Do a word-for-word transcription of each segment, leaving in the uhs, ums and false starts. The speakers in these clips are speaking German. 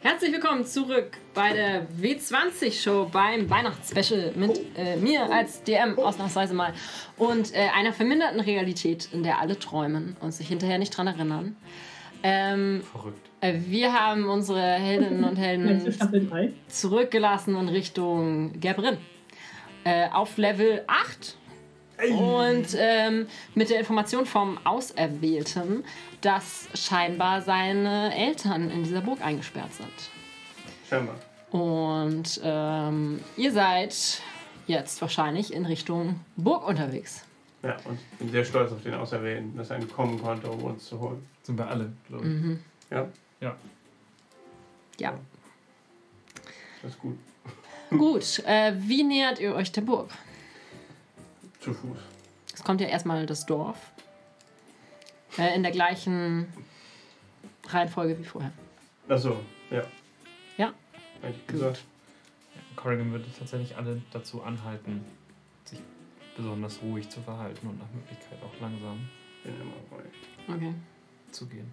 Herzlich willkommen zurück bei der W zwanzig Show beim Weihnachtsspecial mit äh, mir als D M ausnahmsweise mal und äh, einer verminderten Realität, in der alle träumen und sich hinterher nicht dran erinnern. Ähm, Verrückt. Äh, wir haben unsere Heldinnen und Helden zurückgelassen in Richtung Gerbrin. Äh, auf Level acht. Und ähm, mit der Information vom Auserwählten, dass scheinbar seine Eltern in dieser Burg eingesperrt sind. Scheinbar. Und ähm, ihr seid jetzt wahrscheinlich in Richtung Burg unterwegs. Ja, und ich bin sehr stolz auf den Auserwählten, dass er kommen konnte, um uns zu holen. Sind wir alle, glaube ich. Mhm. Ja? Ja. Ja. Das ist gut. Gut, äh, wie nähert ihr euch der Burg? Zu Fuß. Es kommt ja erstmal das Dorf. Äh, in der gleichen Reihenfolge wie vorher. Achso, ja. Ja. Hätte ich gesagt. Ja, Corrigan würde tatsächlich alle dazu anhalten, sich besonders ruhig zu verhalten und nach Möglichkeit auch langsam Bin immer ruhig. Okay. zu gehen.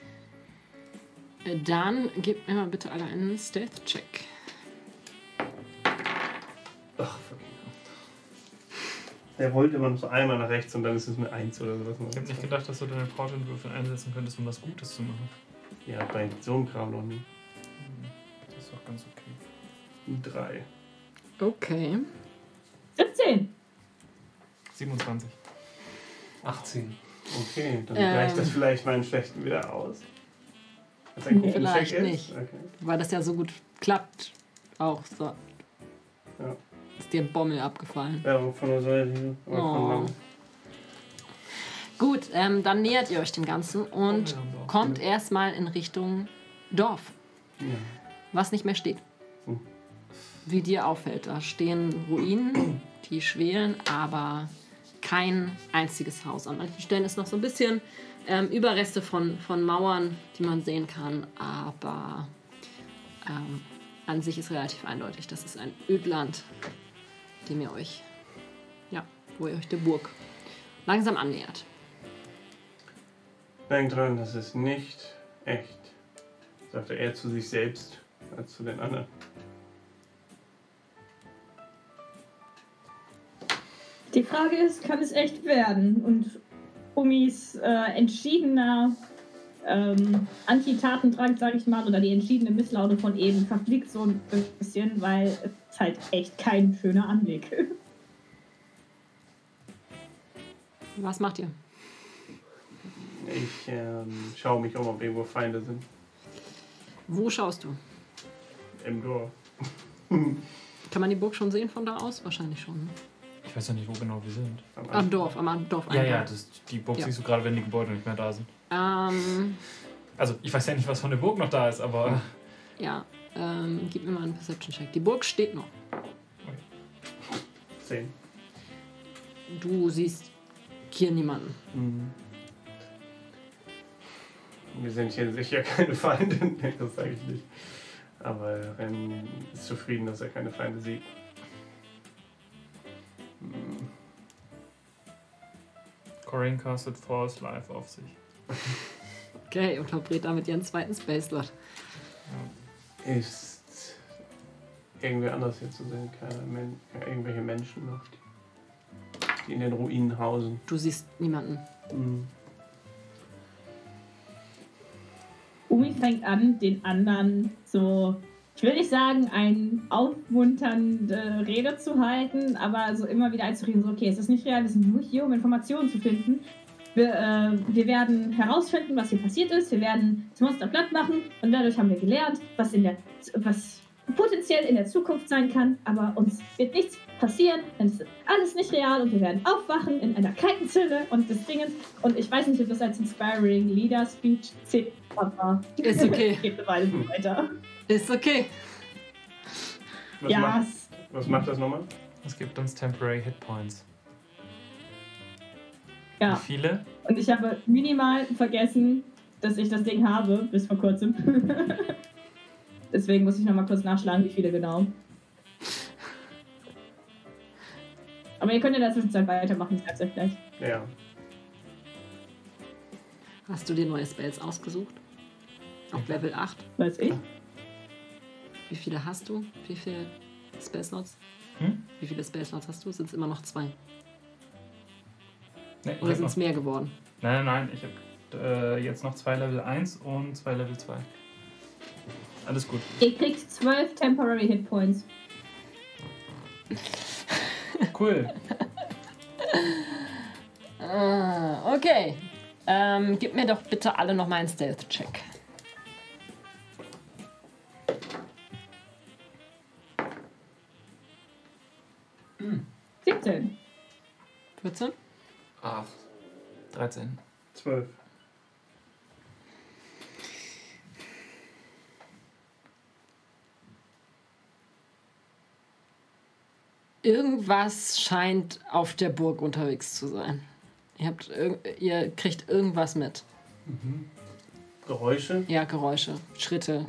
Äh, dann gebt mir mal bitte alle einen Stealth-Check. Ach, fuck. Der wollte immer noch so einmal nach rechts und dann ist es eine Eins oder sowas. Ich habe nicht gedacht, dass du deine Portentwürfel einsetzen könntest, um was Gutes zu machen. Ja, bei so einem Kram noch nie. Das ist doch ganz okay. Drei. Okay. siebzehn. siebenundzwanzig. achtzehn. Okay, dann Ähm. gleicht das vielleicht meinen schlechten wieder aus. Als ein guter Vielleicht Check ist? nicht. Okay. Weil das ja so gut klappt. Auch so. Ja. Ist dir ein Bommel abgefallen. Ja, von der Seite hier. Aber Oh. von lang. Gut, ähm, dann nähert ihr euch dem Ganzen und Oh, wir haben Dorf. kommt erstmal in Richtung Dorf, Ja. was nicht mehr steht. Hm. Wie dir auffällt, da stehen Ruinen, die schwelen, aber kein einziges Haus. An manchen Stellen ist noch so ein bisschen ähm, Überreste von, von Mauern, die man sehen kann, aber ähm, an sich ist relativ eindeutig, das ist ein Ödland, dem ihr euch, ja, wo ihr euch der Burg langsam annähert. Denk dran, das ist nicht echt, sagte er zu sich selbst als zu den anderen. Die Frage ist, kann es echt werden? Und Umis äh, entschiedener ähm, Anti-Tatendrang, sag ich mal, oder die entschiedene Misslaune von eben verfliegt so ein bisschen, weil es ist halt echt kein schöner Anblick. Was macht ihr? Ich ähm, schaue mich um, ob irgendwo Feinde sind. Wo schaust du? Im Dorf. Kann man die Burg schon sehen von da aus? Wahrscheinlich schon. Ne? Ich weiß ja nicht, wo genau wir sind. Am Am Dorf, am Dorf. Ja, ja, das, die Burg Ja. siehst du gerade, wenn die Gebäude nicht mehr da sind. Ähm, Also, ich weiß ja nicht, was von der Burg noch da ist, aber... ja, ähm, gib mir mal einen Perception-Check. Die Burg steht noch. Zehn. Du siehst hier niemanden. Mhm. Wir sind hier sicher keine Feinde. Nee, das sage ich nicht. Aber Ren ist zufrieden, dass er keine Feinde sieht. Mhm. Corrigan castet False Life auf sich. Okay, und verbrät damit ihren zweiten Space-Slot. Ist irgendwie anders hier zu sehen. Keine Men irgendwelche Menschen noch, die, die in den Ruinen hausen. Du siehst niemanden. Mhm. Umi fängt an, den anderen so, ich will nicht sagen, eine aufmunternde Rede zu halten, aber so immer wieder einzureden, so, okay, es ist nicht real, wir sind nur hier, um Informationen zu finden. Wir, äh, wir werden herausfinden, was hier passiert ist, wir werden das Monster platt machen und dadurch haben wir gelernt, was, in der, was potenziell in der Zukunft sein kann, aber uns wird nichts passieren, denn es ist alles nicht real und wir werden aufwachen in einer kalten Zelle und des Dingens und ich weiß nicht, ob das als Inspiring Leader Speech zählt, aber Ist okay. geht eine Weile so weiter. Ist okay. Was, Ja, macht, es- was macht das nochmal? Es gibt uns Temporary Hit Points. ja. Wie viele? Und ich habe minimal vergessen, dass ich das Ding habe, bis vor kurzem. Deswegen muss ich nochmal kurz nachschlagen, wie viele genau. Aber ihr könnt in der Zwischenzeit weitermachen, ich sag's euch gleich. Ja. Hast du dir neue Spells ausgesucht? Auf Level acht? Weiß ich? Wie viele hast du? Wie viele Spell Slots? Hm? Wie viele Spell Slots hast du? Sind es immer noch zwei? Nee, ich Oder hab sind es noch, mehr geworden? nein, nein, nein, ich habe äh, jetzt noch zwei Level eins und zwei Level zwei. Alles gut. Ihr kriegt zwölf Temporary Hit Points. Cool. Ah, okay. Ähm, gib mir doch bitte alle noch mal einen Stealth-Check. siebzehn. vierzehn? Acht. dreizehn. zwölf. Irgendwas scheint auf der Burg unterwegs zu sein. Ihr, habt, irg- ihr kriegt irgendwas mit. Geräusche? Ja, Geräusche, Schritte.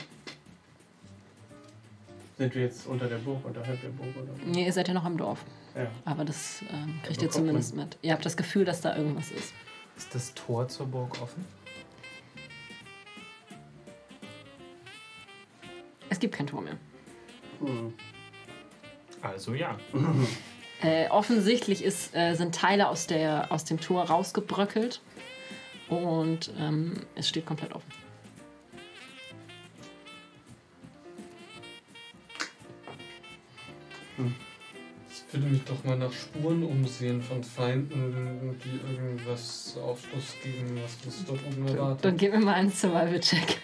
Sind wir jetzt unter der Burg, unterhalb der Burg oder? Nee, ihr seid ja noch im Dorf. Ja. Aber das ähm, kriegt Aber ihr kommt zumindest mit. Ihr habt das Gefühl, dass da irgendwas ist. Ist das Tor zur Burg offen? Es gibt kein Tor mehr. Hm. Also ja. Äh, offensichtlich ist, äh, sind Teile aus, der, aus dem Tor rausgebröckelt. Und ähm, es steht komplett offen. Ich würde mich doch mal nach Spuren umsehen von Feinden, die irgendwas Aufschluss geben, was uns dort oben erwartet. Dann gib mir mal einen Survival-Check.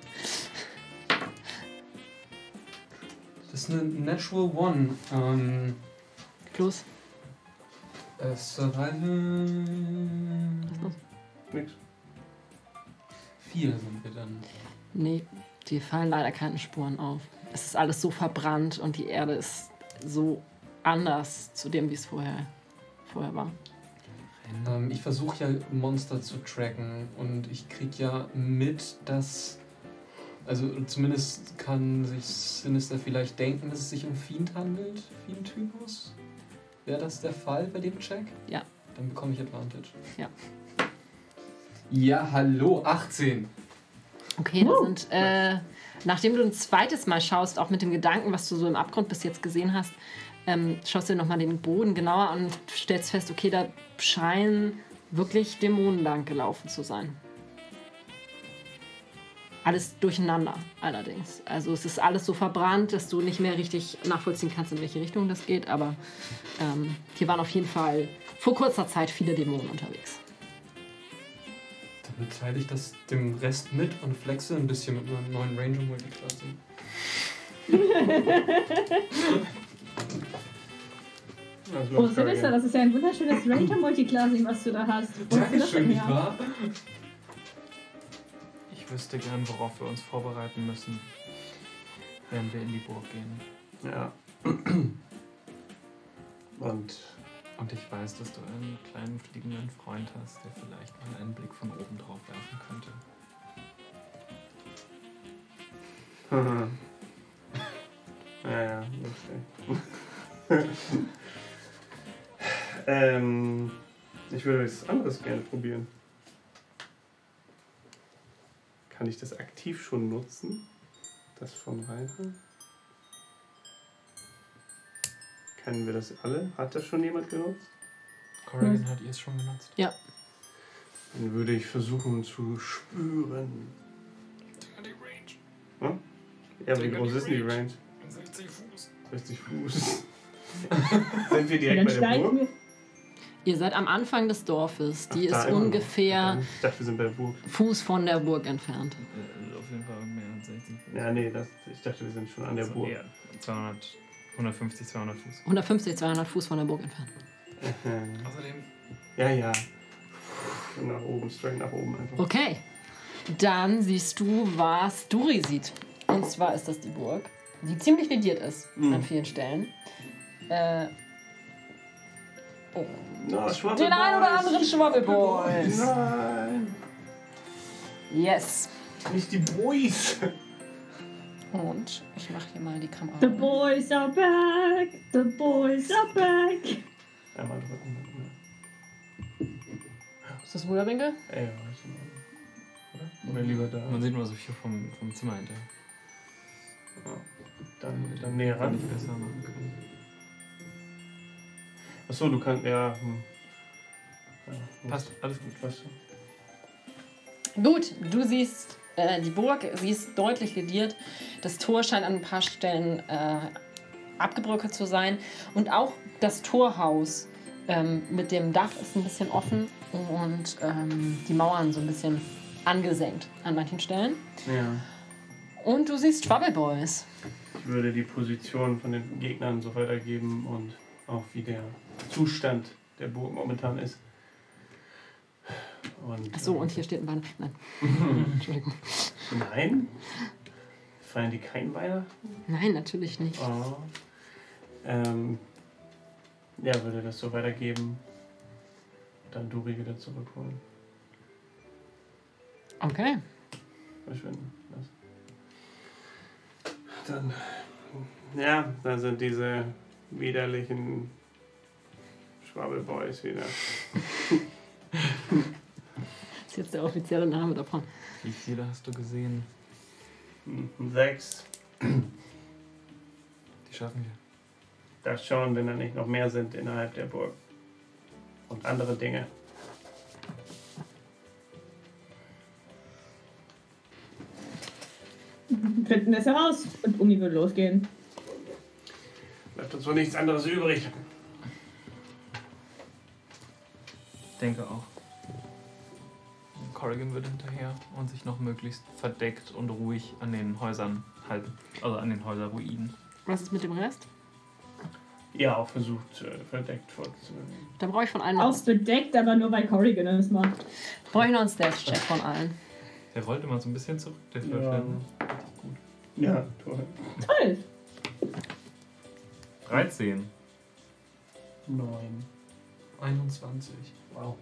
Das ist eine Natural One. Ähm, Plus. äh, Survival. Was ist los? Nix. Vier sind wir dann. Nee, die fallen leider keine Spuren auf. Es ist alles so verbrannt und die Erde ist so anders zu dem, wie es vorher, vorher war. Ähm, ich versuche ja Monster zu tracken und ich krieg ja mit, dass. Also zumindest kann sich Sinister vielleicht denken, dass es sich um Fiend handelt. Fiend-Typus. Wäre das der Fall bei dem Check? Ja. Dann bekomme ich Advantage. Ja. Ja, hallo, achtzehn. Okay, das sind, äh, nachdem du ein zweites Mal schaust, auch mit dem Gedanken, was du so im Abgrund bis jetzt gesehen hast, ähm, schaust du dir nochmal den Boden genauer an und stellst fest, okay, da scheinen wirklich Dämonen lang gelaufen zu sein. Alles durcheinander allerdings. Also es ist alles so verbrannt, dass du nicht mehr richtig nachvollziehen kannst, in welche Richtung das geht. Aber ähm, hier waren auf jeden Fall vor kurzer Zeit viele Dämonen unterwegs. Dann teile ich das dem Rest mit und flexe ein bisschen mit meinem neuen Ranger Multiclassing. Also Oh, läuft Sinister, ja. das ist ja ein wunderschönes Ranger Multiclassing, was du da hast. Wo hast du das Dankeschön, denn nicht her? wahr? Ich wüsste gern, worauf wir uns vorbereiten müssen, wenn wir in die Burg gehen. Ja. Und Und ich weiß, dass du einen kleinen fliegenden Freund hast, der vielleicht mal einen Blick von oben drauf werfen könnte. ja, ja, okay. ähm, ich würde was anderes gerne probieren. Kann ich das aktiv schon nutzen? Das von Reinhard? Kennen wir das alle? Hat das schon jemand genutzt? Corrigan, hat ihr es schon genutzt? Dann würde ich versuchen zu spüren. Hm? Ja, wie groß ist denn die Range? sechzig Fuß. sechzig Fuß. Sind wir Ja, direkt dann bei der steigen Burg? wir. Ihr seid am Anfang des Dorfes. Die Ach, da ist immer noch. ungefähr Ich dachte, wir sind bei der Burg. Fuß von der Burg entfernt. Äh, auf jeden Fall mehr als sechzig Fuß. Ja, nee, das, ich dachte, wir sind schon an der Also Burg. eher zweihundert, hundertfünfzig, zweihundert Fuß. hundertfünfzig, zweihundert Fuß von der Burg entfernt. Mhm. Außerdem, Ja, ja. Nach oben, straight nach oben einfach. Okay. Dann siehst du, was Duri sieht. Und zwar ist das die Burg, die ziemlich lediert ist Mhm. an vielen Stellen. Äh, oh. Na, Schwabbelboys. Den einen oder anderen Schwabbelboys. Nein, Yes. nicht die Boys. Und ich mache hier mal die Kamera. The boys are back! The boys are back! Einmal drücken. Ist das Ruderwinkel? Ey, ja, ist in Ordnung. Oder? Oder lieber da. man sieht nur so viel vom, vom Zimmer hinterher. Ja. dann, dann näher ran. Nicht besser machen können. Achso, du kannst, ja. Hm. ja Passt, alles gut. Was? Gut, du siehst äh, die Burg, sie ist deutlich lediert. Das Tor scheint an ein paar Stellen äh, abgebröckelt zu sein. Und auch das Torhaus ähm, mit dem Dach ist ein bisschen offen und ähm, die Mauern so ein bisschen angesenkt an manchen Stellen. Ja. Und du siehst Schwabbelboys. Ich würde die Position von den Gegnern so weitergeben und auch wie der Zustand der Burg momentan ist. Und, Achso, äh, und hier steht ein Banner. Nein. Entschuldigung. Nein? Feiern die kein Weihnachten? Nein, natürlich nicht. Oh. Ähm, ja, würde das so weitergeben. Dann Duri wieder zurückholen. Okay. Verschwinden lassen. Dann, ja, da sind diese widerlichen Schwabbelboys wieder. Das ist jetzt der offizielle Name davon. Wie viele hast du gesehen? Hm, Sechs. Die schaffen wir. Das schon, wenn da nicht noch mehr sind innerhalb der Burg. Und andere Dinge. Finden wir es heraus und Umi wird losgehen. Bleibt uns wohl nichts anderes übrig. Ich denke auch. Corrigan würde hinterher und sich noch möglichst verdeckt und ruhig an den Häusern halten. Also an den Häuserruinen. Was ist mit dem Rest? Ja, auch versucht, äh, verdeckt vorzunehmen. Da brauche ich von allen noch, Auch bedeckt, aber nur weil Corrigan es macht. brauche ich noch einen Stats-Check von allen. Der rollt immer so ein bisschen zurück, der Ja. Würfel. Richtig gut. Ja, toll. Toll. dreizehn. Neun. einundzwanzig. Wow.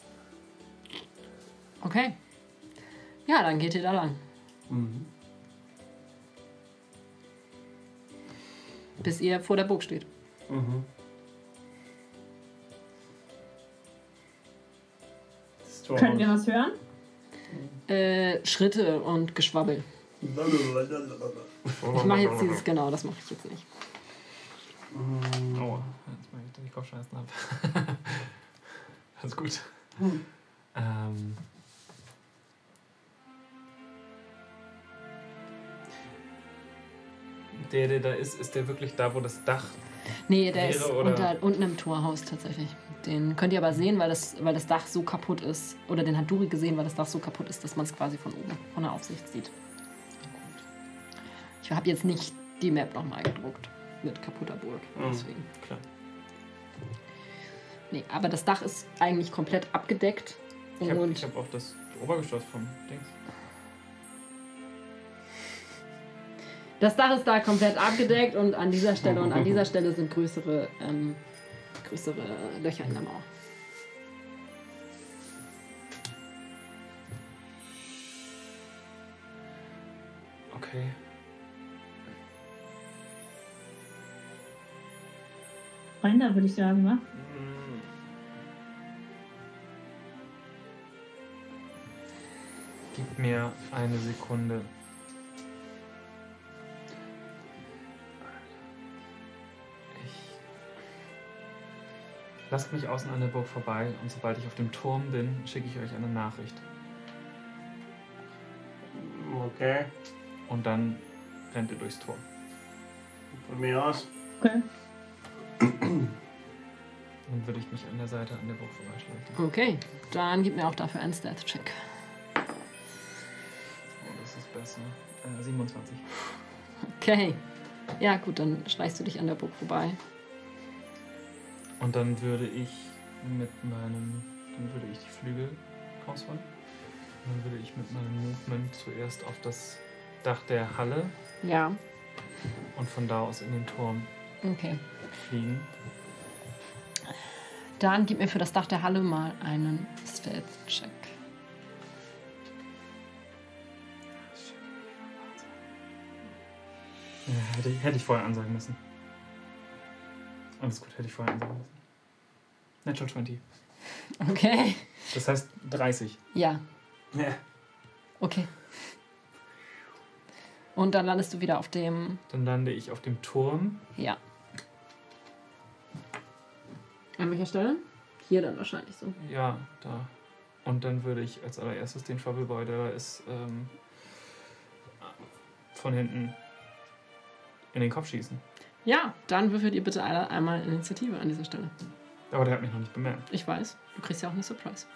Okay. Ja, dann geht ihr da lang. Mhm. Bis ihr vor der Burg steht. Mhm. Das Tor Können wir was hören? Äh, Schritte und Geschwabbel. Ich mache jetzt dieses, genau, das mache ich jetzt nicht. Oh, jetzt mal ich den Kopfscheißen ab. Alles gut. Hm. Ähm. Der, der da ist, ist der wirklich da, wo das Dach... Nee, der Wäre ist oder- unter, unten im Torhaus tatsächlich. Den könnt ihr aber sehen, weil das, weil das Dach so kaputt ist. Oder den hat Duri gesehen, weil das Dach so kaputt ist, dass man es quasi von oben, von der Aufsicht sieht. Ich habe jetzt nicht die Map nochmal gedruckt mit kaputter Burg. Mhm. Deswegen. Klar. Nee, aber das Dach ist eigentlich komplett abgedeckt. Ich habe Und hab auch das Obergeschoss vom Dings. das Dach ist da komplett abgedeckt und an dieser Stelle und an dieser Stelle sind größere, ähm, größere Löcher in der Mauer. Okay. Rein da, würde ich sagen, wa? Gib mir eine Sekunde. Ich. Lasst mich außen an der Burg vorbei und sobald ich auf dem Turm bin, schicke ich euch eine Nachricht. Okay, Und dann rennt ihr durchs Tor. von mir aus. Okay. Dann würde ich mich an der Seite an der Burg vorbeischleichen. Okay, dann gib mir auch dafür einen Stat-Check. Oh, das ist besser. Äh, siebenundzwanzig. Okay. Ja, gut, dann schleichst du dich an der Burg vorbei. Und dann würde ich mit meinem, dann würde ich die Flügel rausholen. Und dann würde ich mit meinem Movement zuerst auf das Dach der Halle Ja, und von da aus in den Turm okay. fliegen. Dann gib mir für das Dach der Halle mal einen Stealth-Check. Ja, hätte, ich- hätte ich vorher ansagen müssen. Alles gut, hätte ich vorher ansagen müssen. Natural zwanzig. Okay. Das heißt dreißig. Ja, Ja. okay. Und dann landest du wieder auf dem... Dann lande ich auf dem Turm. Ja. An welcher Stelle? Hier dann wahrscheinlich so. Ja, da. Und dann würde ich als allererstes den Schwabbelboy, der da ist, ähm, von hinten in den Kopf schießen. Ja, dann würfelt ihr bitte alle einmal Initiative an dieser Stelle. Aber der hat mich noch nicht bemerkt. Ich weiß, du kriegst ja auch eine Surprise.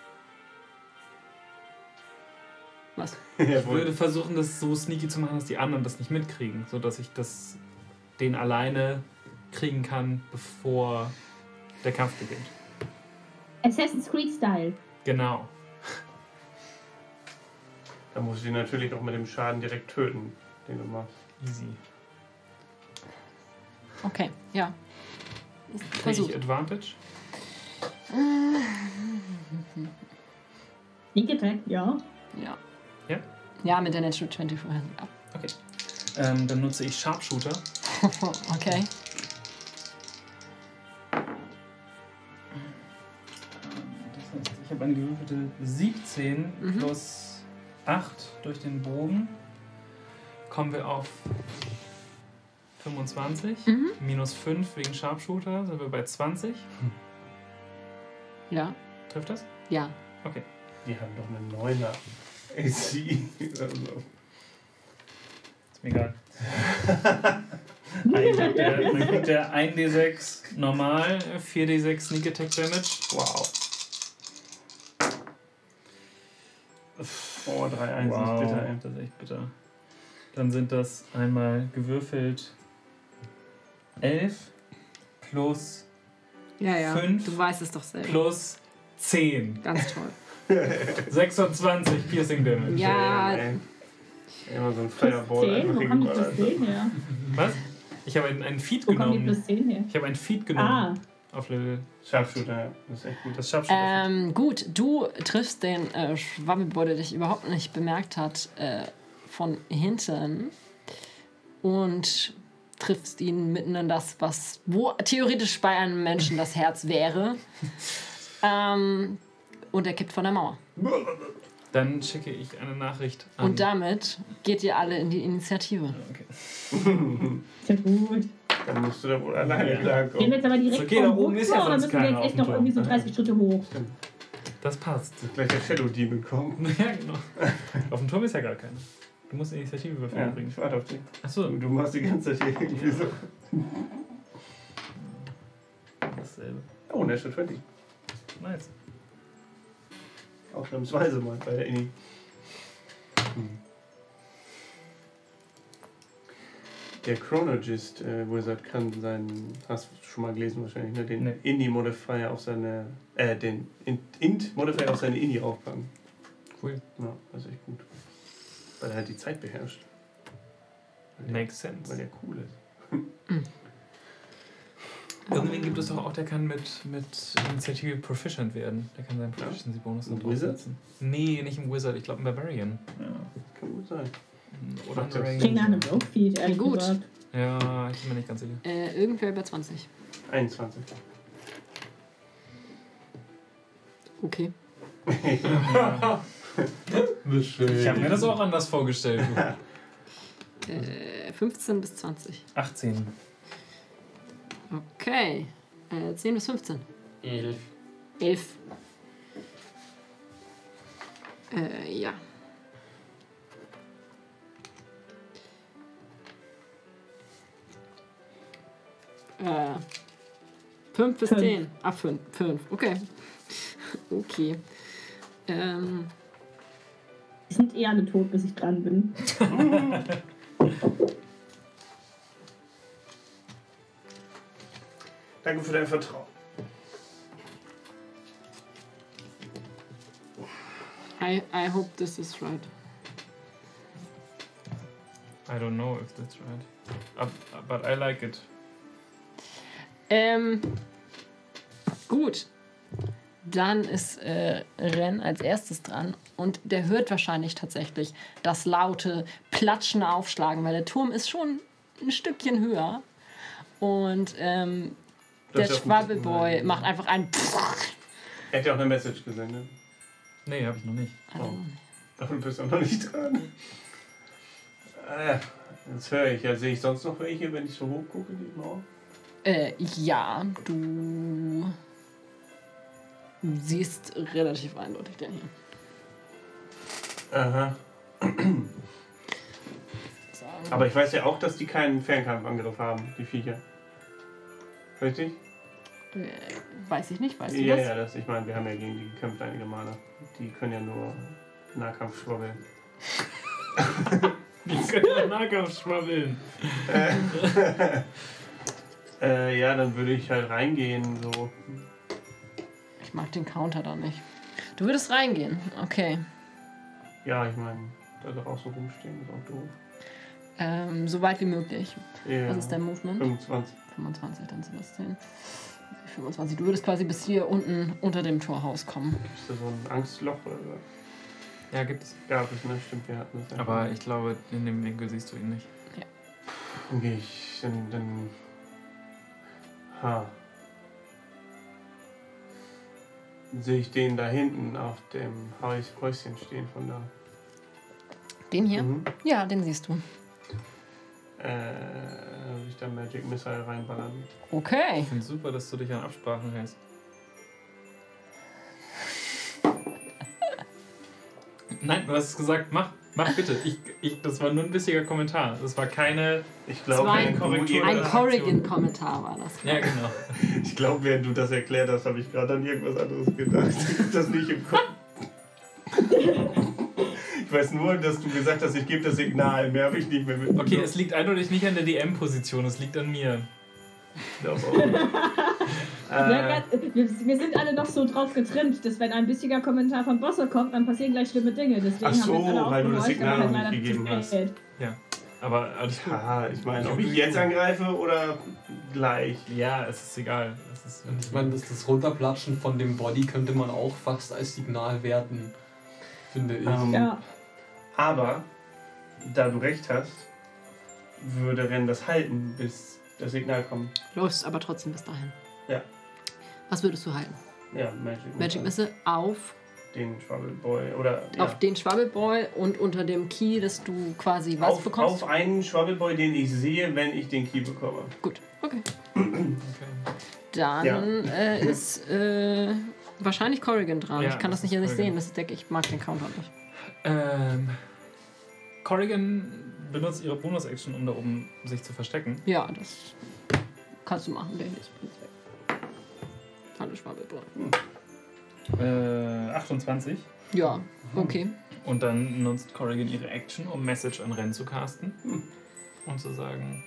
Was? Ich würde versuchen, das so sneaky zu machen, dass die anderen das nicht mitkriegen, sodass ich das den alleine kriegen kann, bevor der Kampf beginnt. Assassin's Creed Style. Genau. Da musst du ihn natürlich auch mit dem Schaden direkt töten, den du machst. Easy. Okay, ja. Kriege Versuch. ich Advantage? Sneak Attack, ja. Ja. Ja? Ja, mit der Natural zwanzig vorher. Ja. Okay. Ähm, dann nutze ich Sharpshooter. Okay. Das heißt, ich habe eine gewürfelte siebzehn Mhm. plus acht durch den Bogen. Kommen wir auf fünfundzwanzig. Mhm. Minus fünf wegen Sharpshooter sind wir bei zwanzig. Ja. Trifft das? Ja. Okay. Die haben doch eine Neuner A C. oder so. Ist mir egal. Dann kriegt der, dann kriegt der ein D sechs normal, vier D sechs Sneak Attack Damage. Wow. Oh, drei eins Wow, ist bitter, ey. das ist echt bitter. Dann sind das einmal gewürfelt elf plus Ja, ja. Fünf Du weißt es doch selber. plus zehn. Ganz toll. sechsundzwanzig Piercing Damage. Ja. Ey. Immer so ein Fireball zehn? einfach Wo kommen die plus hingeballert. zehn her? Was? Ich habe einen, einen Feed Wo kommen die genommen. plus zehn her? Ich habe einen Feed genommen Ah, auf Level. Sharpshooter, ja. Das ist echt gut. Das Sharpshooter. Ähm, gut, du triffst den äh, Schwabbelboy, der dich überhaupt nicht bemerkt hat, äh, von hinten und triffst ihn mitten in das, was wo theoretisch bei einem Menschen das Herz wäre. ähm, und er kippt von der Mauer. Dann schicke ich eine Nachricht an. Und damit geht ihr alle in die Initiative. Okay. sehr gut. Dann musst du da wohl alleine Gehen klarkommen. wir jetzt aber direkt So, okay, da vom oben Hof ist ja oder sonst müssen wir jetzt keiner echt auf noch dem irgendwie so Turm. dreißig Schritte hoch? Stimmt. Das passt. Ist gleich der Shadow Demon kommen. Ja, genau. Auf dem Turm ist ja gar keiner. Du musst Initiative Ja, würfeln bringen. ich warte auf dich. Achso, Du machst die ganze Zeit hier irgendwie so. dasselbe. Oh, Natural zwanzig. Nice. Ausnahmsweise mal bei der Inni. Hm. Der Chronogist äh, Wizard kann seinen, hast du schon mal gelesen wahrscheinlich, ne? Den Nee. Indie-Modifier auf seine, äh, den Int-Modifier auf seine Indie raufpacken. Cool. Ja, das ist echt gut. Weil er halt die Zeit beherrscht. Weil der, Makes weil sense. der cool ist. Irgendwen gibt es doch auch, der kann mit, mit Initiative Proficient werden. Der kann seinen Ja. Proficiency-Bonus Ein noch Wizard? draufsetzen. Nee, nicht im Wizard, ich glaube ein Barbarian. Kann gut sein. Oder ein Macht das. Ranger. Klingt nach einem Rogue-Feed, ehrlich Gut. gesagt. Ja, ich bin mir nicht ganz sicher. Äh, irgendwer über zwanzig. einundzwanzig. Okay. Ich habe mir das auch anders vorgestellt. Äh, fünfzehn bis zwanzig. achtzehn. Okay. Äh, zehn bis fünfzehn. elf. elf. Äh, ja. Äh, fünf bis Fünf. zehn. Ah, fünf. fünf. Okay. Okay. Ähm, Die sind eh alle tot, bis ich dran bin. Danke für dein Vertrauen. I, I hope this is right. I don't know if that's right. Uh, but I like it. Ähm, gut. Dann ist äh, Ren als erstes dran und der hört wahrscheinlich tatsächlich das laute Platschen aufschlagen, weil der Turm ist schon ein Stückchen höher. Und ähm, der Das ist ja Schwabbelboy gut. macht einfach ein Er hat ja auch eine Message gesendet. Nee, habe ich noch nicht. Oh. Aber du bist auch noch nicht dran. Äh, Das höre ich. Ja, sehe ich sonst noch welche, wenn ich so hoch gucke, die Mauer? Äh, ja, du siehst relativ eindeutig den hier. Aha. Aber ich weiß ja auch, dass die keinen Fernkampfangriff haben, die Viecher. Richtig? Äh, weiß ich nicht, weißt du Ja, das? ja, das, ich meine, wir haben ja gegen die gekämpft einige Male. Die können ja nur Nahkampf schwabbeln. Die können ja Nahkampf schwabbeln. äh, ja, dann würde ich halt reingehen, so. Ich mag den Counter da nicht. Du würdest reingehen, okay. Ja, ich meine, da draußen rumstehen ist auch doof. Ähm, so weit wie möglich. Ja. Was ist dein Movement? fünfundzwanzig. fünfundzwanzig, dann sind das zehn. fünfundzwanzig. Du würdest quasi bis hier unten unter dem Torhaus kommen. Ist da so ein Angstloch oder was? Ja, gibt es. Gab es, ne? Stimmt, wir hatten das. Aber ich glaube, in dem Winkel siehst du ihn nicht. Dann gehe ich, dann, dann... Ha. Dann sehe ich den da hinten auf dem Haus- Häuschen stehen von da. Den hier? Mhm. Ja, den siehst du. Äh, würde ich da Magic Missile reinballern. Okay. Ich finde super, dass du dich an Absprachen hältst. Nein, du hast es gesagt, mach, mach bitte. Ich, ich, das war nur ein bissiger Kommentar. Das war keine... Ich Das glaube, war wenn ein, du Korrektur. ein ihr- Corrigan-Kommentar war das. Ja, genau. Ich glaube, während du das erklärt hast, habe ich gerade an irgendwas anderes gedacht. Ich hab das nicht im Kopf. Ich weiß nur, dass du gesagt hast, ich gebe das Signal. Mehr habe ich nicht mehr mit. Okay, es liegt eindeutig nicht an der D M-Position, es liegt an mir. Das auch. Ja, äh, wir, wir sind alle noch so drauf getrimmt, dass wenn ein bissiger Kommentar von Bosse kommt, dann passieren gleich schlimme Dinge. Deswegen Ach so, haben wir jetzt alle weil du das aufgehorcht, Signal aber noch leider nicht gegeben zu hast. spät. Aber alles gut. ja, ich meine, ob ich jetzt angreife oder gleich. Ja, es ist egal. Es ist, Und ich meine, das, das Runterplatschen von dem Body könnte man auch fast als Signal werten, finde ich. Ähm, Ja. Aber, da du recht hast, würde Ren das halten, bis das Signal kommt. Läufst aber trotzdem bis dahin. Ja. Was würdest du halten? Ja, Magic, Magic Missile auf, Den Schwabbelboy. Oder, ja. auf den Schwabbelboy und unter dem Key, dass du quasi was auf, bekommst? auf einen Schwabbelboy, den ich sehe, wenn ich den Key bekomme. Gut, okay. okay. Dann Ja. äh, ist äh, wahrscheinlich Corrigan dran. Ja, ich kann das, das nicht ist hier nicht Corrigan. sehen. Das ist der, ich mag den Counter nicht. Ähm, Corrigan benutzt ihre Bonus-Action, um da oben sich zu verstecken. Ja, das kannst du machen. Der hier ist weg. Hallo Schwabbelboy. Äh, achtundzwanzig. Ja, okay. Und dann nutzt Corrigan ihre Action, um Message an Ren zu casten. Und zu sagen: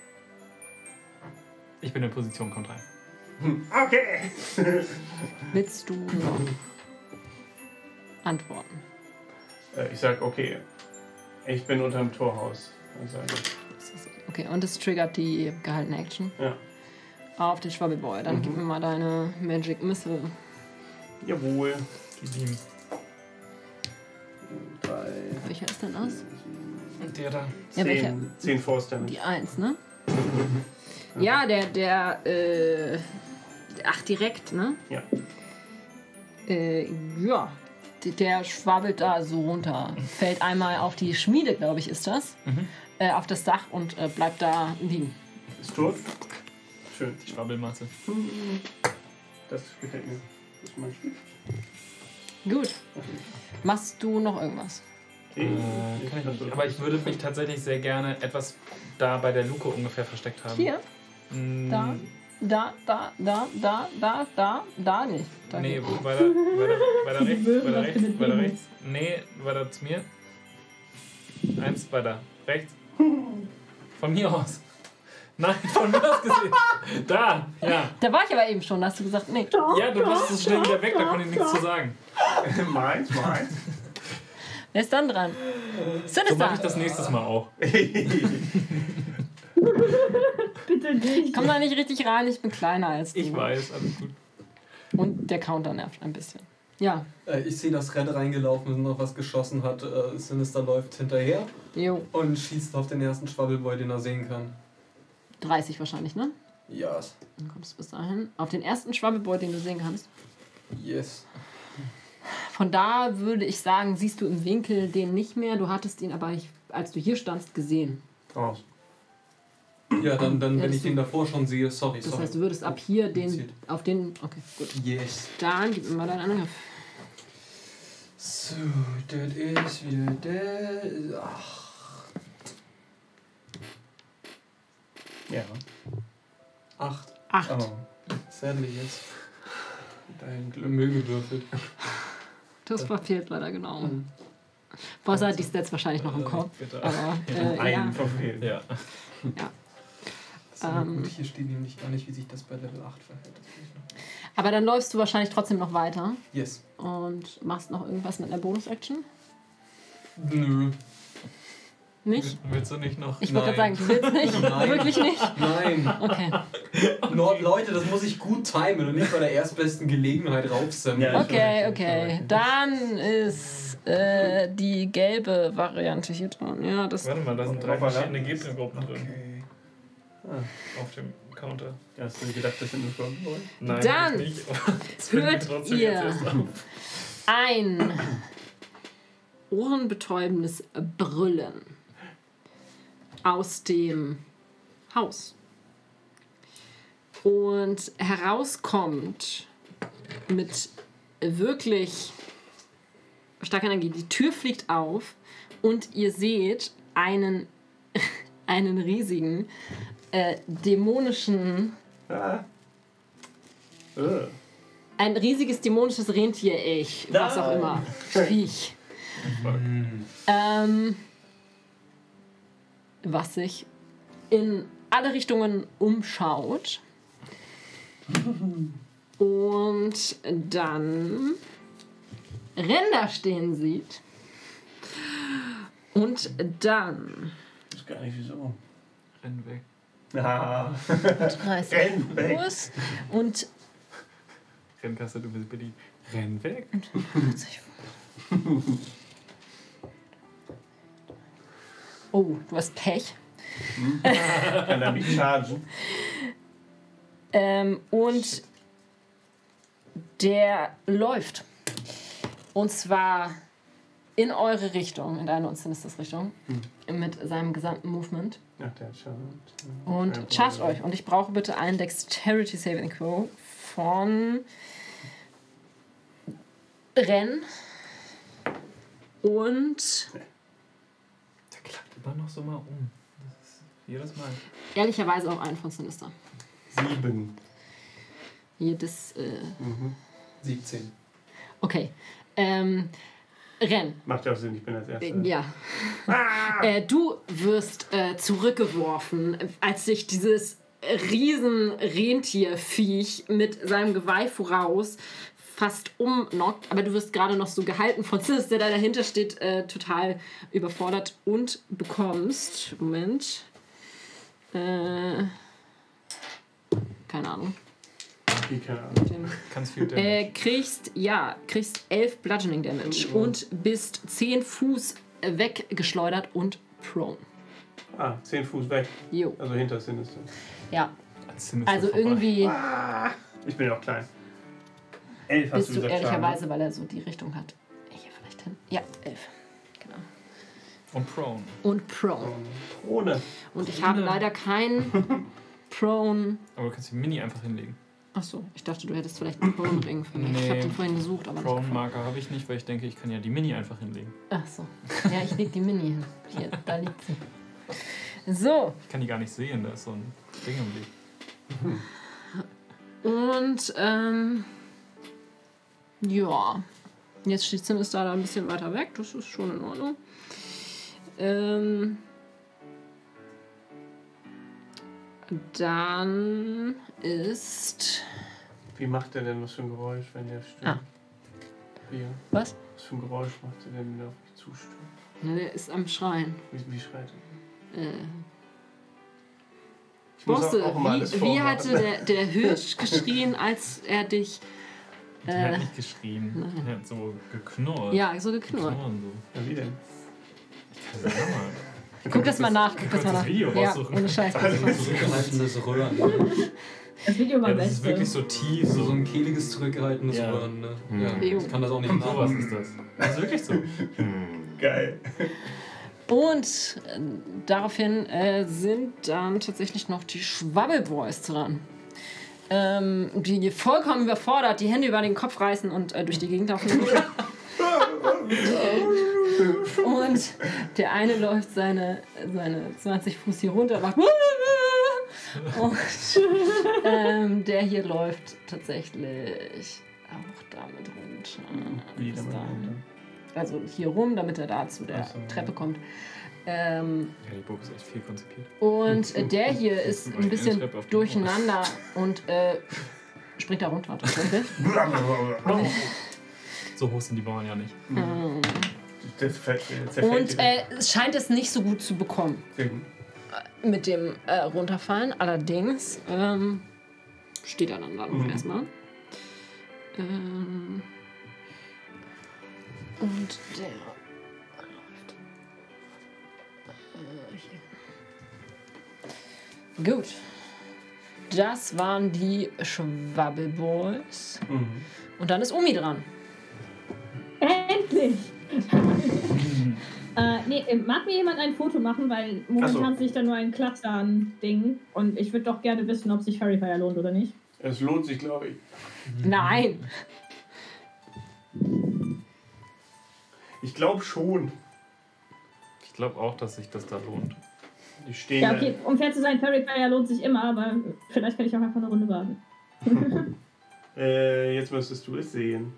Ich bin in Position, kommt rein. Okay. Willst du noch antworten? Äh, ich sag, okay, ich bin unterm Torhaus. Also, Okay, und es triggert die gehaltene Action ja. auf den Schwabbelboy. Dann Mhm. gib mir mal deine Magic Missile. Jawohl. Gib ihm. Drei, Welcher ist denn das? Und der da. Ja, welcher? zehn, zehn Force Damage. Die eins, ne? Ja, der, der, äh, ach, direkt, ne? Ja. Äh, ja. D- Der schwabbelt da so runter. Fällt einmal auf die Schmiede, glaube ich, ist das. Mhm. Äh, auf das Dach und äh, bleibt da liegen. Ist tot. Schön. Die Schwabbelmasse. Das gefällt mir. Das ist mein Spiel. Gut. Machst du noch irgendwas? Äh, kann ich nicht. Aber ich würde mich tatsächlich sehr gerne etwas da bei der Luke ungefähr versteckt haben. Hier? Mm, Da? Da, da, da, da, da, da, da nicht. Da Nee, geht- weiter, weiter, weiter Die rechts, Möwen weiter auf rechts, den weiter Demos. rechts. Nee, weiter zu mir. Eins, weiter. Rechts. Von mir aus. Nein, von mir aus gesehen. Da, ja. Da war ich aber eben schon, da hast du gesagt, nee. Ja, du bist so schnell wieder weg, da konnte ich nichts zu sagen. meins, meins. Wer ist dann dran? So mache ich Sinister! das nächstes Mal auch. Bitte nicht. Komm da nicht richtig rein, ich bin kleiner als du. Ich weiß, alles gut. Und der Counter nervt ein bisschen. Ja, Äh, ich sehe, dass Ren reingelaufen ist und noch was geschossen hat. Äh, Sinister läuft hinterher jo. und schießt auf den ersten Schwabbelboy, den er sehen kann. dreißig wahrscheinlich, ne? Ja, Dann kommst du bis dahin. Auf den ersten Schwabbelboy, den du sehen kannst. yes. Von da würde ich sagen, siehst du im Winkel den nicht mehr. Du hattest ihn aber, ich, als du hier standst, gesehen. Draußen. Ja, dann, dann wenn Hättest ich den davor schon sehe, sorry, Das sorry. heißt, du würdest ab hier den, Zählt. auf den, okay, gut. Yes. Dann gib mir mal deinen Angriff. So, das ist wieder der. Ach. Ja. Acht. Acht. Oh. Sadly jetzt. Dein Glück. Müll gewürfelt. Das verfehlt leider genau. Mhm. Bossa hat die Stats wahrscheinlich noch im Kopf. Bitte. Aber äh, Einen ja. verfehlt. Ja. Das ist aber Ähm. gut. Hier steht nämlich gar nicht, wie sich das bei Level acht verhält. Das will ich noch. Aber dann läufst du wahrscheinlich trotzdem noch weiter Yes. und machst noch irgendwas mit einer Bonus-Action. Nö. Nicht? Willst du nicht noch? Ich wollte gerade sagen, du willst nicht? Nein. Wirklich nicht? Nein. Okay. Nord, Leute, das muss ich gut timen und nicht bei der erstbesten Gelegenheit raufsammeln. Ja, Okay, schon okay. richtig. Dann ist äh, die gelbe Variante hier dran. Ja, das. Warte mal, da sind drei Drauf verschiedene Gegnergruppen drin. Okay. Ah, Auf dem Counter. hast du gedacht, das sind nur Firmenleute? Nein, Dann hab ich nicht. Das fällt mir hört trotzdem ihr jetzt erst auf. ein ohrenbetäubendes Brüllen aus dem Haus. Und herauskommt mit wirklich starker Energie. Die Tür fliegt auf und ihr seht einen, einen riesigen äh, dämonischen, Ah. Äh. ein riesiges dämonisches Rentier, ich, was auch Nein. immer, Viech. Hm. Ähm, was sich in alle Richtungen umschaut. Und dann Ränder stehen sieht. Und dann Ich weiß gar nicht wieso. Renn weg. Ah. dreißig Renn weg. Fuß und Rennkasse, du bist bedient. Renn weg. fünfzig Fuß. Oh, du hast Pech. Kann er mich chargen? Ähm, und der läuft. Und zwar in eure Richtung, in deine und Sinisters Richtung, mit seinem gesamten Movement. Ach, der hat schon. Und chargt euch. Und ich brauche bitte einen Dexterity Saving Throw von Ren und Der klappt immer noch so mal um. Das ist jedes Mal. ehrlicherweise auch einen von Sinister. Sieben. Jedes. Äh, Mhm. siebzehn. okay. Ähm, Ren. Macht ja auch Sinn, ich bin als Äh, Erster. Ja. Äh, du wirst äh, zurückgeworfen, als sich dieses riesen Rentierviech mit seinem Geweih voraus fast umknockt. Aber du wirst gerade noch so gehalten von Sis, der da dahinter steht, äh, total überfordert und bekommst. Moment. Äh, keine Ahnung. Wie keine Ahnung. Den, Ganz viel Damage. äh, kriegst, ja, kriegst elf Bludgeoning Damage und bist zehn Fuß weggeschleudert und prone. Ah, zehn Fuß weg. Jo. Also hinter Sinister. Ja, Als Sinister also vorbei. irgendwie Ah, ich bin ja auch klein. Elf hast bist du du gesagt, ehrlicherweise, weil er so die Richtung hat. Hier vielleicht hin. Ja, elf. Genau. Und prone. Und prone. Schaden. Ohne. Und ich habe leider kein prone. Aber du kannst die Mini einfach hinlegen. Achso, ich dachte, du hättest vielleicht einen Prone-Ring für mich. Ich Nee. habe den vorhin gesucht, aber nicht gefunden. Prone-Marker habe ich nicht, weil ich denke, ich kann ja die Mini einfach hinlegen. Achso. Ja, ich leg die Mini hin. Hier, da liegt sie. So, Ich kann die gar nicht sehen, da ist so ein Ding im Weg. und ähm, ja, jetzt steht Sinister da ein bisschen weiter weg, das ist schon in Ordnung. Ähm, dann ist, Wie macht der denn was für ein Geräusch, wenn der stimmt? Ah. Wie? was? Was für ein Geräusch macht er denn, wenn er auf mich zustimmt? Ja, der ist am Schreien. Wie, wie schreit er? Äh, Ich muss Bosse, auch, auch mal alles wie, wie vormachen. hatte der, der Hirsch geschrien, als er dich, Der hat äh, nicht geschrien. nein. Der hat so geknurrt. ja, so geknurrt. Knurren so. Ja, wie denn? Ja, sag mal. Guck das mal nach, guck das kannst mal das nach. Video Ja, raussuchen. ohne Scheiß. guck das mal nach. Zurückgehaltenes Röhren. Das Video war Ja, das ist beste. wirklich so tief. So, so So ein kehliges, zurückgehaltenes Ja. Röhren. Ne? Mhm. Ja, ich kann das auch nicht so was machen. ist das. Das ist wirklich so. Geil. Und äh, daraufhin äh, sind dann tatsächlich noch die Schwabbelboys dran. Ähm, die vollkommen überfordert, die Hände über den Kopf reißen und äh, durch die Gegend laufen. Und der eine läuft seine, seine zwanzig Fuß hier runter, macht und ähm, der hier läuft tatsächlich auch damit runter. Wie damit Da. runter? Also hier rum, damit er da zu der Ach so, Treppe ja. kommt. Ähm, Ja, die Burg ist echt viel konzipiert. und äh, der hier ist ein Eine bisschen Treppe auf die durcheinander und äh, springt da runter tatsächlich. So hoch sind die Bauern ja nicht. Ähm, Das fällt, zerfällt und dir. äh, es scheint es nicht so gut zu bekommen Sehr gut. mit dem äh, Runterfallen. Allerdings ähm, steht er dann da noch Mhm. erstmal. Ähm, und der läuft. Äh, hier. Gut. Das waren die Schwabbelboys. Mhm. Und dann ist Umi dran. Endlich! äh, nee, äh, mag mir jemand ein Foto machen, weil momentan Ach so. sehe ich da nur ein Klatzan-Ding und ich würde doch gerne wissen, ob sich Fairy Fire lohnt oder nicht. Es lohnt sich, glaube ich. Nein! Ich glaube schon. Ich glaube auch, dass sich das da lohnt. Die stehen Ja, okay, um fair zu sein, Fairy Fire lohnt sich immer, aber vielleicht kann ich auch einfach eine Runde warten. da. Äh, jetzt müsstest du es sehen.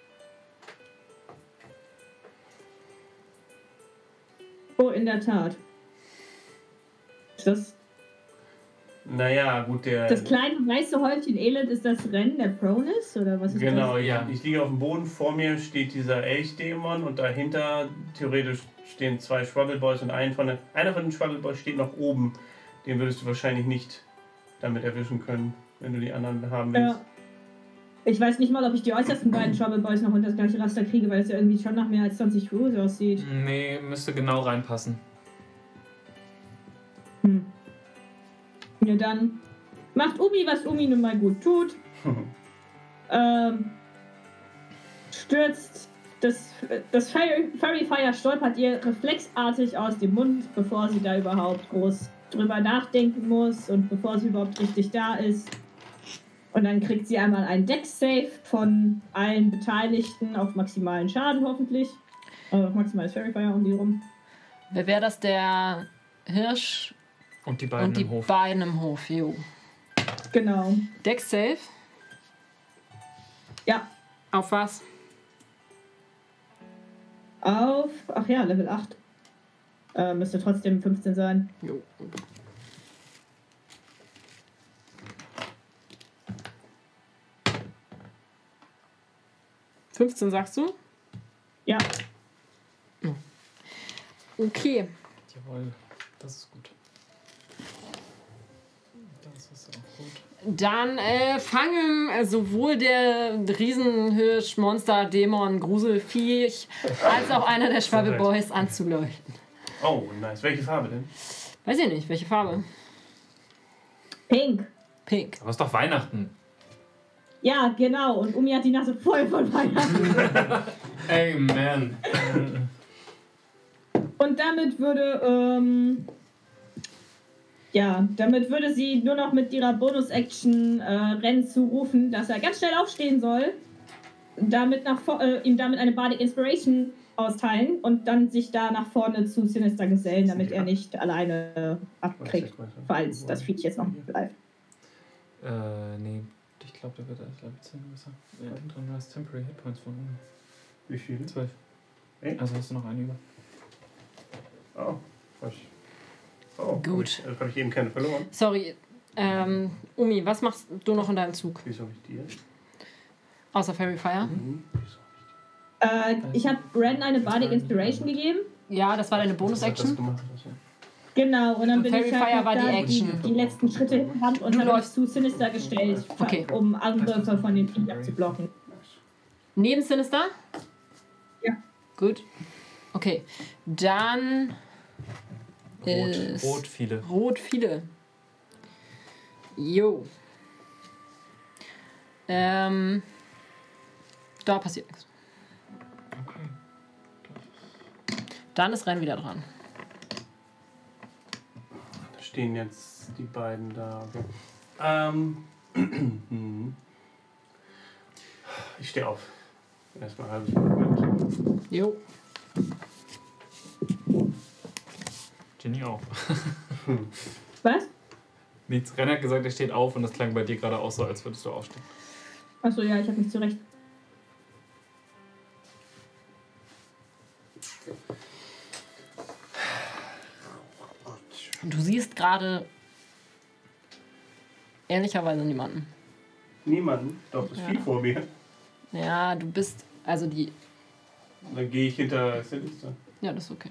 Oh, in der Tat. Ist das, Naja, gut, der. das kleine weiße Häufchen Elend ist das Rennen der Pronus? Oder was ist Genau, das? ja. Ja. Ich liege auf dem Boden, vor mir steht dieser Elchdämon und dahinter theoretisch stehen zwei Schwabbelboys und ein von den, einer von den Schwabbelboys steht noch oben. Den würdest du wahrscheinlich nicht damit erwischen können, wenn du die anderen haben willst. Ja. Ich weiß nicht mal, ob ich die äußersten beiden Trouble Boys noch unter das gleiche Raster kriege, weil es ja irgendwie schon nach mehr als zwanzig Rules aussieht. Nee, müsste genau reinpassen. Hm. Ja, dann macht Umi, was Umi nun mal gut tut. ähm, stürzt das, das Fairy, Fairy Fire stolpert ihr reflexartig aus dem Mund, bevor sie da überhaupt groß drüber nachdenken muss und bevor sie überhaupt richtig da ist. Und dann kriegt sie einmal ein Dex-Save von allen Beteiligten auf maximalen Schaden hoffentlich. Also auf maximales Fairy Fire um die rum. Wer wäre das? Der Hirsch Und die beiden und die im Hof. beiden im Hof. Jo. Genau. Dex Save. Ja, Auf was? auf, ach ja, Level acht. Äh, müsste trotzdem fünfzehn sein. Jo. fünfzehn sagst du? Ja. Okay. Jawohl, das ist gut. Das ist auch gut. Dann äh, fangen äh, sowohl der Riesenhirsch, Monster, Dämon, Gruselviech als auch einer der Schwabbelboys an zu leuchten. Oh, nice. Welche Farbe denn? Weiß ich nicht, welche Farbe? Pink. Pink. Aber es ist doch Weihnachten. Ja, genau. Und Umi hat die Nase voll von Weihnachten. Amen. Und damit würde, ähm, ja, damit würde sie nur noch mit ihrer Bonus-Action äh, Ren zurufen, dass er ganz schnell aufstehen soll, damit nach vor äh, ihm damit eine Bardic Inspiration austeilen und dann sich da nach vorne zu Sinister gesellen, damit er nicht alleine äh, abkriegt, falls das Viech jetzt noch bleibt. Äh, nee. Ich glaube, der wird als Level zehn besser. Ja, hinten dran hast Temporary Hitpoints von unten. Wie viele? zwölf. Echt? Also hast du noch einen über. Oh, hab ich. Oh, Gut. Habe ich, hab ich eben keine verloren. Sorry. Ähm, Umi, was machst du noch in deinem Zug? Wieso habe ich die? Außer Fairy Fire? Mhm. Wieso Äh, ich habe Ren eine Bardic Inspiration gegeben. Ja, das war deine hab ich das Bonus-Action. gemacht? Also. Genau, und dann Und bin Fairy ich halt Fire noch war die da Action. Die, die letzten Schritte hingerannt und Du habe mich läufst- zu Sinister gestellt, Okay. um Angriffe von den Viechern zu blocken. Neben Sinister? Ja. Gut. Okay. Dann Rot. ist Rot viele. Rot viele. Jo. Ähm, da passiert nichts. Okay. Dann ist Ren wieder dran. stehen jetzt die beiden da. Okay. Ähm. Ich stehe auf. Erstmal ein halbes Moment. Jo. Ginny auch. Was? Nichts. Renner hat gesagt, er steht auf und das klang bei dir gerade auch so, als würdest du aufstehen. Achso, ja, ich habe mich zurecht. Und du siehst gerade ehrlicherweise niemanden. Niemanden? Doch, ist Ja. viel vor mir. Ja, du bist, also die, Dann gehe ich hinter Sinister. ja, das ist okay.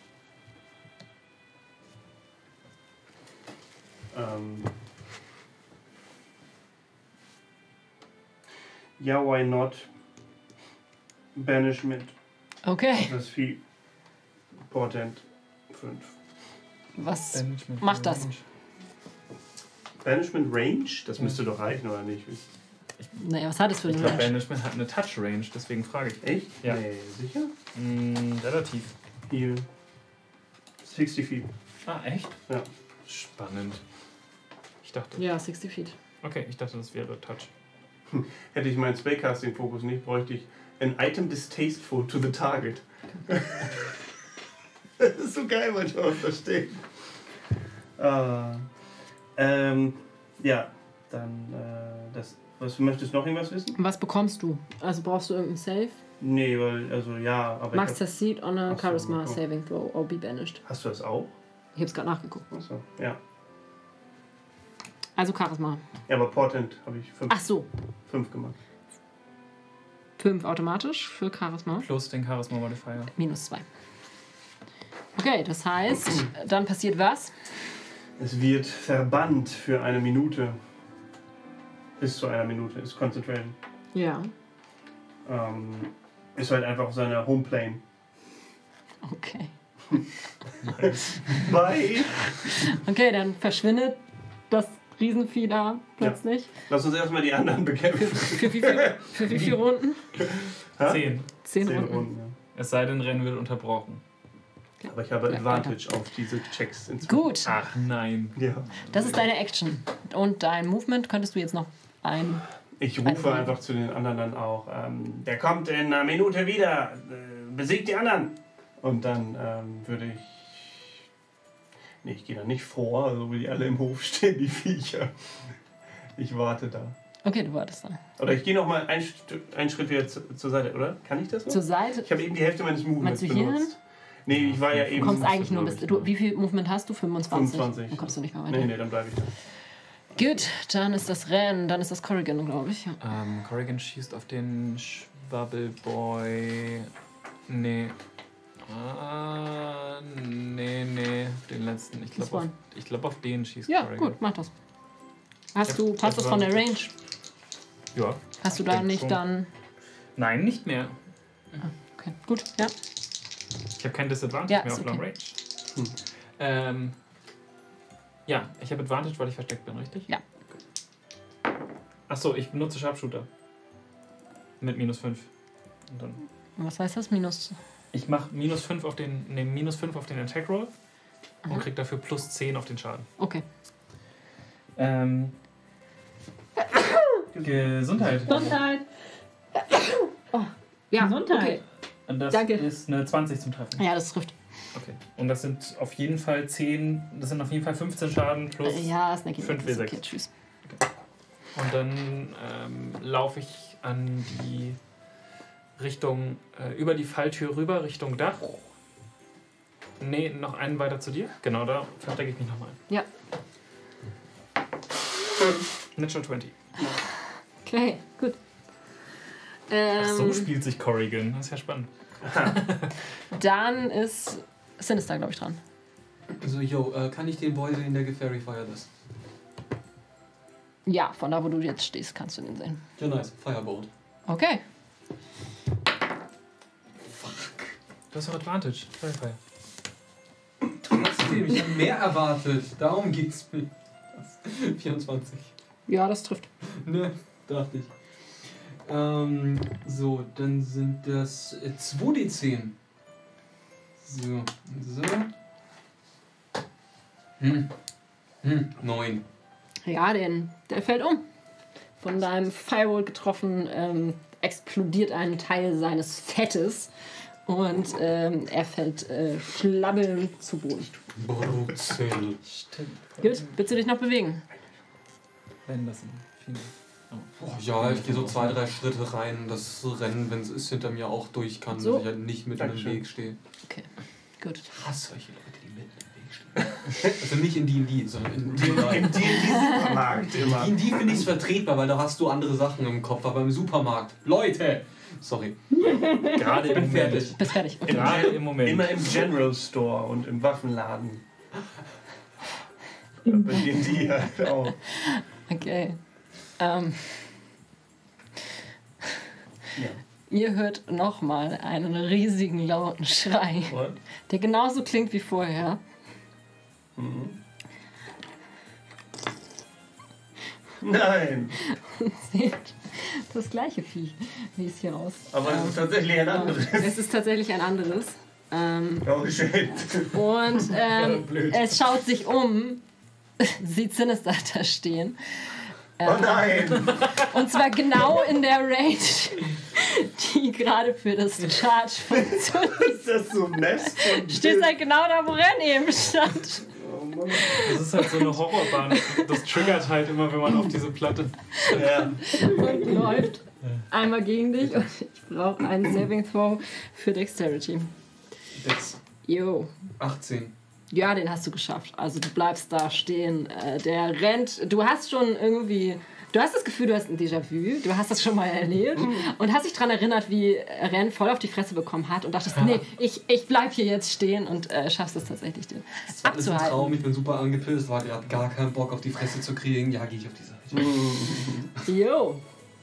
Ähm. Ja, why not? Banishment. Okay, Das ist viel. Portent. fünf. was Banishment macht das? Range. Banishment Range? Das müsste doch reichen, oder nicht? Naja, was hat es für Ich eine glaube, Range? Banishment hat eine Touch-Range, deswegen frage ich. Echt? Ja. Nee, sicher? Mm, relativ. Hier. sechzig Feet. Ah, echt? Ja. Spannend. Ich dachte. Ja, sechzig Feet. Okay, ich dachte, das wäre Touch. Hätte ich meinen Spellcasting-Fokus nicht, bräuchte ich an item distasteful to the target. Das ist so geil, manchmal, was da steht. Ah, ähm, ja, dann, äh, das, was, möchtest du noch irgendwas wissen? Was bekommst du? Also brauchst du irgendeinen Save? Nee, weil, also ja, aber Max ich hab, succeed on a Ach so, Charisma okay. Saving Throw or be banished. hast du das auch? Ich hab's gerade nachgeguckt. Achso, ja. Also Charisma. Ja, aber Portent habe ich fünf, Ach so, fünf gemacht. fünf automatisch für Charisma. Plus den Charisma Modifier. Minus zwei. Okay, das heißt, dann passiert was? Es wird verbannt für eine Minute. Bis zu einer Minute ist Concentration. Ja. Ähm, ist halt einfach auf seiner Homeplane. Okay. Bye! Okay, dann verschwindet das Riesenvieh da plötzlich. Lass uns erstmal die anderen bekämpfen. Für wie viele für wie viele Runden? Ha? Zehn. Zehn, Zehn Runden. Runden, ja. Es sei denn, Rennen wird unterbrochen. Aber ich habe Ja, Advantage auf diese Checks inzwischen. Gut, Ach nein. Ja. das ist deine Action. Und dein Movement könntest du jetzt noch ein... Ich rufe einfach zu den anderen dann auch. Ähm, der kommt in einer Minute wieder. Äh, besiegt die anderen. Und dann ähm, würde ich. Nee, ich gehe da nicht vor, also wo die alle im Hof stehen, die Viecher. Ich warte da. Okay, du wartest dann. Oder ich gehe noch mal einen, St- einen Schritt wieder zu, zur Seite, oder? Kann ich das noch? Zur Seite. Ich habe eben die Hälfte meines Movements Meinst du hier benutzt. Nee, ich war ja Du eben. kommst eigentlich nur bis... Du, wie viel Movement hast du? fünfundzwanzig? fünfundzwanzig. Dann kommst du nicht mehr weiter. Nee, nee, dann bleibe ich da. Gut, dann ist das Rennen, dann ist das Corrigan, glaube ich. Ja. Ähm, Corrigan schießt auf den Schwabbelboy. Nee. Ah, nee, nee. Den letzten. Ich Das glaube, war auf, ein- ich glaub, auf den schießt Ja, Corrigan. gut, mach das. Hast Ich du, hab- passt das von der Range? Ja. Hast du Ich da denk nicht schon. dann... Nein, nicht mehr. Okay, gut, ja. Ich habe kein Disadvantage Ja, mehr ist auf Long okay. Range. Hm. Ähm, ja, ich habe Advantage, weil ich versteckt bin, richtig? Ja. Achso, ich benutze Sharpshooter. Mit minus fünf. Und dann. Was heißt das? Minus... Ich mache minus fünf auf den. Nee, minus fünf auf den Attack Roll Aha. und krieg dafür plus zehn auf den Schaden. Okay. Ähm. Gesundheit. Gesundheit. Ja, Gesundheit. okay. Und das Danke. ist eine zwanzig zum Treffen. Ja, das trifft. Okay. Und das sind auf jeden Fall zehn. Das sind auf jeden Fall fünfzehn Schaden plus. Äh, ja, Snacky. fünf ist W sechs. okay, tschüss. Und dann ähm, laufe ich an die Richtung, äh, über die Falltür rüber, Richtung Dach. Nee, noch einen weiter zu dir. Genau, da verstecke ich mich nochmal. Ja. Natural zwanzig. Okay, gut. Ähm, Ach, so spielt sich Corrigan. Das ist ja spannend. Dann ist Sinister, glaube ich, dran. Also, yo, äh, kann ich den Boy sehen, der Gefairy Fire ist? Ja, von da, wo du jetzt stehst, kannst du den sehen. Ja, nice. Firebolt. Okay. Du hast doch Advantage. Fire, Fire. Trotzdem, ich habe mehr erwartet. Darum geht's mir. vierundzwanzig. Ja, das trifft. Ne, dachte ich. Ähm, so, dann sind das äh, zwei D zehn. So, so. Hm. Hm, neun. Ja, den, der fällt um. Von deinem Firewall getroffen, ähm, explodiert ein Teil seines Fettes und ähm, er fällt äh, schlabbelnd zu Boden. Brutzel. Stimmt. Gut, willst du dich noch bewegen? Wenn das ein Finger. Oh, ja, ich gehe so zwei, drei Schritte rein. Das Rennen, wenn es ist, hinter mir auch durch kann, So. dass ich halt nicht mitten im Dankeschön. Weg stehe. Okay, gut. Ich hasse solche Leute, die mitten im Weg stehen. Also nicht in D und D, sondern in D Im und D. D und D-Supermarkt immer. In D und D finde ich es vertretbar, weil da hast du andere Sachen im Kopf. Aber im Supermarkt, Leute! Sorry, Gerade ich im bin Moment. fertig. Bist fertig. Okay. Gerade im Moment. Immer im General Store und im Waffenladen. Bei D und D halt auch. Okay. Ähm, Ja. ihr hört nochmal einen riesigen lauten Schrei, What? der genauso klingt wie vorher. Mhm. Nein, Seht das gleiche Vieh, wie es hier aus. aber es ist tatsächlich ein anderes. Es ist tatsächlich ein anderes. Ähm, Oh shit. und ähm, Blöd. es schaut sich um, sieht Sinister da stehen. Oh nein. Und zwar genau in der Range, die gerade für das Charge funktioniert. Ist das so ein Nest? von Steht halt genau da, wo Ren eben stand. Oh Mann. Das ist halt so eine Horrorbahn. Das triggert halt immer, wenn man auf diese Platte. Ja. Und läuft einmal gegen dich und ich brauche einen Saving Throw für Dexterity. Dex Jo. achtzehn. Ja, den hast du geschafft. Also du bleibst da stehen. Äh, der rennt. Du hast schon irgendwie. Du hast das Gefühl, du hast ein Déjà-vu. Du hast das schon mal erlebt. Und hast dich daran erinnert, wie Ren voll auf die Fresse bekommen hat. Und dachtest, nee, ich, ich bleib hier jetzt stehen. Und äh, schaffst es tatsächlich, den Das war alles ein abzuhalten. Traum, ich bin super angepisst, war gerade gar keinen Bock auf die Fresse zu kriegen. Ja, gehe ich auf die Seite. Jo.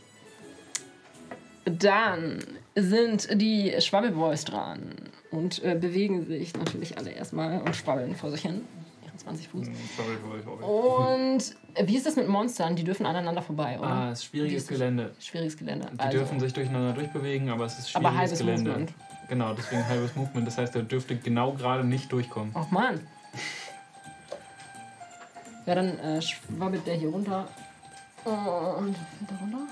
Dann sind die Schwabbelboys dran und äh, bewegen sich natürlich alle erstmal und schwabbeln vor sich hin. Ihre zwanzig Fuß. Sorry, sorry, sorry. Und äh, wie ist das mit Monstern? Die dürfen aneinander vorbei, oder? Ah, es ist schwieriges Gelände. Schwieriges Gelände. Die Also, dürfen sich durcheinander durchbewegen, aber es ist aber schwieriges halbes Gelände. Movement. Genau, deswegen halbes Movement. Das heißt, er dürfte genau gerade nicht durchkommen. Ach Mann. Ja, dann äh, schwabbelt der hier runter. Und da runter.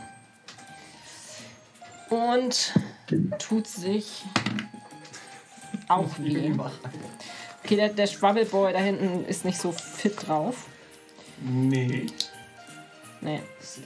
Und tut sich auch weh. Okay, der, der Schwabbelboy da hinten ist nicht so fit drauf. Nee. Nee.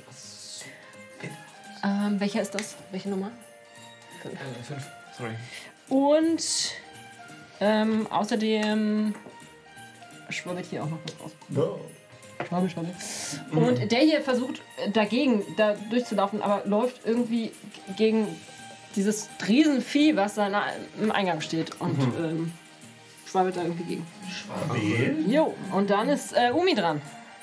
Ähm, welcher ist das? Welche Nummer? Äh, fünf. Sorry. Und ähm, außerdem schwabbelt hier auch noch was raus. No. Schwabbel, schwabbel. Und der hier versucht äh, dagegen da durchzulaufen, aber läuft irgendwie g- gegen dieses Riesenvieh, was da na- im Eingang steht. Und ähm, schwabbelt da irgendwie gegen. Schwabbel? Jo, und dann ist äh, Umi dran.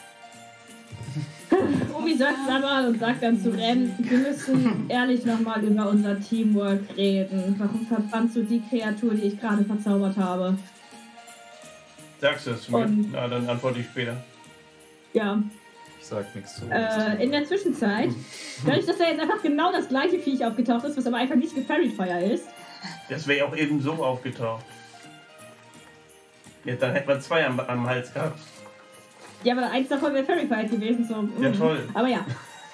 Obi sagt aber und sagt dann zu Ren, wir müssen ehrlich nochmal über unser Teamwork reden. Warum verbannst du die Kreatur, die ich gerade verzaubert habe? Sagst du das zu mir? Und- Na, dann antworte ich später. Ja, Ich sag nichts zu. äh, in der Zwischenzeit, dadurch, dass da jetzt einfach genau das gleiche Viech aufgetaucht ist, was aber einfach nicht gefairy Fire ist, Das wäre auch eben so aufgetaucht. Ja, dann hätten wir zwei am, am Hals gehabt. ja, aber eins davon wäre Fairy Fire gewesen, so. Ja, mm. toll. Aber ja.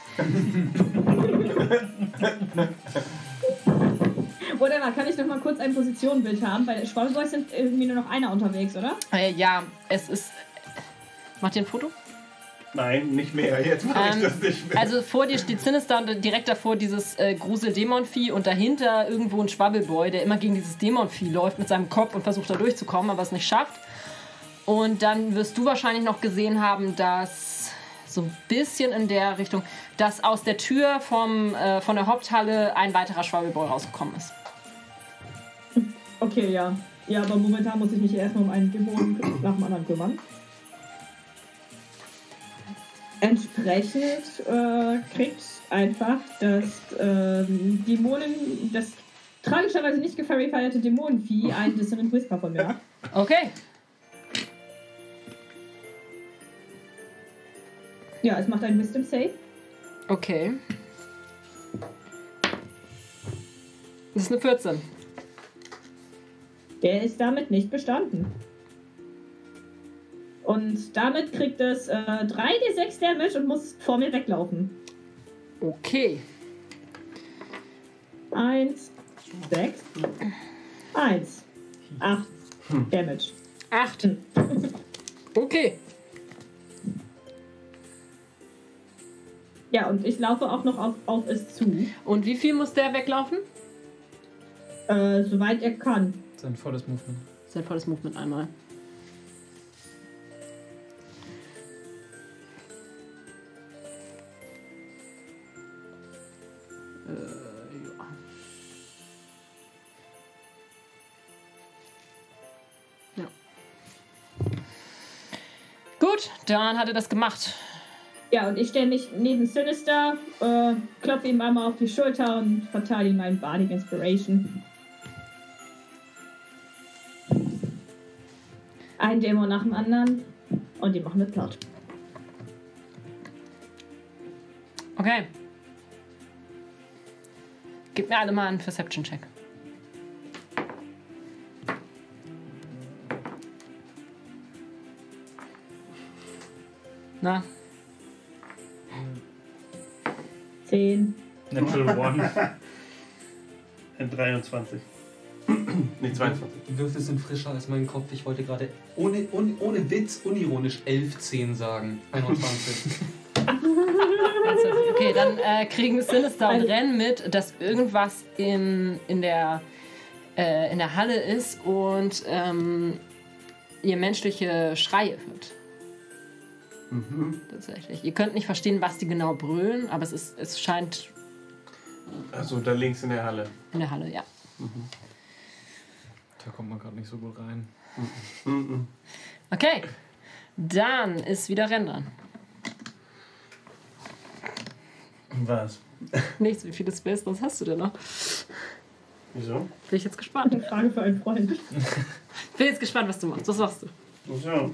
Whatever, kann ich noch mal kurz ein Positionenbild haben? Weil Schwabbelboys sind irgendwie nur noch einer unterwegs, oder? Äh, ja, es ist. Macht ihr ein Foto? Nein, nicht mehr. Jetzt mache ich Ähm, das nicht mehr. Also vor dir steht Sinister und direkt davor dieses äh, Grusel-Dämonvieh und dahinter irgendwo ein Schwabbelboy, der immer gegen dieses Dämonvieh läuft mit seinem Kopf und versucht da durchzukommen, aber es nicht schafft. Und dann wirst du wahrscheinlich noch gesehen haben, dass so ein bisschen in der Richtung, dass aus der Tür vom, äh, von der Haupthalle ein weiterer Schwabbelboy rausgekommen ist. Okay, ja. Ja, aber momentan muss ich mich erstmal um einen Dämonen nach dem anderen kümmern. Entsprechend äh, kriegt einfach das ähm, Dämonen, das tragischerweise nicht gefairy-feierte Dämonenvieh ein Dissonant Whisper von mir. Okay. Ja, es macht einen Wisdom Save. Okay. Das ist eine vierzehn. Der ist damit nicht bestanden. Und damit kriegt es äh, drei D sechs Damage und muss vor mir weglaufen. Okay. Eins, sechs, eins, acht Damage. Acht. Hm. Okay. Ja, und ich laufe auch noch auf, auf es zu, Und wie viel muss der weglaufen? äh, soweit er kann. Sein volles Movement. Sein volles Movement einmal. Äh, ja. Ja. Gut, dann hat er das gemacht. Ja, und ich stelle mich neben Sinister, äh, klopfe ihm einmal auf die Schulter und verteile ihm meinen Bardic Inspiration. Ein Dämon nach dem anderen und die machen wir platt. Okay. Gib mir alle mal einen Perception-Check. Na, Zehn. Natural One. dreiundzwanzig. Nicht zweiundzwanzig. Die Würfel sind frischer als mein Kopf. Ich wollte gerade ohne, ohne, ohne Witz, unironisch elf zehn sagen. einundzwanzig. okay, dann äh, kriegen Sinister und Ren mit, dass irgendwas in, in, der, äh, in der Halle ist und ähm, ihr menschliche Schreie hört. Mhm. Tatsächlich. Ihr könnt nicht verstehen, was die genau brüllen, aber es, ist, es scheint Also da links in der Halle. in der Halle, ja. Da kommt man gerade nicht so gut rein. Mhm. Okay, dann ist wieder Ren dran. Was? Nichts, wie viele Spells hast du denn noch? Wieso? Bin ich jetzt gespannt. Eine Frage für einen Freund. Bin jetzt gespannt, was du machst. Was machst du? So.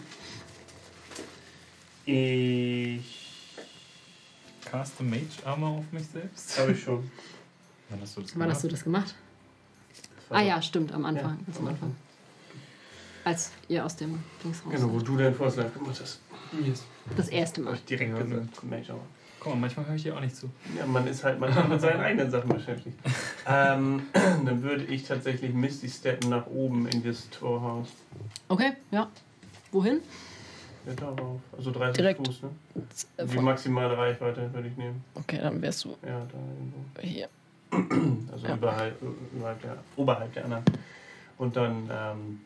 Ich. Caste Mage Armor auf mich selbst. Habe ich schon. Wann hast du das Wann gemacht? hast du das gemacht? Das war Ah doch- ja, stimmt, am Anfang. Ja, Ganz am Anfang. Als ihr aus dem Dings raus Genau, wo seid. du deinen Vorschlag gemacht hast. Yes. Das erste Habe Mal. ich direkt Ja, gesagt. Mensch, aber. Guck mal, manchmal höre ich dir auch nicht zu. Ja, man ist halt manchmal mit seinen eigenen Sachen beschäftigt. ähm, dann würde ich tatsächlich Misty steppen nach oben in das Torhaus. Okay, ja. Wohin? Ja, darauf. Also dreißig Direkt. Fuß, ne? Äh, Die von- maximale Reichweite würde ich nehmen. Okay, dann wärst du Ja, da irgendwo. hier. Also Ja. überhalb, überhalb, der, oberhalb der anderen. Und dann, ähm,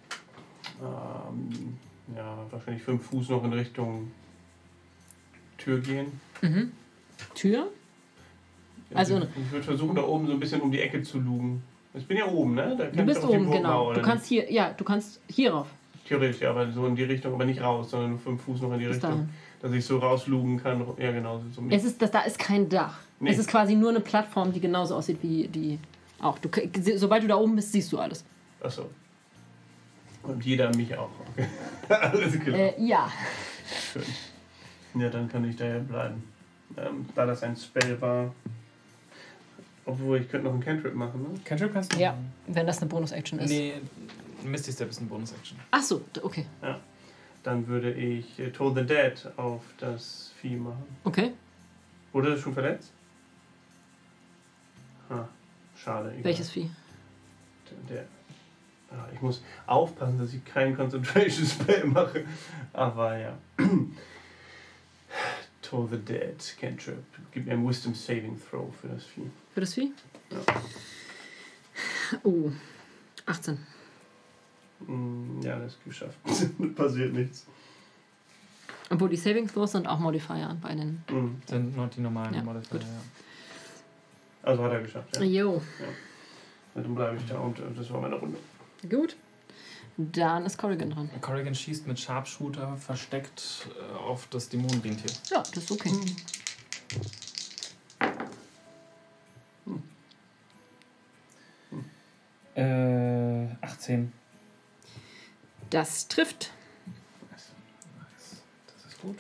ähm, ja, wahrscheinlich fünf Fuß noch in Richtung Tür gehen. Mhm. Tür? Also- ich, ich würde versuchen, da oben so ein bisschen um die Ecke zu lugen. Ich bin ja oben, ne? Da kann Du ich bist auf die oben, Burg genau. rauen, Du oder kannst hier, ja, du kannst hier rauf. nicht? Theoretisch, ja, aber so in die Richtung, aber nicht raus, sondern nur fünf Fuß noch in die Bis Richtung. dahin. Dass ich so rauslugen kann. Ja, genau. So Es ist, das, da ist kein Dach. Nee. Es ist quasi nur eine Plattform, die genauso aussieht wie die auch. Du, sobald du da oben bist, siehst du alles. Achso. Und jeder mich auch. Okay. Alles klar. Äh, ja. Schön. Ja, dann kann ich da ja bleiben. Ähm, da das ein Spell war. Obwohl, ich könnte noch einen Cantrip machen, ne? Cantrip kannst du Ja, machen. wenn das eine Bonus-Action ist. Nee, Misty Step ist eine Bonus-Action. Ach so, d- okay. Dann würde ich äh, Toll the Dead auf das Vieh machen. Okay. Wurde das schon verletzt? Ah, schade. Egal. Welches Vieh? Der, der, ah, ich muss aufpassen, dass ich keinen Concentration Spell mache. Aber ja. Toll the Dead, Cantrip. Gib mir ein Wisdom Saving Throw für das Vieh. Für das Vieh? Ja. Oh, achtzehn. Mm, Ja, das ist geschafft. Passiert nichts. Obwohl die Saving Throws sind auch Modifier bei den. Mm. Sind nur die normalen Ja, Modifier, gut. ja. Also hat er geschafft, ja. Jo, Dann bleibe ich da und äh, das war meine Runde. gut. Dann ist Corrigan dran. Corrigan schießt mit Sharpshooter versteckt äh, auf das Dämonenrentier. Ja, das ist okay. Äh, achtzehn. Das trifft. Nice. Das ist gut.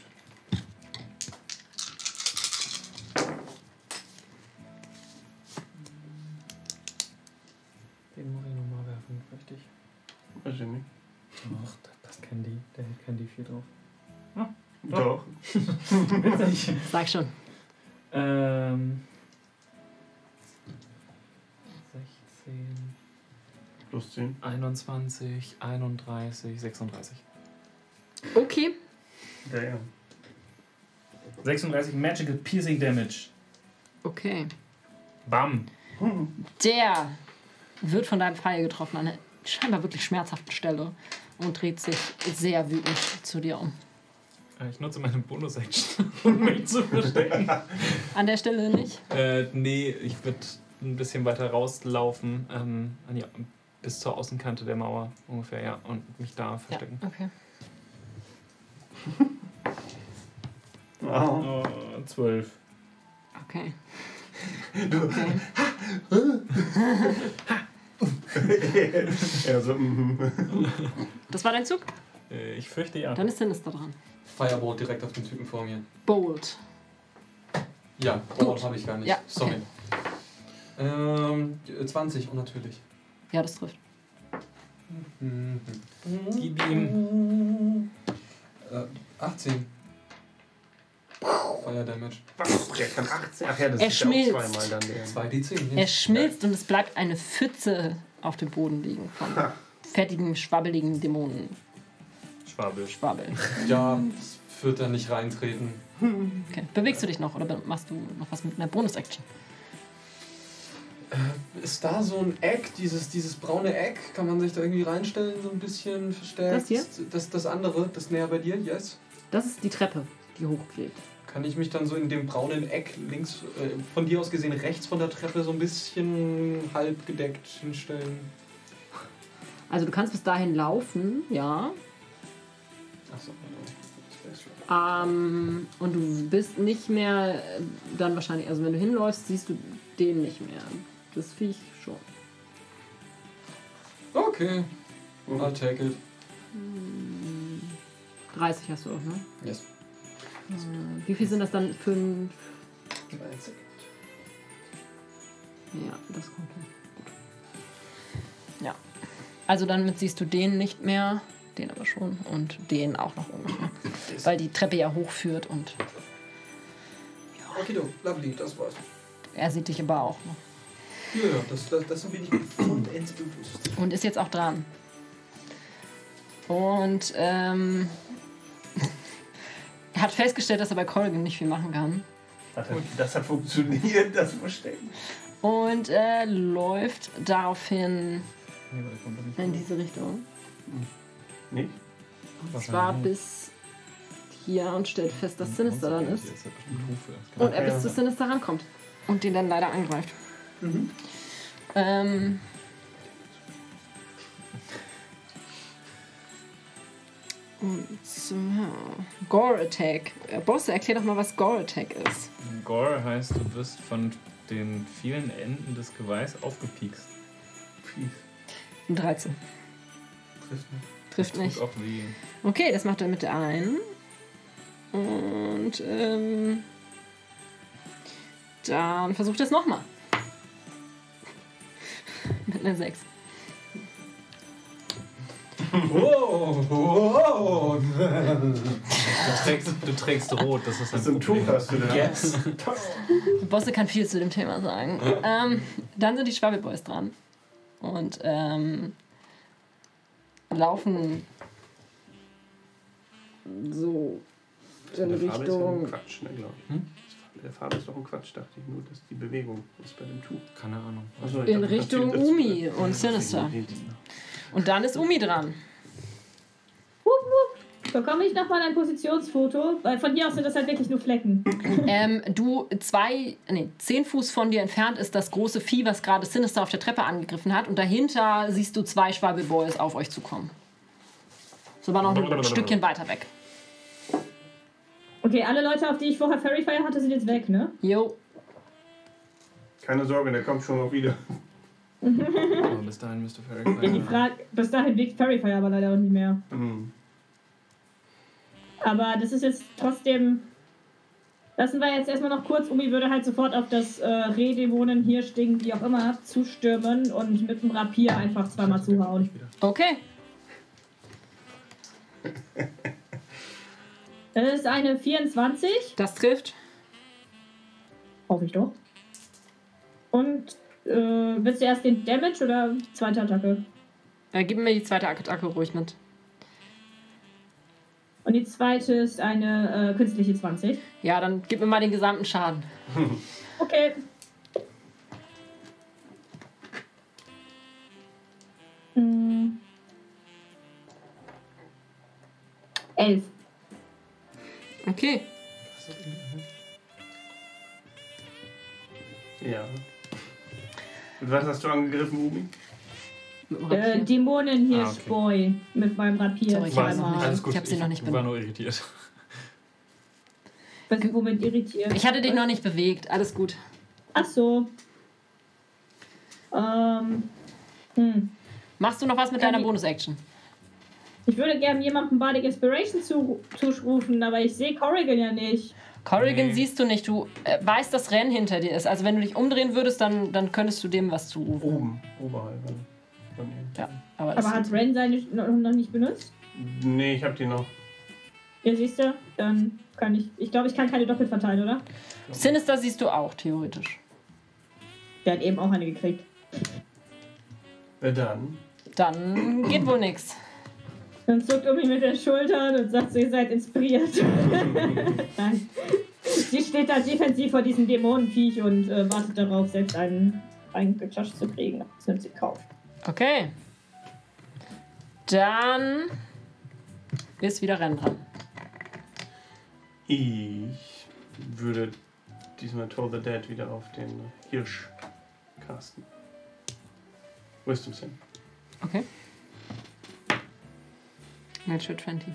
Den muss ich nochmal werfen, richtig? Weiß ich nicht. Ach, das Candy, der hält Candy viel drauf. Doch. Witzig. Sag schon. ähm. sechzehn, Plus zehn. einundzwanzig, einunddreißig, sechsunddreißig. Okay. Ja, ja. sechsunddreißig Magical Piercing Damage. Okay. Bam. Der wird von deinem Pfeil getroffen an einer scheinbar wirklich schmerzhaften Stelle und dreht sich sehr wütend zu dir um. Ich nutze meine Bonus-Action, um mich zu verstecken. An der Stelle nicht? äh, nee, ich würde ein bisschen weiter rauslaufen, ähm, an die, bis zur Außenkante der Mauer ungefähr, ja, und mich da verstecken. Ja, okay. Wow. Oh, zwölf. Okay. Ja, so, mhm. Das war dein Zug? Äh, ich fürchte ja. Dann ist Sinister dran. Firebolt direkt auf den Typen vor mir. Bold. Ja, Gut. Bolt habe ich gar nicht. Ja, Sorry. okay. Ähm, zwanzig, unnatürlich. Ja, das trifft. Mhm. Gib ihm. Äh, achtzehn. Fire Damage. Was? Der kann achtzehn. Ach ja, das Er ist schmilzt. ja auch zweimal dann der. zwei D zehn. Er schmilzt und es bleibt eine Pfütze auf dem Boden liegen von fettigen, schwabbeligen Dämonen. Schwabel. Schwabbel. Ja, das wird da nicht reintreten. Okay. Bewegst du dich noch oder machst du noch was mit einer Bonus-Action? Äh, ist da so ein Eck, dieses, dieses braune Eck? Kann man sich da irgendwie reinstellen, so ein bisschen verstärkt? Das hier? Das, das andere, das näher bei dir, yes? Das ist die Treppe, die hochquillt. Kann ich mich dann so in dem braunen Eck links, äh, von dir aus gesehen rechts von der Treppe so ein bisschen halb gedeckt hinstellen? Also du kannst bis dahin laufen, ja. Achso, Ähm, und du bist nicht mehr äh, dann wahrscheinlich, also wenn du hinläufst, siehst du den nicht mehr. Das Viech schon. okay. I'll take it. dreißig hast du auch, ne? Yes. Äh, wie viel sind das dann? Fünf? Ja, das kommt hin. Gut. Ja. Also dann siehst du den nicht mehr, den aber schon und den auch noch ungefähr. Weil die Treppe ja hochführt und Okay, do, lovely, das war's. er sieht dich aber auch noch. Ja, ja, das, das, das bin ich vollends bewusst. Und ist jetzt auch dran. Und ähm, er hat festgestellt, dass er bei Colgan nicht viel machen kann. Das hat, das hat funktioniert, das Verstecken. Und er läuft daraufhin Nee, weil der kommt da nicht in hoch. diese Richtung. Nicht? Und zwar bis hier und stellt fest, dass Sinister dann ist. Jetzt hat bestimmt Hufe. Das kann Und er bis zu Sinister rankommt. Und den dann leider angreift. Mhm. Ähm. Und so, Gore Attack. Äh, Bosse, erklär doch mal, was Gore Attack ist. Gore heißt, du wirst von den vielen Enden des Geweihs aufgepiekst. Ein dreizehn. Trifft nicht. Trifft Tut nicht. auch weh. Okay, das macht er mit der einen. Und ähm, dann versucht er es nochmal. Mit einer sechs. Wow, wow. Du trägst, du trägst rot, das ist ein Was für ein Tuch Problem. hast du da? Yes. Bosse kann viel zu dem Thema sagen. Ähm, dann sind die Schwabbelboys dran. Und ähm, laufen so in Der Farbe ist doch ein Richtung. Quatsch, ne, glaube ich. Hm? Der Farbe ist doch ein Quatsch, dachte ich nur, dass die Bewegung ist bei dem Tuch. Keine Ahnung. Achso, ich In dachte, das Richtung steht- das- Umi und Sinister. Und dann ist Umi dran. Bekomme ich nochmal ein Positionsfoto? Weil von hier aus sind das halt wirklich nur Flecken. Ähm, du zwei, nee, zehn Fuß von dir entfernt ist das große Vieh, was gerade Sinister auf der Treppe angegriffen hat. Und dahinter siehst du zwei Schwabbelboys auf euch zukommen. Ist aber noch ein Stückchen weiter weg. Okay, alle Leute, auf die ich vorher Fairy Fire hatte, sind jetzt weg, ne? Jo. Keine Sorge, der kommt schon noch wieder. Aber bis dahin müsste Ferry Ja, die Frage, bis dahin wirkt Fairy Fire aber leider auch nicht mehr. Hm. Aber das ist jetzt trotzdem. Lassen wir jetzt erstmal noch kurz. Umi würde halt sofort auf das äh, Rehdämonen, Hirschding, wie auch immer, zustürmen und mit dem Rapier einfach zweimal zuhauen. Okay. Das ist eine vierundzwanzig. Das trifft. Hoffe ich doch. Und äh, willst du erst den Damage oder die zweite Attacke? Äh, gib mir die zweite Attacke ruhig mit. Und die zweite ist eine äh, künstliche zwanzig. Ja, dann gib mir mal den gesamten Schaden. Okay. Hm. Elf. Okay. Ja. Und was hast du angegriffen, Umi? Mit dem Äh, Rapier. Dämonenhirschboy mit meinem Rapier. Sorry, ich weiß noch zweimal. nicht. Alles gut, Ich hab sie noch nicht war benutzt. nur irritiert. Was, womit irritiert? Ich hatte dich noch nicht bewegt. Alles gut. Ach so. Ähm. Hm. Machst du noch was mit Ja, deiner die- Bonus-Action? Ich würde gerne jemandem Bardic Inspiration zu, zurufen, aber ich sehe Corrigan ja nicht. Corrigan Nee. siehst du nicht. Du äh, weißt, dass Rennen hinter dir ist. Also wenn du dich umdrehen würdest, dann, dann könntest du dem was zurufen. Oben. Oberhalb. also Von ihm. Ja, aber das Aber hat Ren seine noch, noch nicht benutzt? Nee, ich hab die noch. Ja, siehst du? Dann kann ich. Ich glaube, ich kann keine doppelt verteilen, oder? Sinister siehst du auch, theoretisch. Der hat eben auch eine gekriegt. Na dann. Dann geht wohl nix. Dann zuckt Umi mit den Schultern und sagt so, ihr seid inspiriert. Nein. Sie steht da defensiv vor diesem Dämonenviech und äh, wartet darauf, selbst einen, einen geklatscht zu kriegen. Das nimmt sie in Kauf. Okay. Dann ist wieder Rennen dran. Ich würde diesmal Toll the Dead wieder auf den Hirsch casten. Wisdom Sin. Okay. Natural zwanzig.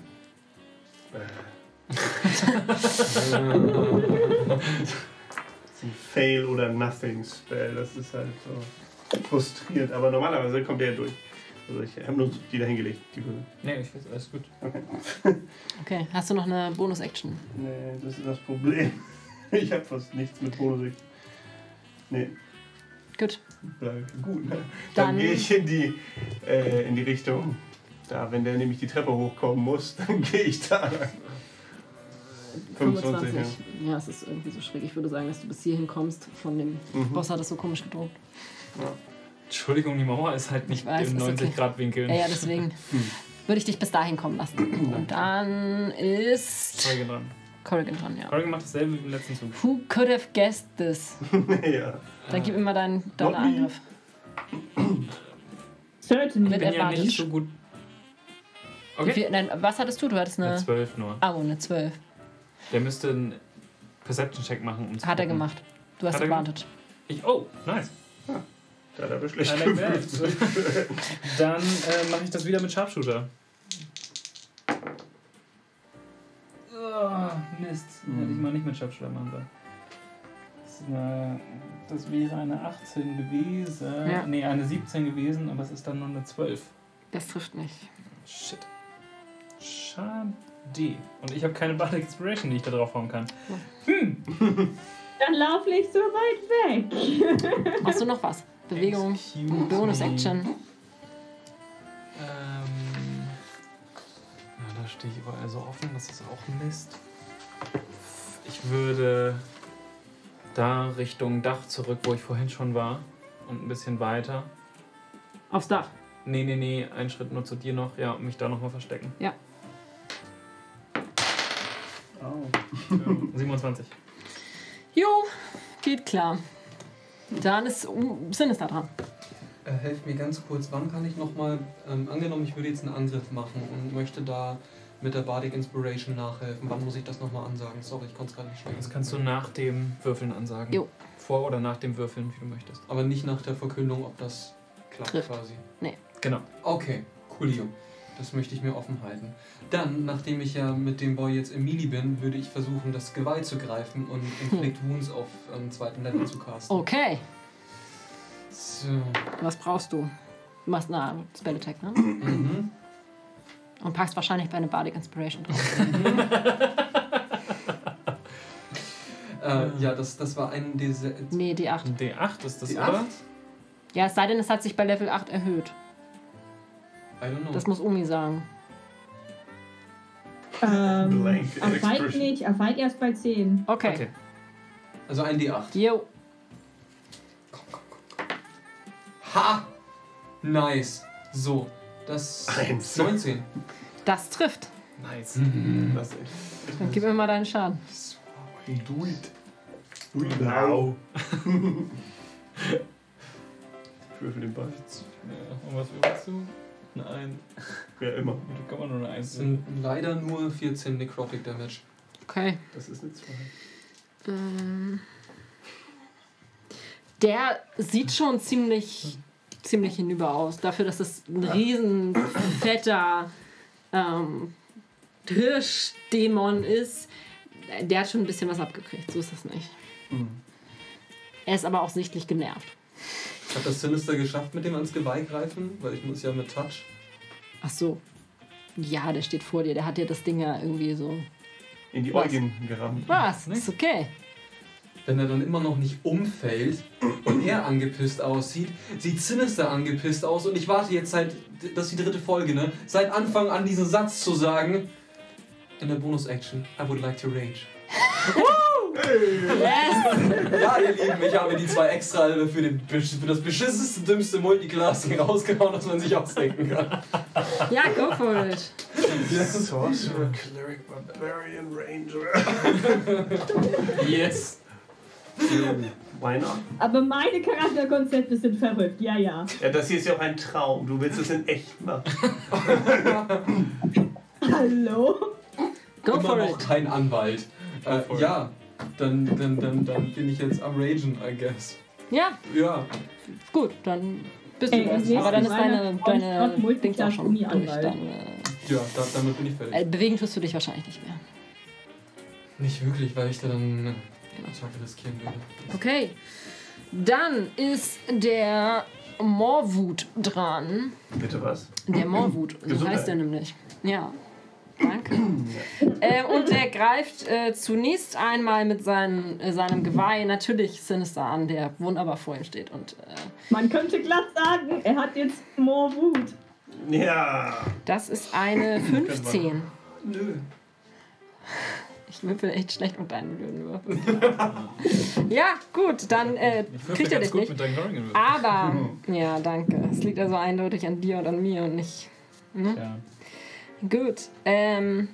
Ein Fail oder Nothing Spell, das ist halt so frustriert, aber normalerweise kommt der durch. Also ich habe nur die da hingelegt, die Würfel. Nee, ich weiß, alles gut. Okay. Okay, hast du noch eine Bonus-Action? Nee, das ist das Problem. Ich habe fast nichts mit Bonus. Nee, Gut. bleib gut. Ne? Dann- Dann gehe ich in die, äh, in die Richtung. Da, wenn der nämlich die Treppe hochkommen muss, dann gehe ich da lang. fünfundzwanzig, ja. Ja, es ist irgendwie so schräg. Ich würde sagen, dass du bis hierhin kommst. Von dem Mhm. Boss hat das so komisch gedruckt. Ja. Entschuldigung, die Mauer ist halt nicht Ich weiß, im ist okay. neunzig Grad Winkel. Ja, ja, deswegen würde ich dich bis dahin kommen lassen. Und dann ist Corrigan dran. Corrigan dran, ja. Corrigan macht dasselbe wie im letzten Zug. Who could have guessed this? Ja. Dann gib mir mal deinen deinen Not me. Angriff. Certainly. Mit Ich bin ja Advantage. nicht so gut. Wie Okay. viel, nein, was hattest du? Du hattest Eine eine... zwölf nur. Ah, oh, eine zwölf. Der müsste einen Perception-Check machen, um zu Hat er gucken. gemacht. Du hast Hat er Advantage. Ich, oh, nice. Da hat er aber schlecht I like gewürfelt. that. Dann äh, mache ich das wieder mit Sharpshooter. Oh, Mist. Hätte ich mal nicht mit Sharpshooter machen sollen. Das, ist eine, das wäre eine achtzehn gewesen. Ja. Nee, eine siebzehn gewesen, aber es ist dann nur eine zwölf. Das trifft nicht. Shit. Schade. Und ich habe keine Bardic Inspiration, die ich da drauf hauen kann. Dann lauf nicht so weit weg. Hast du noch was? Bewegung, Excuse me. Bonus-Action. Ähm, ja, da stehe ich überall so offen, das ist auch Mist. Ich würde da Richtung Dach zurück, wo ich vorhin schon war. Und ein bisschen weiter. Aufs Dach. Nee, nee, nee, einen Schritt nur zu dir noch. Ja, und mich da nochmal verstecken. Ja. siebenundzwanzig. Jo, geht klar. Dann ist um, Sinister dran. Äh, helft mir ganz kurz, wann kann ich nochmal, ähm, angenommen ich würde jetzt einen Angriff machen und möchte da mit der Bardic Inspiration nachhelfen, wann muss ich das nochmal ansagen? Sorry, ich konnte es gerade nicht schnell. Das kannst du nach dem Würfeln ansagen. Jo. Vor oder nach dem Würfeln, wie du möchtest. Aber nicht nach der Verkündung, ob das klappt Trifft. quasi. Genau. Okay, coolio. Das möchte ich mir offen halten. Dann, nachdem ich ja mit dem Boy jetzt im Melee bin, würde ich versuchen, das Geweih zu greifen und Inflict Wounds auf ähm, zweiten Level zu casten. Okay. So. Was brauchst du? Du machst eine Spell Attack, ne? Mhm. Und packst wahrscheinlich bei einer Bardic Inspiration drauf. Äh, ja, das, das war ein dieser. Nee, die acht. D acht ist das, Die oder? acht? Ja, es sei denn, es hat sich bei Level acht erhöht. I don't know. Das muss Umi sagen. Ähm, Blank auf weit expression. nicht, auf weit erst bei zehn. Okay. Okay. Also ein D acht. Jo. Ha! Nice. So, das Eins. neunzehn. Das trifft. Nice. Das ist echt. Dann gib mir mal deinen Schaden. Do it. Wow. Ich würfel den Ball. Ja, und was würfelst du? Nein. Ja, immer. Da kann man nur eine Das Eins. sind leider nur vierzehn Necrotic Damage. Okay. Das ist eine zwei. Ähm, der sieht schon ziemlich, ziemlich hinüber aus. Dafür, dass es ein riesen fetter ähm, Hirschdämon ist. Der hat schon ein bisschen was abgekriegt. So ist das nicht. Mhm. Er ist aber auch sichtlich genervt. Hat das Sinister geschafft mit dem ans Geweih greifen? Weil ich muss ja mit Touch. Ach so. Ja, der steht vor dir. Der hat dir das Ding ja irgendwie so... In die Was? Eugen gerammt. Was? Ist okay. Wenn er dann immer noch nicht umfällt und er angepisst aussieht, sieht Sinister angepisst aus und ich warte jetzt seit, das ist die dritte Folge, ne? Seit Anfang an diesen Satz zu sagen, in der Bonus-Action, I would like to rage. Yes! Ja, ihr Lieben, ich habe die zwei extra für, den, für das beschissenste, dümmste Multiclassing rausgehauen, das man sich ausdenken kann. Ja, go for it. Sorcerer, Cleric, Barbarian, Ranger. Yes. Why not? Aber meine Charakterkonzepte sind verrückt, ja, ja. Ja, das hier ist ja auch ein Traum. Du willst es in echt machen. Hallo? Go Immer for noch it. kein Anwalt. Äh, for it. ja, dann, dann, dann, dann bin ich jetzt am Ragen, I guess. Ja, Ja. gut, dann bist du Ey, das. im Aber dann ist nächsten deine, Mal kommt deine noch Dings auch schon durch. Multiclass-Uni-Anwalt. Dann, äh, Ja, da, damit bin ich fertig. äh, bewegen tust du dich wahrscheinlich nicht mehr. Nicht wirklich, weil ich da dann eine Attacke riskieren würde. Okay, dann ist der Morwut dran. Bitte was? Der Morwut, so Gesundheit. heißt er nämlich. Ja, danke. ähm, und der greift äh, zunächst einmal mit seinen, äh, seinem Geweih natürlich Sinister an, der wunderbar vor ihm steht. Und äh, Man könnte glatt sagen, er hat jetzt more Wut. Ja. das ist eine fünfzehn. Nö. Ich würfel echt schlecht mit deinen blöden Würfeln. Ja, gut, dann äh, Ich würfel kriegt er ganz dich gut nicht. mit deinen Dorian. Aber, ja, danke. Es liegt also eindeutig an dir und an mir und nicht. Hm? Ja. Gut. Ähm,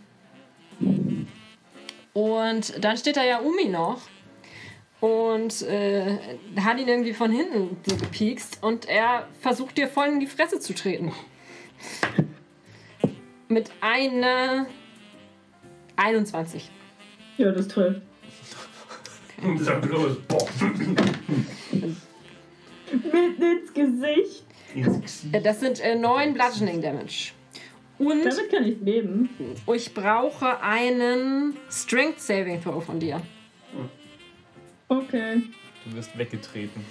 und dann steht da ja Umi noch und äh, hat ihn irgendwie von hinten so gepiekst und er versucht dir voll in die Fresse zu treten. Mit einer einundzwanzig. Ja, das trifft. Sag los. Boah. Mitten ins Gesicht. Äh, Das sind äh, neun Bludgeoning Damage. Und Damit kann ich leben. ich brauche einen Strength Saving Throw von dir. Okay. Du wirst weggetreten.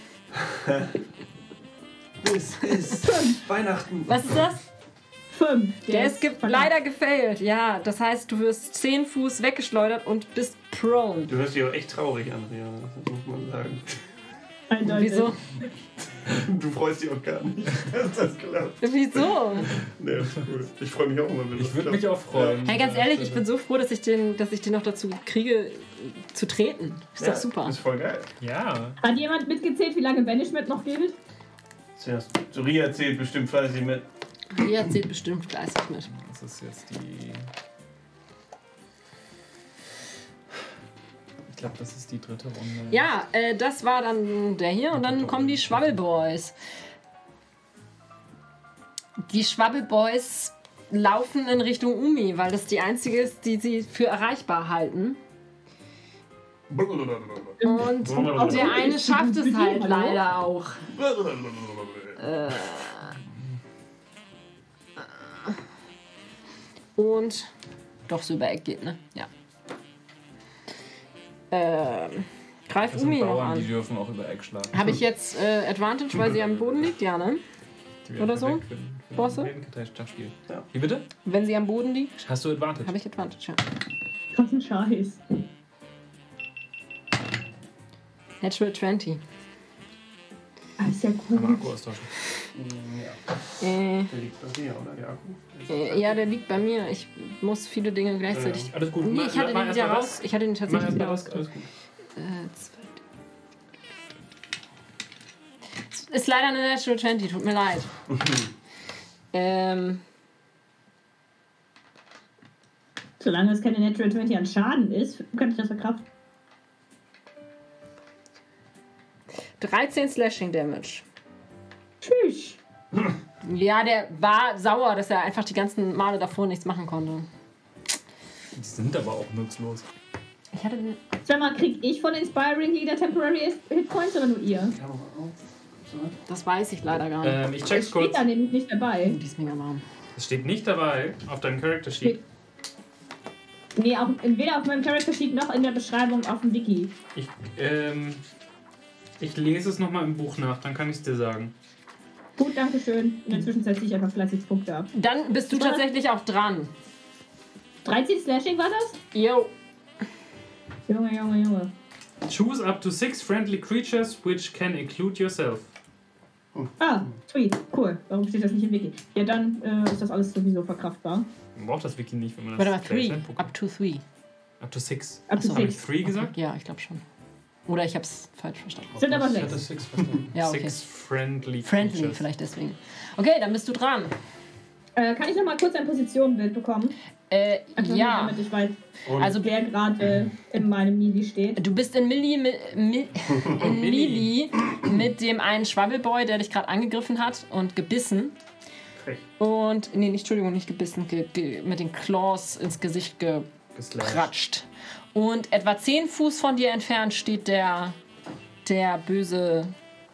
Es ist Weihnachten. Was ist das? Fünf. Der ist ge leider gefailt. Ja, das heißt, du wirst zehn Fuß weggeschleudert und bist prone. Du hörst dich auch echt traurig an, Ria. Das muss man sagen. Eindeutig. Wieso? Du freust dich auch gar nicht, dass das klappt. Wieso? Nee, das ist cool. Ich freue mich auch immer, wenn das Ich würde klappt. mich auch freuen. Hey, ganz ehrlich, ich bin so froh, dass ich den, dass ich den noch dazu kriege, zu treten. Ist Ja, doch super. Ist voll geil. Ja. Hat jemand mitgezählt, wie lange Banishment noch gilt? Zuerst. So, Ria erzählt bestimmt fleißig mit. Ria zählt bestimmt fleißig mit. Das ist jetzt die. Ich glaube, das ist die dritte Runde. Ja, äh, das war dann der hier und dann kommen die Schwabbelboys. Die Schwabbelboys laufen in Richtung Umi, weil das die einzige ist, die sie für erreichbar halten. Und der eine schafft es halt leider auch. Äh, und doch so über Eck geht, ne? Ja. Ähm, greift Das sind Umi noch Bauern, die an. dürfen auch über Eck schlagen. Habe ich jetzt äh, Advantage, weil sie am Boden liegt? Ja, ne? Die werden oder so? perfekt für den- für den Bosse? Heldenkarteischachspiel. Ja. Wie bitte? Wenn sie am Boden liegt, Hast du Advantage? habe ich Advantage, ja. Was ein Scheiß. Natural zwanzig. Ah, ist ja Kann man cool. Akku austauschen. Ja. Äh, Der liegt bei dir, oder? Der Akku? äh, ja, der liegt bei mir. Ich muss viele Dinge gleichzeitig. Alles gut. Nee, ich hatte Mach den erst wieder mal raus. Ich hatte den Mach tatsächlich erst mal wieder was. raus. Alles gut. Äh, zwei. Ist leider eine Natural zwanzig, tut mir leid. ähm, Solange es keine Natural zwanzig an Schaden ist, kann ich das verkraften. dreizehn Slashing Damage. Tschüss. Ja, der war sauer, dass er einfach die ganzen Male davor nichts machen konnte. Die sind aber auch nutzlos. Ich hatte den. Sag mal, krieg ich von Inspiring Leader Temporary Hitpoints oder nur ihr? Das weiß ich leider gar nicht. Ähm, ich Es check's steht kurz. da nämlich nicht dabei. Die ist mega warm. Es steht nicht dabei auf deinem Character Sheet. Nee, auch weder auf meinem Character Sheet noch in der Beschreibung auf dem Wiki. Ich, ähm, ich lese es nochmal im Buch nach, dann kann ich es dir sagen. Gut, danke schön. In der Zwischenzeit ziehe ich einfach fleißig Punkte ab. Dann bist du Was? tatsächlich auch dran. dreizehn Slashing war das? Yo. Junge, Junge, Junge. Choose up to six friendly creatures which can include yourself. Ah, sweet, cool. Warum steht das nicht im Wiki? Ja, dann äh, ist das alles sowieso verkraftbar. Man braucht das Wiki nicht, wenn man das Warte mal, gleich three. reinguckt. Up to three. Up to six. Up to Achso, Habe ich six. three gesagt? Ja, ich glaube schon. Oder ich habe es falsch verstanden. Sind aber Ich sechs. hatte Six verstanden. Ja, okay. Six friendly Friendly creatures. vielleicht deswegen. Okay, dann bist du dran. Äh, kann ich noch mal kurz ein Positionenbild bekommen? Äh, Einfach nur, ja. Damit ich weiß, Und Also wer gerade in meinem Melee steht. du bist in Milli, mi, mi, in Milli mit dem einen Schwabbelboy, der dich gerade angegriffen hat und gebissen. frech. Und, nee, nicht, Entschuldigung, nicht gebissen, ge, ge, mit den Claws ins Gesicht Geslashed. gepratscht. Und etwa zehn Fuß von dir entfernt steht der, der böse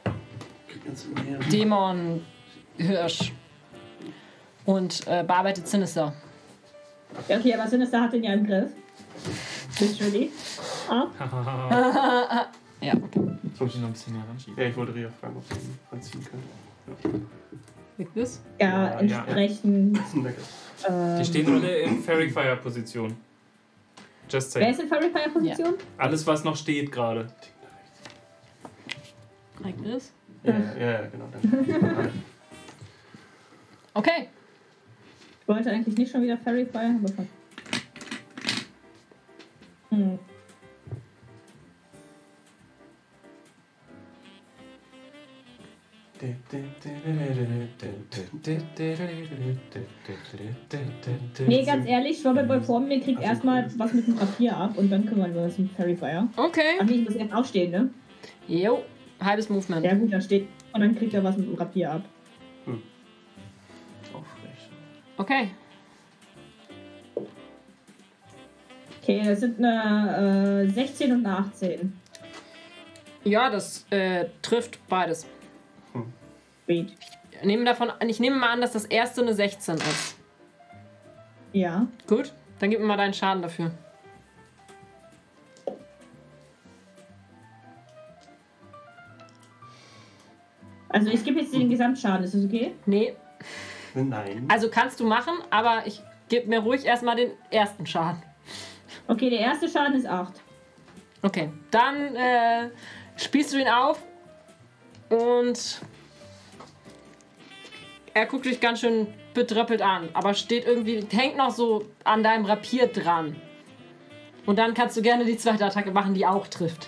Dämon-Hirsch. Und äh, bearbeitet Sinister. Ja, okay, aber Sinister hat den ja im Griff. Literally. Ah, Ja, okay. Jetzt muss ich noch ein bisschen näher ranschieben. Ja, ich wollte Ria fragen, ob sie ihn anziehen können. Like this? ja, Ja, ja. entsprechend. Das ist ein Lecker. Ähm, Die stehen alle in Fairy Fire Position. Just wer say. ist in Fairy Fire Position? Alles, was noch steht gerade. Like this? Ja, ja, ja, genau. Danke. Okay. Ich wollte eigentlich nicht schon wieder Fairy Fire, aber fuck. Hm. Nee, ganz ehrlich, Schwabbelboy vor mir kriegt erstmal was mit dem Papier ab und dann kümmern wir uns um Fairy Fire. Okay. Ach nee, ich muss erst aufstehen, ne? Jo. Halbes Movement. Ja gut, dann steht und dann kriegt er was mit dem Papier ab. Auch frech. Okay. Okay, das sind eine äh, sechzehn und eine achtzehn. Ja, das äh, trifft beides. Sweet. Ich nehme, davon, ich nehme mal an, dass das erste eine sechzehn ist. Ja. Gut, dann gib mir mal deinen Schaden dafür. Also ich gebe jetzt den Gesamtschaden, ist das okay? Nee, Nein. also kannst du machen, aber ich gebe mir ruhig erstmal den ersten Schaden. Okay, der erste Schaden ist acht. Okay, dann äh, spielst du ihn auf und er guckt dich ganz schön betröppelt an, aber steht irgendwie, hängt noch so an deinem Rapier dran. Und dann kannst du gerne die zweite Attacke machen, die auch trifft.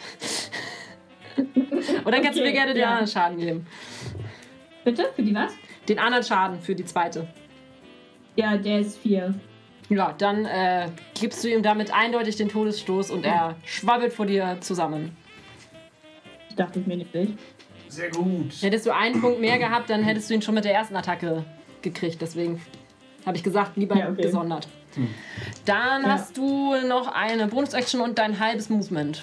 Und dann kannst du Okay, mir gerne den ja. anderen Schaden geben. Bitte? Für die was? Den anderen Schaden für die zweite. Ja, der ist vier. Ja, dann äh, gibst du ihm damit eindeutig den Todesstoß und er schwabbelt vor dir zusammen. Ich dachte ich mir nicht. nicht. Sehr gut. Hättest du einen Punkt mehr gehabt, dann hättest du ihn schon mit der ersten Attacke gekriegt. Deswegen habe ich gesagt, lieber Ja, okay. gesondert. Dann Ja. hast du noch eine Bonus-Action und dein halbes Movement.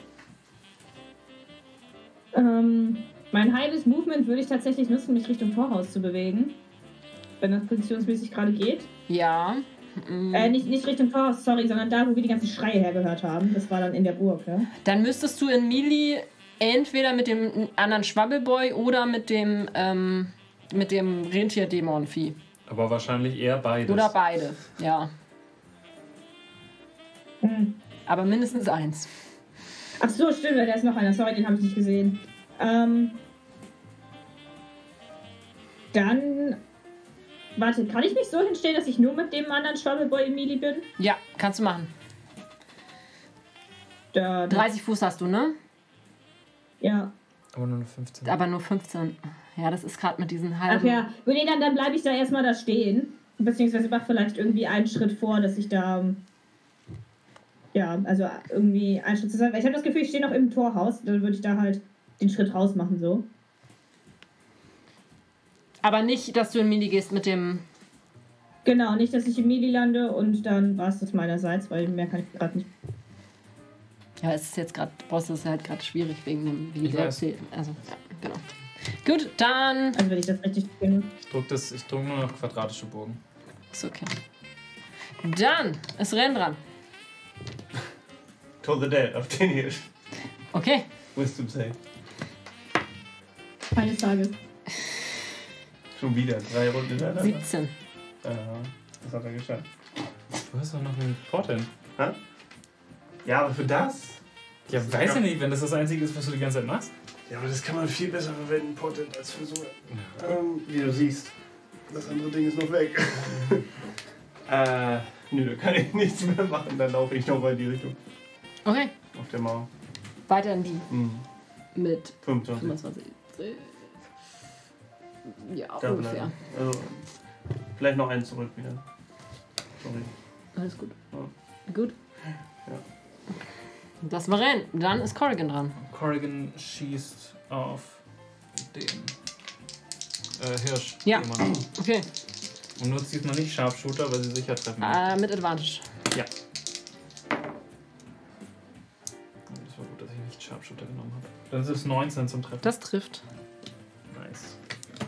Ähm, mein halbes Movement würde ich tatsächlich nutzen, mich Richtung Torhaus zu bewegen. Wenn das positionsmäßig gerade geht. Ja. Mm. Äh, nicht, nicht Richtung Torhaus, sorry, sondern da, wo wir die ganzen Schreie hergehört haben. Das war dann in der Burg, ne? Dann müsstest du in Melee entweder mit dem anderen Schwabbelboy oder mit dem, ähm, mit dem Rentier-Dämon-Vieh. Aber wahrscheinlich eher beides. Oder beide, ja. Hm. Aber mindestens eins. Ach so, stimmt, da ist noch einer. Sorry, den habe ich nicht gesehen. Ähm, dann warte, kann ich mich so hinstellen, dass ich nur mit dem anderen Troubleboy Emily bin? Ja, kannst du machen. Da, dreißig Fuß hast du, ne? Ja. Aber nur fünfzehn. Aber nur fünfzehn. Ja, das ist gerade mit diesen Ach halben... ja, nee, dann, dann bleibe ich da erstmal da stehen. Beziehungsweise mach vielleicht irgendwie einen Schritt vor, dass ich da... Ja, also irgendwie einen Schritt zusammen. Ich habe das Gefühl, ich stehe noch im Torhaus. Dann würde ich da halt den Schritt raus machen, so. Aber nicht, dass du in Mini gehst mit dem... Genau, nicht, dass ich in Mili lande und dann war es das meinerseits, weil mehr kann ich gerade nicht. Ja, es ist jetzt gerade... Brauchst du es halt gerade schwierig wegen dem... Wie Ich der weiß. zählt. Also, ja, genau. Gut, dann... Also wenn ich das richtig finde. Ich drücke das, ich drück nur noch quadratische Bogen. Ist okay. Dann ist Ren dran. To the dead, auf den hier. Okay. Wisdom save. Eines Tages. Schon wieder, drei Runden hintereinander. siebzehn. Aha, das hat er geschafft. Du hast doch noch einen Portal. Hä? Ja, aber für das? Ja, weiß ja nicht, wenn das das Einzige ist, was du die ganze Zeit machst. Ja, aber das kann man viel besser verwenden, Portent, als für so... Ähm, wie du siehst, das andere Ding ist noch weg. äh, nö, da kann ich nichts mehr machen, dann laufe ich nochmal in die Richtung. Okay. Auf der Mauer. Weiter in die. Hm. Mit fünfundzwanzig. fünfundzwanzig. Ja, Da ungefähr. bleiben. Also, vielleicht noch einen zurück wieder. Sorry. Alles gut. Ja. Gut. Ja. Das war Ren. Dann ist Corrigan dran. Corrigan schießt auf den äh, Hirsch. Ja. Dämon. Okay. Und nutzt diesmal nicht Sharpshooter, weil sie sicher treffen. Äh, mit Advantage. Ja. Das war gut, dass ich nicht Sharpshooter genommen habe. Dann ist es neunzehn zum Treffen. Das trifft. Nice.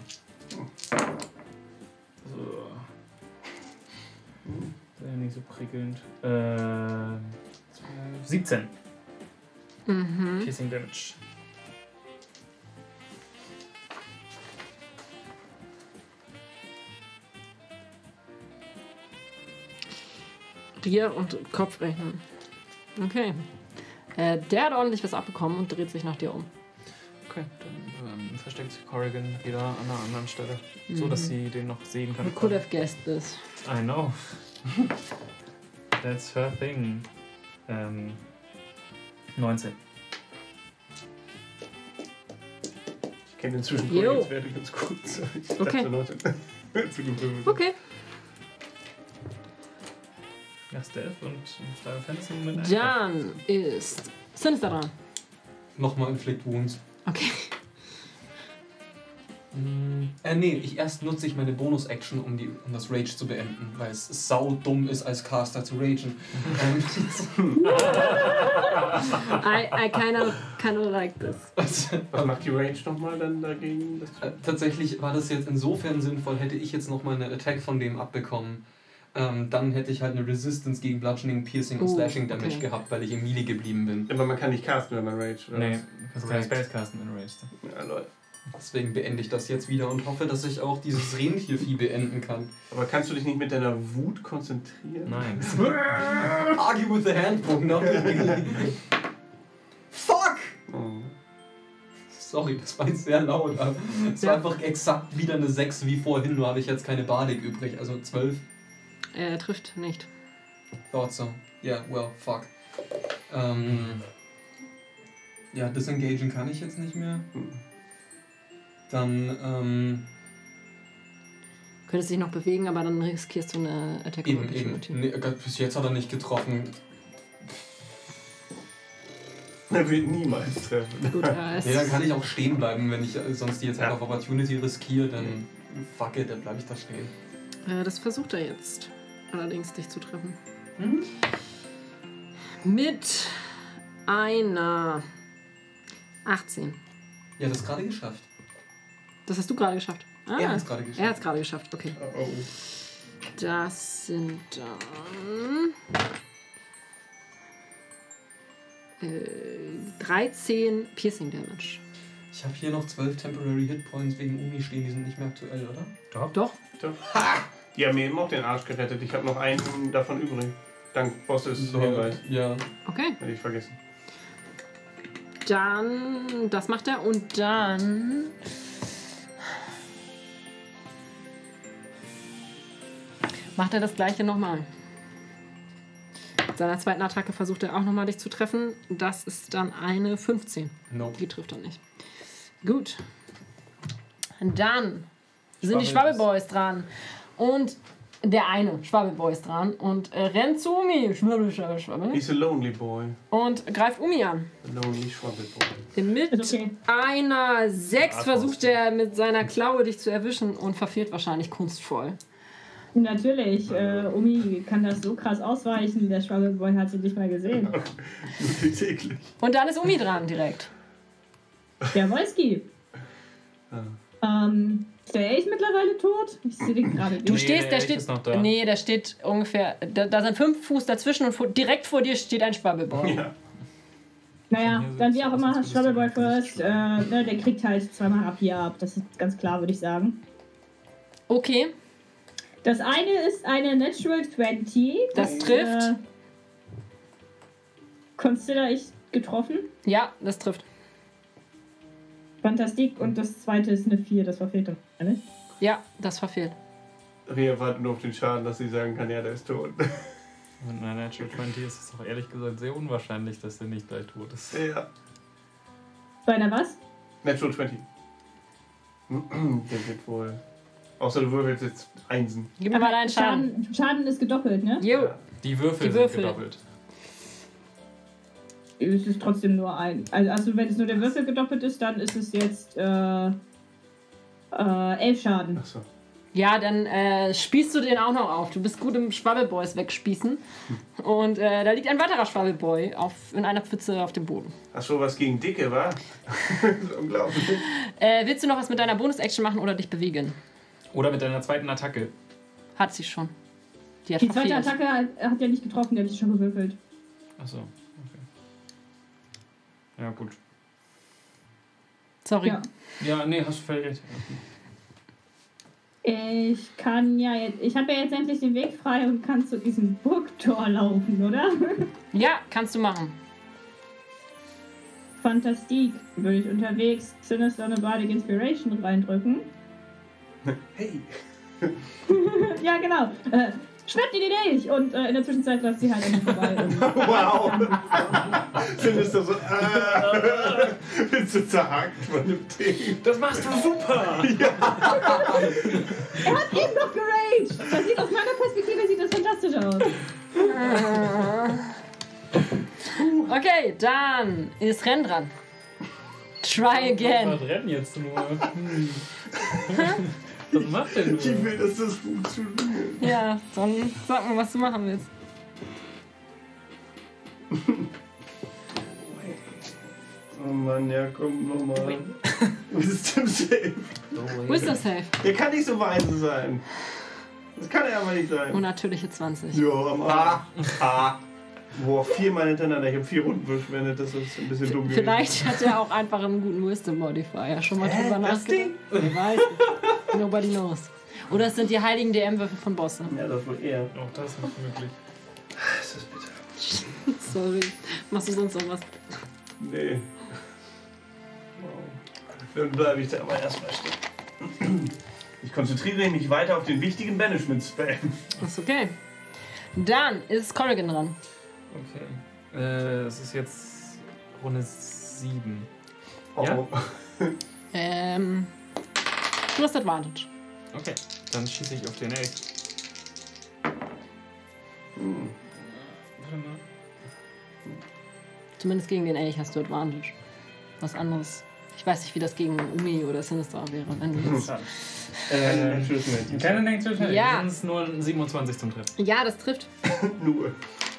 So. Das ist ja nicht so prickelnd. Äh, zwölf, siebzehn. Mhm. Piercing Damage. Dir und Kopf rechnen. Okay. Äh, der hat ordentlich was abbekommen und dreht sich nach dir um. Okay, dann ähm, versteckt sich Corrigan wieder an einer anderen Stelle. So, Mhm. dass sie den noch sehen kann. You could have guessed this. I know. That's her thing. Ähm, neunzehn. Ich kenne inzwischen Jo. Corrigans Werte ganz gut. Ich Okay. dachte, Leute, zu gewöhnt. Okay. Ja, Stealth und Style Fantasy mit einem. Dann ist Sinister dran. Nochmal Inflict Wounds. Okay. Mm, Äh, nee, ich erst nutze ich meine Bonus-Action, um, die, um das Rage zu beenden, weil es sau dumm ist, als Caster zu ragen. Ähm, I, I kind of, kind of like this. Was macht die Range nochmal dann dagegen? Das Äh, tatsächlich war das jetzt insofern sinnvoll, hätte ich jetzt noch mal eine Attack von dem abbekommen. Ähm, dann hätte ich halt eine Resistance gegen Bludgeoning, Piercing und Oh, Slashing Damage okay. gehabt, weil ich im Melee geblieben bin. aber man kann nicht casten, wenn man Rage, oder? Nee, was? du kannst keine Spells casten in Rage. Ja, Leute. Deswegen beende ich das jetzt wieder und hoffe, dass ich auch dieses Rentiervieh beenden kann. Aber kannst du dich nicht mit deiner Wut konzentrieren? Nein. Argue with the handbook, not with me. Fuck! Oh. Sorry, das war jetzt sehr laut. aber Es war Ja. einfach exakt wieder eine sechs wie vorhin, nur habe ich jetzt keine Bardic übrig, also zwölf. Er trifft nicht. Thought so. Yeah, well, fuck. Ähm, ja, disengagen kann ich jetzt nicht mehr. Dann, ähm, Könntest dich noch bewegen, aber dann riskierst du eine Attack of eben, eben. Opportunity. Nee, bis jetzt hat er nicht getroffen. Er wird niemals treffen. Gut, äh, es Nee, dann kann ich auch stehen bleiben, wenn ich äh, sonst die jetzt Ja. einfach auf Opportunity riskiere, dann fuck it, dann bleibe ich da stehen. äh, das versucht er jetzt. Allerdings dich zu treffen. Mhm. Mit einer achtzehn. Ja, das gerade geschafft. Das hast du gerade geschafft. Ah, Er hat's gerade geschafft. Er hat es gerade geschafft, okay. Oh. Das sind dann äh, dreizehn Piercing Damage. Ich habe hier noch zwölf Temporary Hitpoints wegen Uni stehen, die sind nicht mehr aktuell, oder? Doch. Doch. Die haben mir eben auch den Arsch gerettet. Ich habe noch einen davon übrig. Dank Bosses Hinweis. Ja. Okay. Hätte ich vergessen. Dann, das macht er und dann Macht er das gleiche nochmal. Mit seiner zweiten Attacke versucht er auch nochmal dich zu treffen. Das ist dann eine fünfzehn. Nope. Die trifft er nicht. Gut. Dann sind die Schwabbelboys. Schwabbelboys dran. Und der eine Schwabbelboy ist dran und äh, rennt zu Umi. Schwabbel, schwabbel, schwabbel. He's a lonely boy. Und greift Umi an. A lonely Schwabbel boy. Mit Ist okay. einer sechs Ja, versucht er mit seiner Klaue dich zu erwischen und verfehlt wahrscheinlich kunstvoll. Natürlich, äh, Umi kann das so krass ausweichen. Der Schwabbelboy hat sie nicht mal gesehen. Nur täglich. Und dann ist Umi dran direkt. Der Wolski. Ah. Ähm, ist der Elch mittlerweile tot? Ich sehe den gerade Du Nee, stehst, der der Elch steht. ist noch da. Nee, der steht ungefähr. Da, da sind fünf Fuß dazwischen und vor, direkt vor dir steht ein Schwabbelboy. Ja. Naja, Hier dann sitzt wie auch was, immer, als würdest Schwabbelboy du den first. Äh, ne, der kriegt halt zweimal Rapier ab. Das ist ganz klar, würde ich sagen. Okay, Das eine ist eine Natural zwanzig. Das trifft. Äh, consider ich getroffen. ja, das trifft. Fantastik. Und das zweite ist eine vier. Das verfehlt dann, nicht? Ja, das verfehlt. Rea wartet nur auf den Schaden, dass sie sagen kann, ja, der ist tot. Mit einer Natural zwanzig ist es doch ehrlich gesagt sehr unwahrscheinlich, dass der nicht gleich tot ist. Ja. Bei einer was? Natural zwanzig. Der wird wohl. Außer du würfelst jetzt Einsen. Gib mir mal deinen Schaden. Schaden, Schaden ist gedoppelt, ne? Jo. Ja. Die Würfel, Die Würfel. sind gedoppelt. Es ist trotzdem nur ein. Also, also wenn es nur der Würfel gedoppelt ist, dann ist es jetzt äh, äh, elf Schaden. Achso. Ja, dann äh, spießt du den auch noch auf. Du bist gut im Schwabbelboys wegspießen. Und äh, da liegt ein weiterer Schwabbelboy auf, in einer Pfütze auf dem Boden. Hast du was gegen Dicke, wa? Das ist unglaublich. Äh, willst du noch was mit deiner Bonus-Action machen oder dich bewegen? Oder mit deiner zweiten Attacke. Hat sie schon. Die hat Die zweite verfehlt. Attacke hat, hat ja nicht getroffen, der hat sich schon gewürfelt. Achso, okay. Ja, gut. Sorry. Ja. Ja, nee, hast du völlig recht. Ich kann ja jetzt. Ich habe ja jetzt endlich den Weg frei und kann zu diesem Burgtor laufen, oder? Ja, kannst du machen. Fantastik. Würde ich unterwegs Sinister eine Bardic Inspiration reindrücken. Hey. Ja, genau. Äh, schnappt ihr die nicht! Und äh, in der Zwischenzeit läuft sie halt an mir vorbei. Und Wow. Findest du so. Äh, bist du zerhackt von dem Ding? Das machst du super! er hat eben noch geraged! Das sieht aus meiner Perspektive sieht das fantastisch aus. Okay, dann ist Renn dran. Try again. Was rennen jetzt nur? Hm. Was macht der Ich nur? will, dass das funktioniert. Ja, dann sag mal, was du machen willst. Oh Mann, ja, komm nochmal. Wisdom Save. Wisdom Save. Der kann nicht so weise sein. Das kann er aber nicht sein. Unnatürliche zwanzig. Ja, am A. A. Boah, viermal hintereinander. Ich habe vier Runden verschwendet. Das ist ein bisschen dumm gewesen. Vielleicht hat er auch einfach einen guten Wisdom Modifier. Schon mal Hä, drüber das nachgedacht? Ich weiß nicht. Nobody knows. Oder es sind die heiligen D M-Würfel von Bosse. Ja, das wohl eher. Auch das ist möglich. Ist das bitter? Sorry. Machst du sonst noch was? Nee. Wow. Dann bleibe ich da aber erstmal stehen. Ich konzentriere mich weiter auf den wichtigen Banishment-Spell. Ist okay. Dann ist Corrigan dran. Okay. Äh, es ist jetzt Runde sieben. Oh, Ja? oh. Ähm. Du hast Advantage. Okay, dann schieße ich auf den Elch. Hm. Warte mal. Zumindest gegen den Elch hast du Advantage. Was anderes. Ich weiß nicht, wie das gegen Umi oder Sinister wäre. Wenn du jetzt Schade. Äh, Äh, Entschuldigung. keine Denkt zu schnell. Ja. Sind es nur siebenundzwanzig zum Treffen. ja, das trifft. Nur.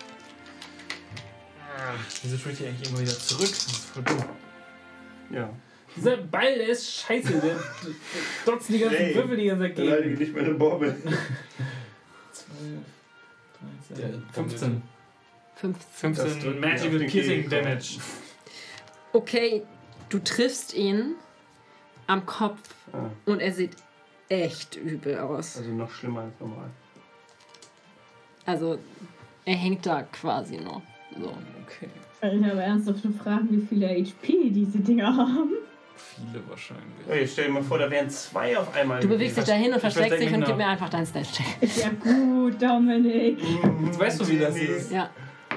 Wieso spielt hier eigentlich immer wieder zurück? Das ist voll dumm. Ja. Dieser Ball, der ist scheiße. Der dotzt die ganzen Hey, Würfel die ganze Zeit Beleidige gegen. nicht meine Bobbe. zwölf, Der dreizehn, fünfzehn. fünfzehn. Das fünfzehn drückt mir auf Magical den Piercing Kegel. Damage. Okay, du triffst ihn am Kopf Ah, und er sieht echt übel aus. also noch schlimmer als normal. Also, er hängt da quasi noch. So. Okay. Ich habe ernsthaft zu fragen, wie viele H P diese Dinger haben. viele wahrscheinlich. Ja, jetzt stell dir mal vor, da wären zwei auf einmal. Du bewegst dich dahin und Ich versteckst versteck dich und mich gib nach. mir einfach deinen Stage-Check. Ist ja gut, Dominik. Jetzt weißt du, wie das ist. Ja,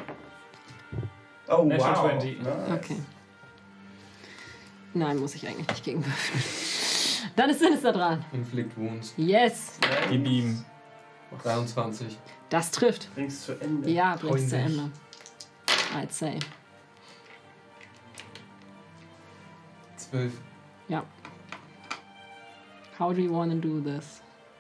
Oh, Natural wow. zwanzig. Nice. okay. Nein, muss ich eigentlich nicht gegen würfeln. Dann ist Sinister dran. Inflict Wounds. Yes, Gib ihm. dreiundzwanzig. das trifft. Bring's zu Ende. Ja, bringt's zu Freundlich. Ende. I'd say. zwölf. Ja. How do you wanna do this?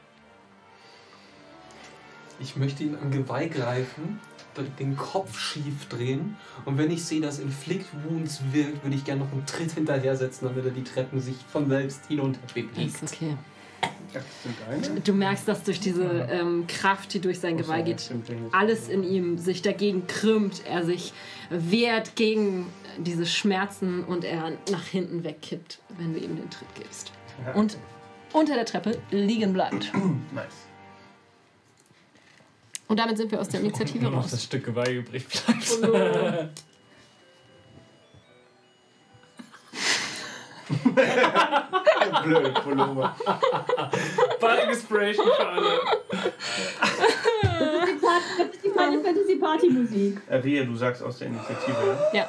Ich möchte ihn am Geweih greifen, den Kopf schief drehen und wenn ich sehe, dass Inflict Wounds wirkt, würde ich gerne noch einen Tritt hinterher setzen, damit er die Treppen sich von selbst hinunter bewegt. Ist okay. Das sind deine? Du merkst, dass durch diese ähm, Kraft, die durch sein Geweih Achso, geht, stimmt, den jetzt- alles in ihm sich dagegen krümmt, er sich wehrt gegen diese Schmerzen und er nach hinten wegkippt, wenn du ihm den Tritt gibst. Ja. Und unter der Treppe liegen bleibt. Nice. Und damit sind wir aus der Initiative Nur noch raus. das Stück Geweih übrig bleibt. Blöd, Pullover. Bardic Inspiration für alle. Das ist die, Part- das ist die Final Fantasy Party Musik. Äh, Ria, du sagst aus der Initiative. Ja.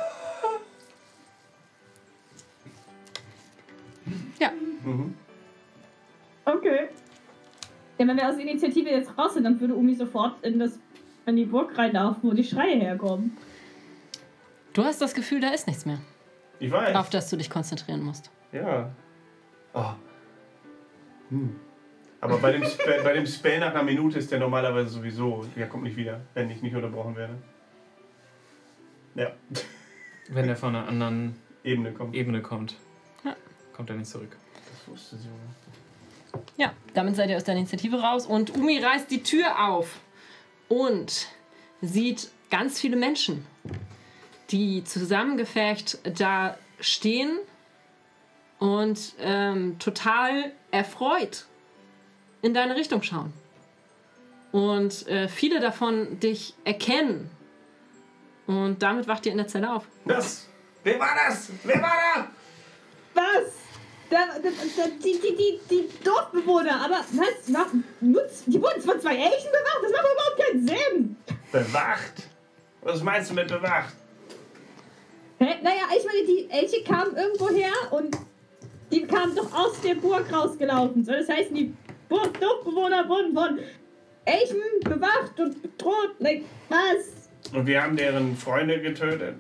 Ja. Mhm. Okay. Ja, wenn wir aus der Initiative jetzt raus sind, dann würde Umi sofort in, das, in die Burg reinlaufen, wo die Schreie herkommen. Du hast das Gefühl, da ist nichts mehr, Ich weiß. auf das du dich konzentrieren musst. Ja. Oh. Hm. Aber bei dem, Spell, bei dem Spell nach einer Minute ist der normalerweise sowieso. Der kommt nicht wieder, wenn ich nicht unterbrochen werde. Ja. Wenn er von einer anderen Ebene kommt. Ebene kommt, Ja. kommt er nicht zurück. Das wusste sie, oder? Ja, damit seid ihr aus der Initiative raus und Umi reißt die Tür auf und sieht ganz viele Menschen, die zusammengefecht da stehen und ähm, total erfreut in deine Richtung schauen. Und äh, viele davon dich erkennen. Und damit wacht ihr in der Zelle auf. Das! Wer war das? Wer war da? Was? Da, da, da, die, die, die, die Dorfbewohner, aber was? Na, nutz, die wurden von zwei Elchen bewacht? Das macht überhaupt keinen Sinn! Bewacht? Was meinst du mit bewacht? Hä? Naja, ich meine, die Elche kamen irgendwo her und die kamen doch aus der Burg rausgelaufen. So, das heißt, die Burg Dorfbewohner wurden von Elchen bewacht und bedroht. Like, was? Und wir haben deren Freunde getötet.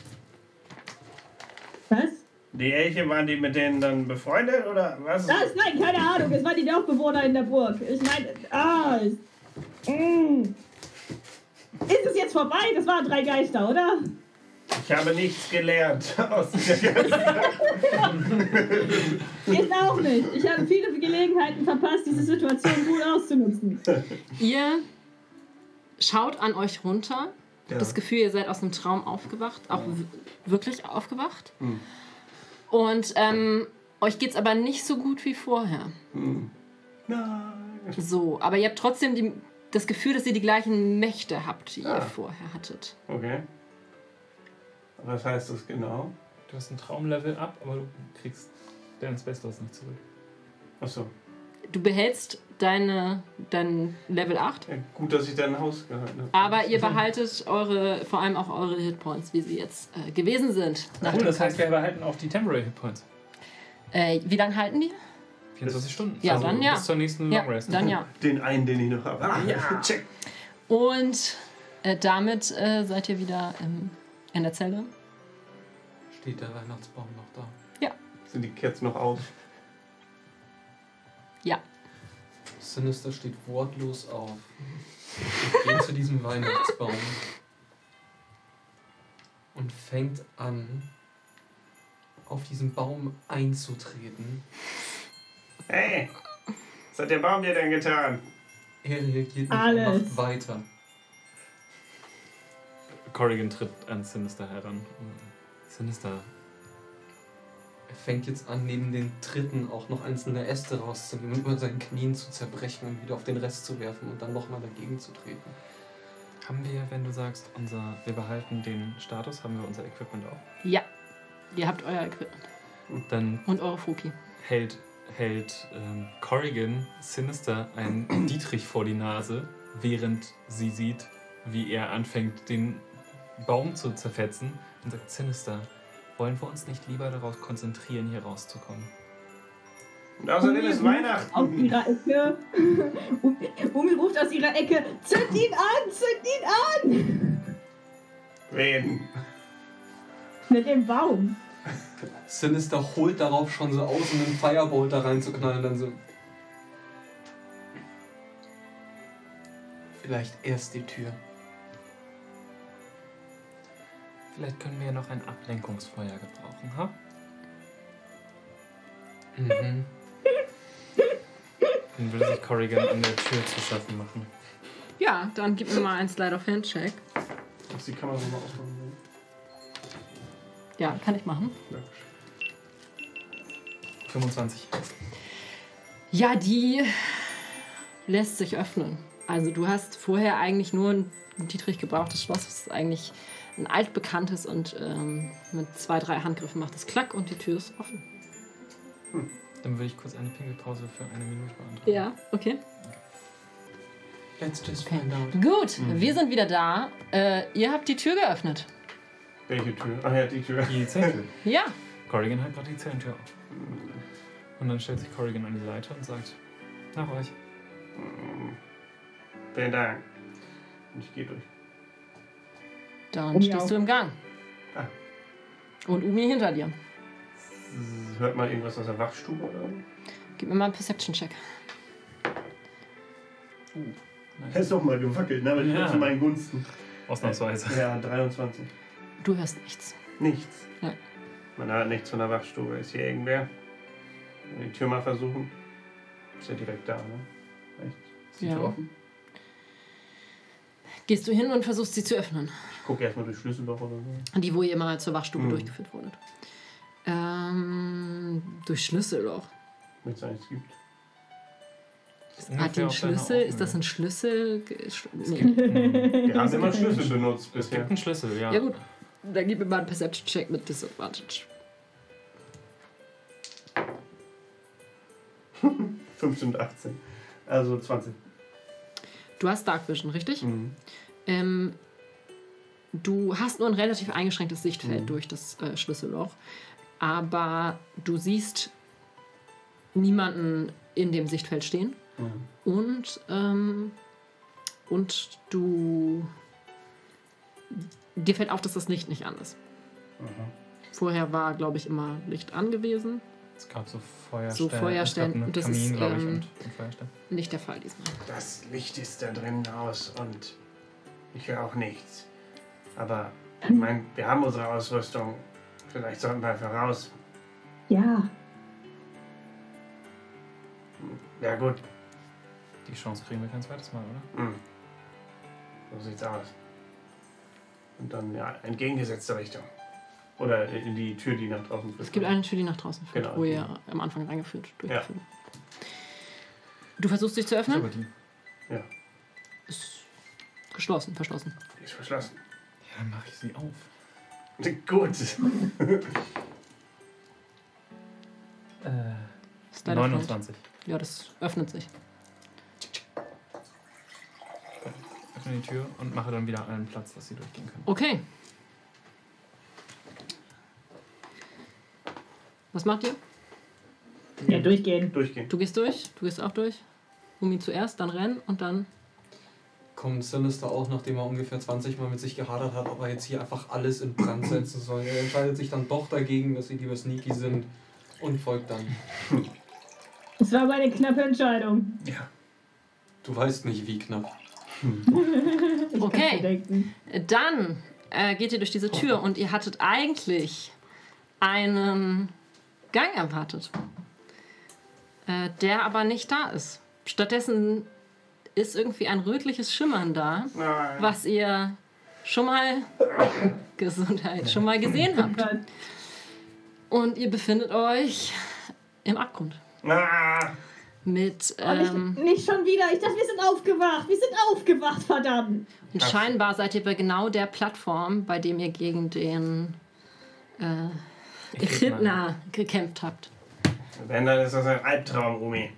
Was? Die Elche, waren die mit denen dann befreundet oder was? Das, nein, keine Ahnung. Es waren die Dorfbewohner in der Burg. Ich meine, ah. es- Mm. Ist es jetzt vorbei? Das waren drei Geister, oder? Ich habe nichts gelernt aus dieser ganzen Ich auch nicht. Ich habe viele Gelegenheiten verpasst, diese Situation gut auszunutzen. Ihr schaut an euch runter. Ja. Das Gefühl, ihr seid aus einem Traum aufgewacht, auch w- wirklich aufgewacht. Hm. Und ähm, euch geht's aber nicht so gut wie vorher. Hm. Nein. So, aber ihr habt trotzdem die, das Gefühl, dass ihr die gleichen Mächte habt, die Ah. ihr vorher hattet. Okay. Was heißt das genau? Du hast ein Traumlevel ab, aber du kriegst deinen Space Loss nicht zurück. Achso. Du behältst deine, dein Level acht, Ja, gut, dass ich dein Haus gehalten habe. aber ihr behaltet eure, vor allem auch eure Hitpoints, wie sie jetzt äh, gewesen sind. Nach Cool, dem das heißt, Kampf. wir behalten auch die Temporary Hit Points. Äh, wie lange halten die? vierundzwanzig Stunden. Ja, also dann ja. Bis zur nächsten Ja, Long Rest. dann ja. Den einen, den ich noch habe. Ah, ja. Check. Und äh, damit äh, seid ihr wieder im, in der Zelle. Steht der Weihnachtsbaum noch da? Sind die Kerzen noch aus? Ja. Sinister steht wortlos auf. Und geht zu diesem Weihnachtsbaum. Und fängt an, auf diesen Baum einzutreten. Hey! Was hat der Baum dir denn getan? Er reagiert nicht und Alles. macht weiter. Corrigan tritt an Sinister heran. Sinister. Er fängt jetzt an, neben den Tritten auch noch einzelne Äste rauszunehmen und über seinen Knien zu zerbrechen und wieder auf den Rest zu werfen und dann nochmal dagegen zu treten. Haben wir, wenn du sagst, unser, wir behalten den Status, haben wir unser Equipment auch? Ja. Ihr habt euer Equipment. Dann Und eure Fuki. hält, hält ähm, Corrigan Sinister einen Dietrich vor die Nase, während sie sieht, wie er anfängt, den Baum zu zerfetzen und sagt, Sinister, wollen wir uns nicht lieber darauf konzentrieren, hier rauszukommen? Und außerdem ist Aus Weihnachten. ihrer Ecke. Umi, Umi ruft aus ihrer Ecke: Zünd ihn an! Zünd ihn an! Reden. Mit dem Baum. Sinister holt darauf schon so aus, um einen Firebolt da reinzuknallen und dann so. Vielleicht erst die Tür. Vielleicht können wir ja noch ein Ablenkungsfeuer gebrauchen, ha? Mhm. Dann würde sich Corrigan an der Tür zu schaffen machen. Ja, dann gib mir mal einen Slide of Hand Check. Lass die Kamera nochmal aufmachen. Ja, kann ich machen. fünfundzwanzig. Ja, die lässt sich öffnen. Also du hast vorher eigentlich nur ein Dietrich gebrauchtes Schloss. Das ist eigentlich ein altbekanntes und ähm, mit zwei, drei Handgriffen macht es Klack und die Tür ist offen. Dann würde ich kurz eine Pinkelpause für eine Minute beantragen. Ja, okay. Let's just Okay. find out. Gut, Mhm. wir sind wieder da. Äh, ihr habt die Tür geöffnet. Welche Tür? Ach ja, die Tür. Die Zelltür. Ja. Corrigan hält gerade die Zellentür auf. Und dann stellt sich Corrigan an die Leiter und sagt, nach euch. Mm. Vielen Dank. Und ich gehe durch. Dann Umi stehst auch. du im Gang. Ah. Und Umi hinter dir. Hört man irgendwas aus der Wachstube oder? Gib mir mal einen Perception-Check. Er ist doch mal gewackelt, ne? Aber ich Ja. bin zu meinen Gunsten. Ausnahmsweise. Ja, dreiundzwanzig. Du hörst nichts. Nichts. Nein. Man hört nichts von der Wachstube. Ist hier irgendwer? Die Tür mal versuchen. Ist ja direkt da, ne? Echt? Ist die Ja. Tür offen? Gehst du hin und versuchst sie zu öffnen. Ich gucke erstmal durch Schlüsselloch oder so. Die, wo ihr mal zur Wachstube Mhm. durchgeführt wurdet. Ähm, durch Schlüsselloch. Wenn es eins gibt. Hat die einen Schlüssel? Ist das ein Schlüssel? Sch- Nee. Wir haben immer Schlüssel benutzt Es bisher. gibt einen Schlüssel, ja. Ja gut, dann gib mir mal einen Perception-Check mit Disadvantage. fünfzehn und achtzehn. Also zwanzig. Du hast Dark Vision, richtig? Mhm. Ähm, du hast nur ein relativ eingeschränktes Sichtfeld Mhm. durch das äh, Schlüsselloch, aber du siehst niemanden in dem Sichtfeld stehen Mhm. und, ähm, und du dir fällt auf, dass das Licht nicht an ist. Mhm. Vorher war, glaube ich, immer Licht angewiesen. Es gab so Feuerstellen. So Feuerstellen, Es gab einen und das Kamin, ist, glaube ich, ähm, und einen Feuerstern. Nicht der Fall diesmal. Das Licht ist da drinnen aus und ich höre auch nichts. Aber ich meine, wir haben unsere Ausrüstung. Vielleicht sollten wir einfach raus. Ja, Ja gut. Die Chance kriegen wir kein zweites Mal, oder? Hm. So sieht's aus. Und dann ja, entgegengesetzte Richtung. Oder in die Tür, die nach draußen führt. Es gibt eine Tür, die nach draußen führt, Genau, wo die- ihr am Anfang reingeführt, durchgeführt. Du versuchst dich zu öffnen? Aber die. Ja, Ist geschlossen, verschlossen. die ist verschlossen. Ja, dann mache ich sie auf. Gut. Äh, Ist leider neunundzwanzig. falsch. Ja, das öffnet sich. Öffne die Tür und mache dann wieder allen Platz, dass sie durchgehen können. Okay. Was macht ihr? ja, durchgehen. Durchgehen. Du gehst durch, du gehst auch durch. Umi zuerst, dann rennen und dann. Kommt Sinister auch, nachdem er ungefähr zwanzig Mal mit sich gehadert hat, ob er jetzt hier einfach alles in Brand setzen soll. Er entscheidet sich dann doch dagegen, dass sie lieber sneaky sind und folgt dann. Es war aber eine knappe Entscheidung. Ja. Du weißt nicht, wie knapp. Ich Okay. kann's mir denken. Dann äh, geht ihr durch diese Tür und ihr hattet eigentlich einen Gang erwartet, äh, der aber nicht da ist. Stattdessen ist irgendwie ein rötliches Schimmern da, Nein. was ihr schon mal Gesundheit schon mal gesehen Oh habt. Gott. Und ihr befindet euch im Abgrund Ah, mit Oh, nicht, ähm, nicht schon wieder. Ich dachte, wir sind aufgewacht. Wir sind aufgewacht, verdammt. und scheinbar seid ihr bei genau der Plattform, bei dem ihr gegen den äh, Echidna gekämpft habt. Wenn, dann ist das ein Albtraum, Rumi.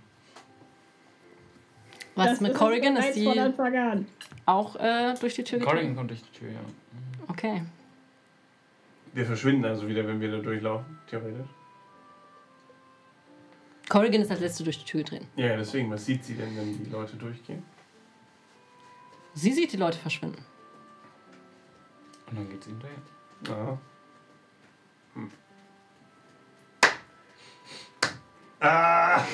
Was Das mit ist Corrigan? es Ist bereits von die Anfang an. auch äh, durch die Tür Corrigan gegangen? kommt durch die Tür, ja. Okay. Wir verschwinden also wieder, wenn wir da durchlaufen, theoretisch. Corrigan ist als letzte durch die Tür getreten. Ja, deswegen, was sieht sie denn, wenn die Leute durchgehen? Sie sieht die Leute verschwinden. Und dann geht sie hinterher. Aha. Hm. Ah!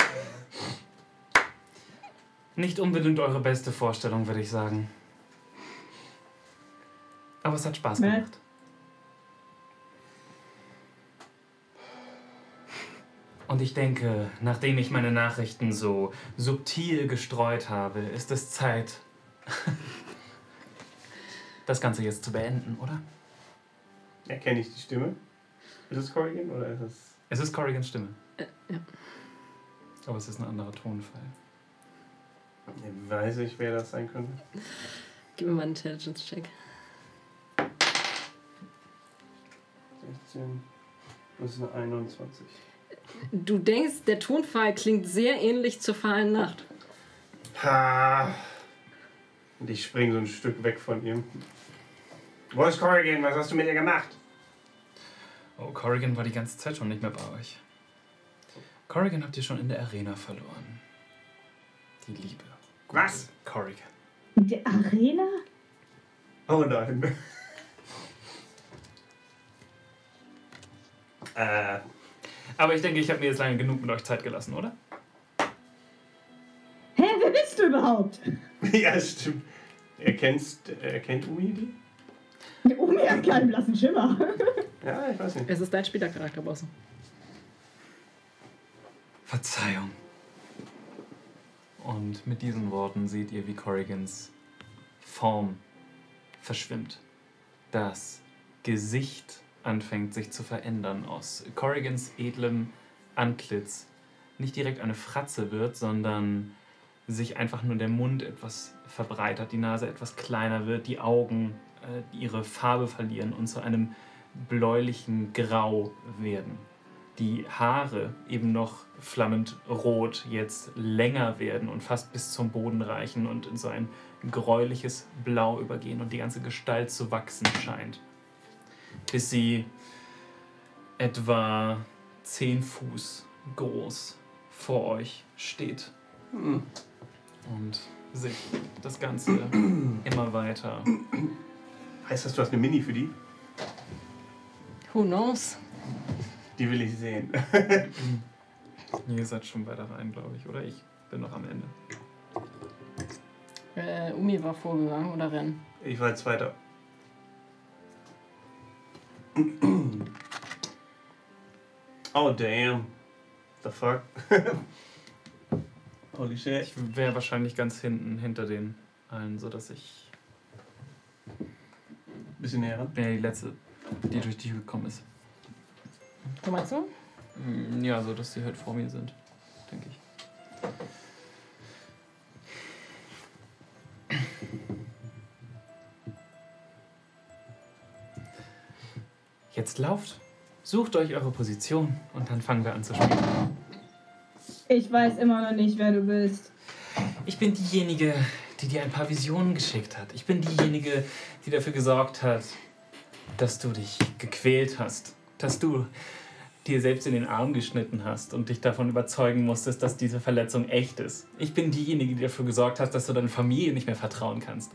Nicht unbedingt eure beste Vorstellung, würde ich sagen. Aber es hat Spaß Was? gemacht. Und ich denke, nachdem ich meine Nachrichten so subtil gestreut habe, ist es Zeit, das Ganze jetzt zu beenden, oder? Erkenne ich die Stimme? Ist es Corrigan oder ist es... Es ist Corrigans Stimme. Äh, ja. Aber es ist ein anderer Tonfall. Ja, weiß ich, wer das sein könnte. Gib mir mal einen Intelligence-Check. sechzehn. Das ist eine einundzwanzig. Du denkst, der Tonfall klingt sehr ähnlich zur fahlen Nacht. Ha! Und ich springe so ein Stück weg von ihm. Wo ist Corrigan? Was hast du mit ihr gemacht? Oh, Corrigan war die ganze Zeit schon nicht mehr bei euch. Corrigan habt ihr schon in der Arena verloren. Die Liebe. Was? Corrigan. In der Arena? Oh nein. äh, Aber ich denke, ich habe mir jetzt lange genug mit euch Zeit gelassen, oder? Hä, wer bist du überhaupt? ja, stimmt. Erkennst, erkennt Umi die? Die Omi hat keinen blassen Schimmer. Ja, ich weiß nicht. Es ist dein Spielercharakter, Boss. Verzeihung. Und mit diesen Worten seht ihr, wie Corrigans Form verschwimmt. Das Gesicht anfängt sich zu verändern. Aus Corrigans edlem Antlitz nicht direkt eine Fratze wird, sondern sich einfach nur der Mund etwas verbreitert, die Nase etwas kleiner wird, die Augen äh, ihre Farbe verlieren und zu einem bläulichen Grau werden. Die Haare, eben noch flammend rot, jetzt länger werden und fast bis zum Boden reichen und in so ein gräuliches Blau übergehen und die ganze Gestalt zu wachsen scheint. Bis sie etwa zehn Fuß groß vor euch steht Hm. und sich das Ganze immer weiter. Heißt das, du hast eine Mini für die? Who knows? Die will ich sehen. Ihr seid schon weiter rein, glaube ich, oder? Ich bin noch am Ende. Äh, Umi war vorgegangen oder Rennen? Ich war jetzt weiter. Oh damn. The fuck? Holy shit. Ich wäre wahrscheinlich ganz hinten, hinter den allen, sodass ich Bisschen näher ran. bin ja die letzte, die durch die Tür gekommen ist. So meinst du? Mm, Ja, so dass die halt vor mir sind, denke ich. Jetzt lauft, sucht euch eure Position und dann fangen wir an zu spielen. Ich weiß immer noch nicht, wer du bist. Ich bin diejenige, die dir ein paar Visionen geschickt hat. Ich bin diejenige, die dafür gesorgt hat, dass du dich gequält hast. Dass du dir selbst in den Arm geschnitten hast und dich davon überzeugen musstest, dass diese Verletzung echt ist. Ich bin diejenige, die dafür gesorgt hat, dass du deiner Familie nicht mehr vertrauen kannst.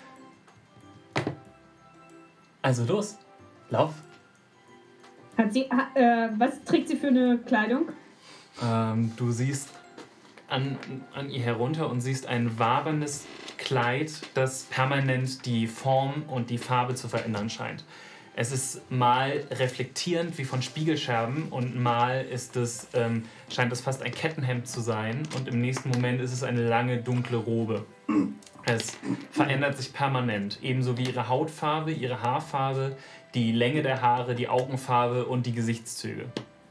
Also los, lauf. Hat sie, ha, äh, was trägt sie für eine Kleidung? Ähm, du siehst an, an ihr herunter und siehst ein wabernes Kleid, das permanent die Form und die Farbe zu verändern scheint. Es ist mal reflektierend wie von Spiegelscherben und mal ist es, ähm, scheint es fast ein Kettenhemd zu sein und im nächsten Moment ist es eine lange dunkle Robe. Es verändert sich permanent, ebenso wie ihre Hautfarbe, ihre Haarfarbe, die Länge der Haare, die Augenfarbe und die Gesichtszüge.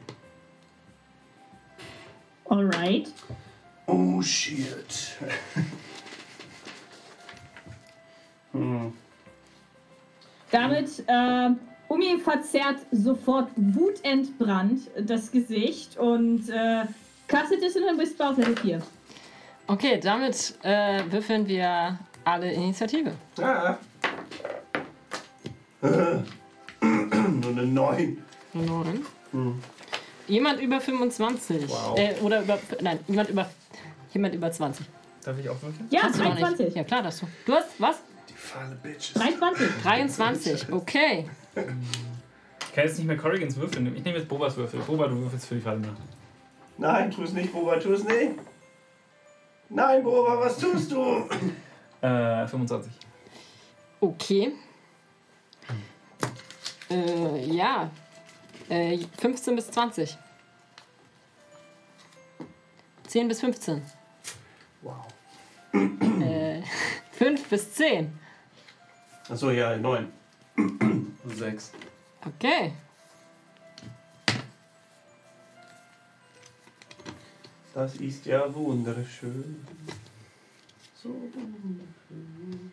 Alright. Oh shit. hm. Damit, äh, Umi Umi verzerrt sofort wutentbrannt das Gesicht und äh, castet Dissonant Whisper auf Level vier. Okay, damit äh, würfeln wir alle Initiative. Ah. Nur eine neun. neun. Hm. Jemand über fünfundzwanzig. Wow. Äh, oder über. Nein, jemand über. Jemand über zwanzig. Darf ich auch würfeln? Ja, Hast du noch nicht? dreiundzwanzig. Ja, klar, das du. Du hast was? Die fahle Bitches. dreiundzwanzig. dreiundzwanzig. Okay. Ich kann jetzt nicht mehr Corrigans würfeln. Ich nehme jetzt Bobas Würfel. Boba, du würfelst für die Falle Nacht. Nein, tu es nicht, Boba, tu es nicht. Nein, Boba, was tust du? Äh, fünfundzwanzig. Okay. Äh, ja. Äh, fünfzehn bis zwanzig. zehn bis fünfzehn. Wow. Äh, fünf bis zehn. Achso, ja, neun. Sechs. Okay. Das ist ja wunderschön. So wunderschön.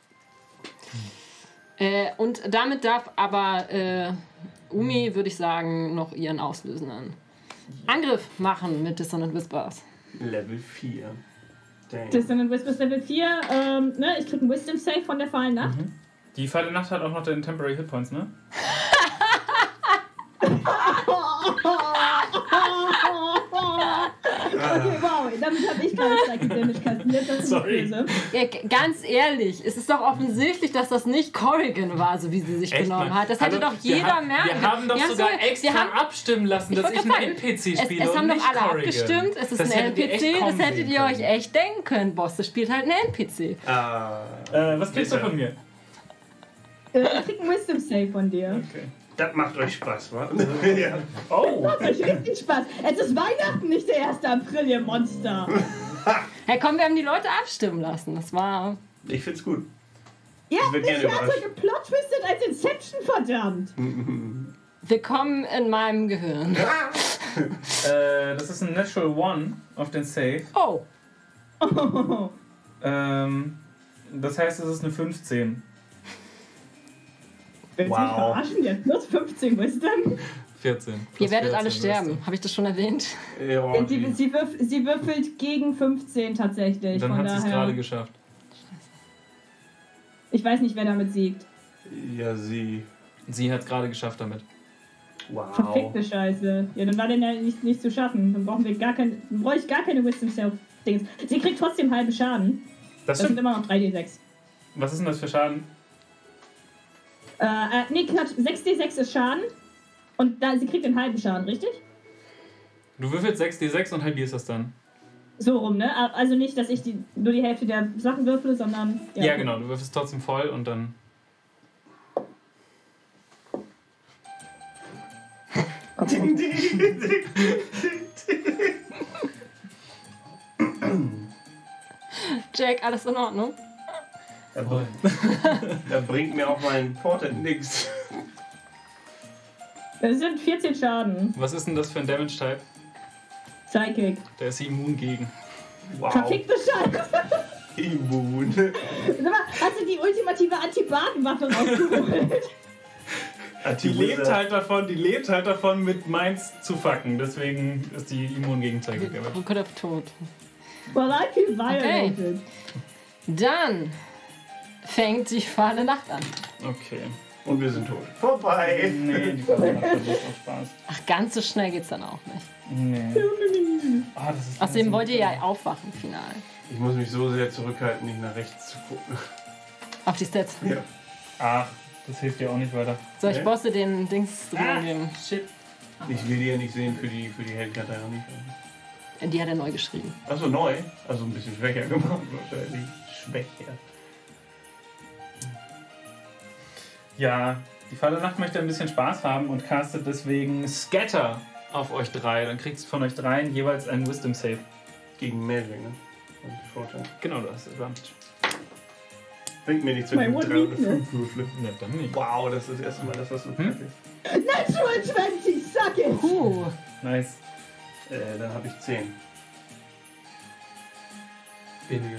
Äh, und damit darf aber äh, Umi, würde ich sagen, noch ihren auslösenden Angriff machen mit Dissonant Whispers. Level vier. Damn. Dissonant Whispers Level vier. Ähm, ne, ich krieg einen Wisdom Save von der fahlen Nacht. Mhm. Die Falle Nacht hat auch noch den Temporary Hit Points, ne? Okay, wow, damit habe ich gerade Psychic Damage kassiert. Das ist Sorry. böse. Ja, g- ganz ehrlich, es ist doch offensichtlich, dass das nicht Corrigan war, so wie sie sich Echt, genommen Mann? hat. Das hätte Hallo, doch wir jeder haben- merken Wir haben doch können. sogar so- extra wir haben, abstimmen lassen, dass wollte ich, gerade einen sagen, N P C es, spiele es und haben doch nicht alle Corrigan. abgestimmt, es ist Das ein hättet ihr echt N P C, kommen das hättet sehen ihr euch können. echt denken können, Boss. Das spielt halt ein N P C. Ah, Äh, was kriegst du bitte. von mir? Äh, ich krieg einen Wisdom Save von dir. Okay. Das macht euch Spaß, wa? Ja. Oh! Macht euch richtig Spaß. Es ist Weihnachten, nicht der erste April, ihr Monster. Hey, komm, wir haben die Leute abstimmen lassen. Das war... Ich find's gut. Ihr Ich habt werd mich gerne härter überrascht. geplot-twistet als Inception, verdammt. Willkommen in meinem Gehirn. Äh, das ist ein Natural One auf den Save. Oh, Oh. Ähm, das heißt, es ist eine fünfzehn. Willst du Wow. mich verarschen? Der plus fünfzehn Wisdom. vierzehn. ihr werdet alle vierzehn, sterben. Habe ich das schon erwähnt? Ja, Ja, sie, sie, würf, sie würfelt gegen fünfzehn tatsächlich. Dann von hat sie es daher. gerade geschafft. Ich weiß nicht, wer damit siegt. ja, sie. Sie hat es gerade geschafft damit. Wow. Verfickte Scheiße. Ja, dann war der ja nicht, nicht zu schaffen. Dann brauchen wir gar kein, dann brauche ich gar keine Wisdom Save Dings. Sie kriegt trotzdem halben Schaden. Das Das sind stimmt. immer noch drei D sechs. Was ist denn das für Schaden? Äh, äh, nee, Quatsch, sechs D sechs ist Schaden. Und da, sie kriegt den halben Schaden, richtig? Du würfelst sechs D sechs und halbierst das dann. So rum, ne? Also nicht, dass ich die, nur die Hälfte der Sachen würfle, sondern. Ja, genau. Du würfelst trotzdem voll und dann. Ding, ding, ding, ding. Jack, alles in Ordnung? Da, br- da bringt mir auch mein Portent nix. Das sind vierzehn Schaden. Was ist denn das für ein Damage-Type? Psychic. Der ist sie immun gegen. Wow. Verfickte Scheiße. Immun. Sag mal, hast du die ultimative Antibatenwaffe rausgeholt? Die lebt halt davon, die lebt halt davon, mit Mainz zu fucken. Deswegen ist die immun gegen Psychic Damage. Could have tot. Well, I feel violated. Dann fängt die fahle Nacht an. Okay. Und wir sind tot. Vorbei. Nee, die Falle macht halt auch Spaß. Ach, ganz so schnell geht's dann auch nicht. Nee. Ah, das ist Außerdem so wollt ihr ja aufwachen, final. Ich muss mich so sehr zurückhalten, nicht nach rechts zu gucken. Auf die Stats. Ja. Ach, das hilft dir auch nicht weiter. Soll ich Nee. Bosse den Dings drüber geben? Shit. Ich will die ja nicht sehen für die, für die Hellkletter ja nicht. Die hat er neu geschrieben. Achso, neu. Also ein bisschen schwächer gemacht wahrscheinlich. Schwächer. Ja, die Falle Nacht möchte ein bisschen Spaß haben und castet deswegen Scatter auf euch drei. Dann kriegt von euch dreien jeweils einen Wisdom Save. Gegen Melvin, ne? Und Vorteil. Genau, du hast Advantage. Bringt mir nichts, wenn ich My mit one drei oder weakness. fünf würfle. Ne, dann nicht. Wow, das ist das erste Mal, dass das so Hm? kacke ist. Natural zwanzig, suck it! Puh. Nice. Äh, dann habe ich zehn. Weniger.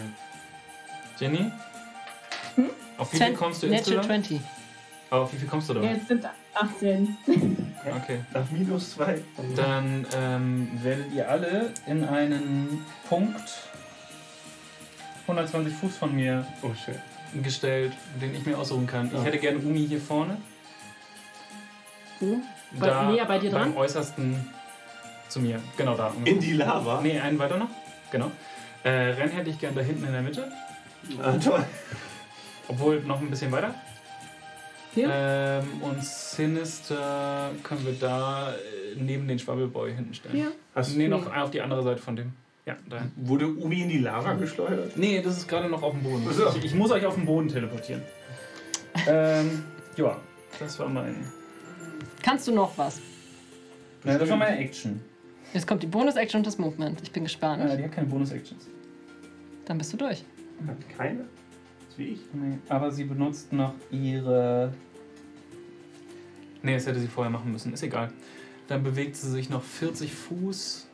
Jenny? Hm? Auf wie viel kommst du Natural insgesamt? zwanzig. Auf wie viel kommst du da? Jetzt sind achtzehn. Okay. Nach minus zwei. Dann ähm, werdet ihr alle in einen Punkt hundertzwanzig Fuß von mir Oh, schön. gestellt, den ich mir aussuchen kann. Ich Ah. hätte gerne Umi hier vorne. Wo? Bei, näher bei dir beim dran? äußersten zu mir. Genau da. In die Lava? Nee, einen weiter noch. Genau. Äh, Renn hätte ich gerne da hinten in der Mitte. Ah, toll. Obwohl noch ein bisschen weiter. Hier? Ähm, und Sinister können wir da äh, neben den Schwabbelboy hinten stellen. Hier? Hast Nee, du, noch auf die andere Seite von dem. Ja, dahin. wurde Umi in die Lava geschleudert? Nee, das ist gerade noch auf dem Boden. Ach so. Ich, ich muss euch auf den Boden teleportieren. ähm, ja, das war mein... Kannst du noch was? Nein, das war meine Action. Jetzt kommt die Bonus-Action und das Movement. Ich bin gespannt. Äh, die hat keine Bonus-Actions. Dann bist du durch. Hat keine? Das ist wie ich. Nee, aber sie benutzt noch ihre... Nee, das hätte sie vorher machen müssen. Ist egal. Dann bewegt sie sich noch vierzig Fuß.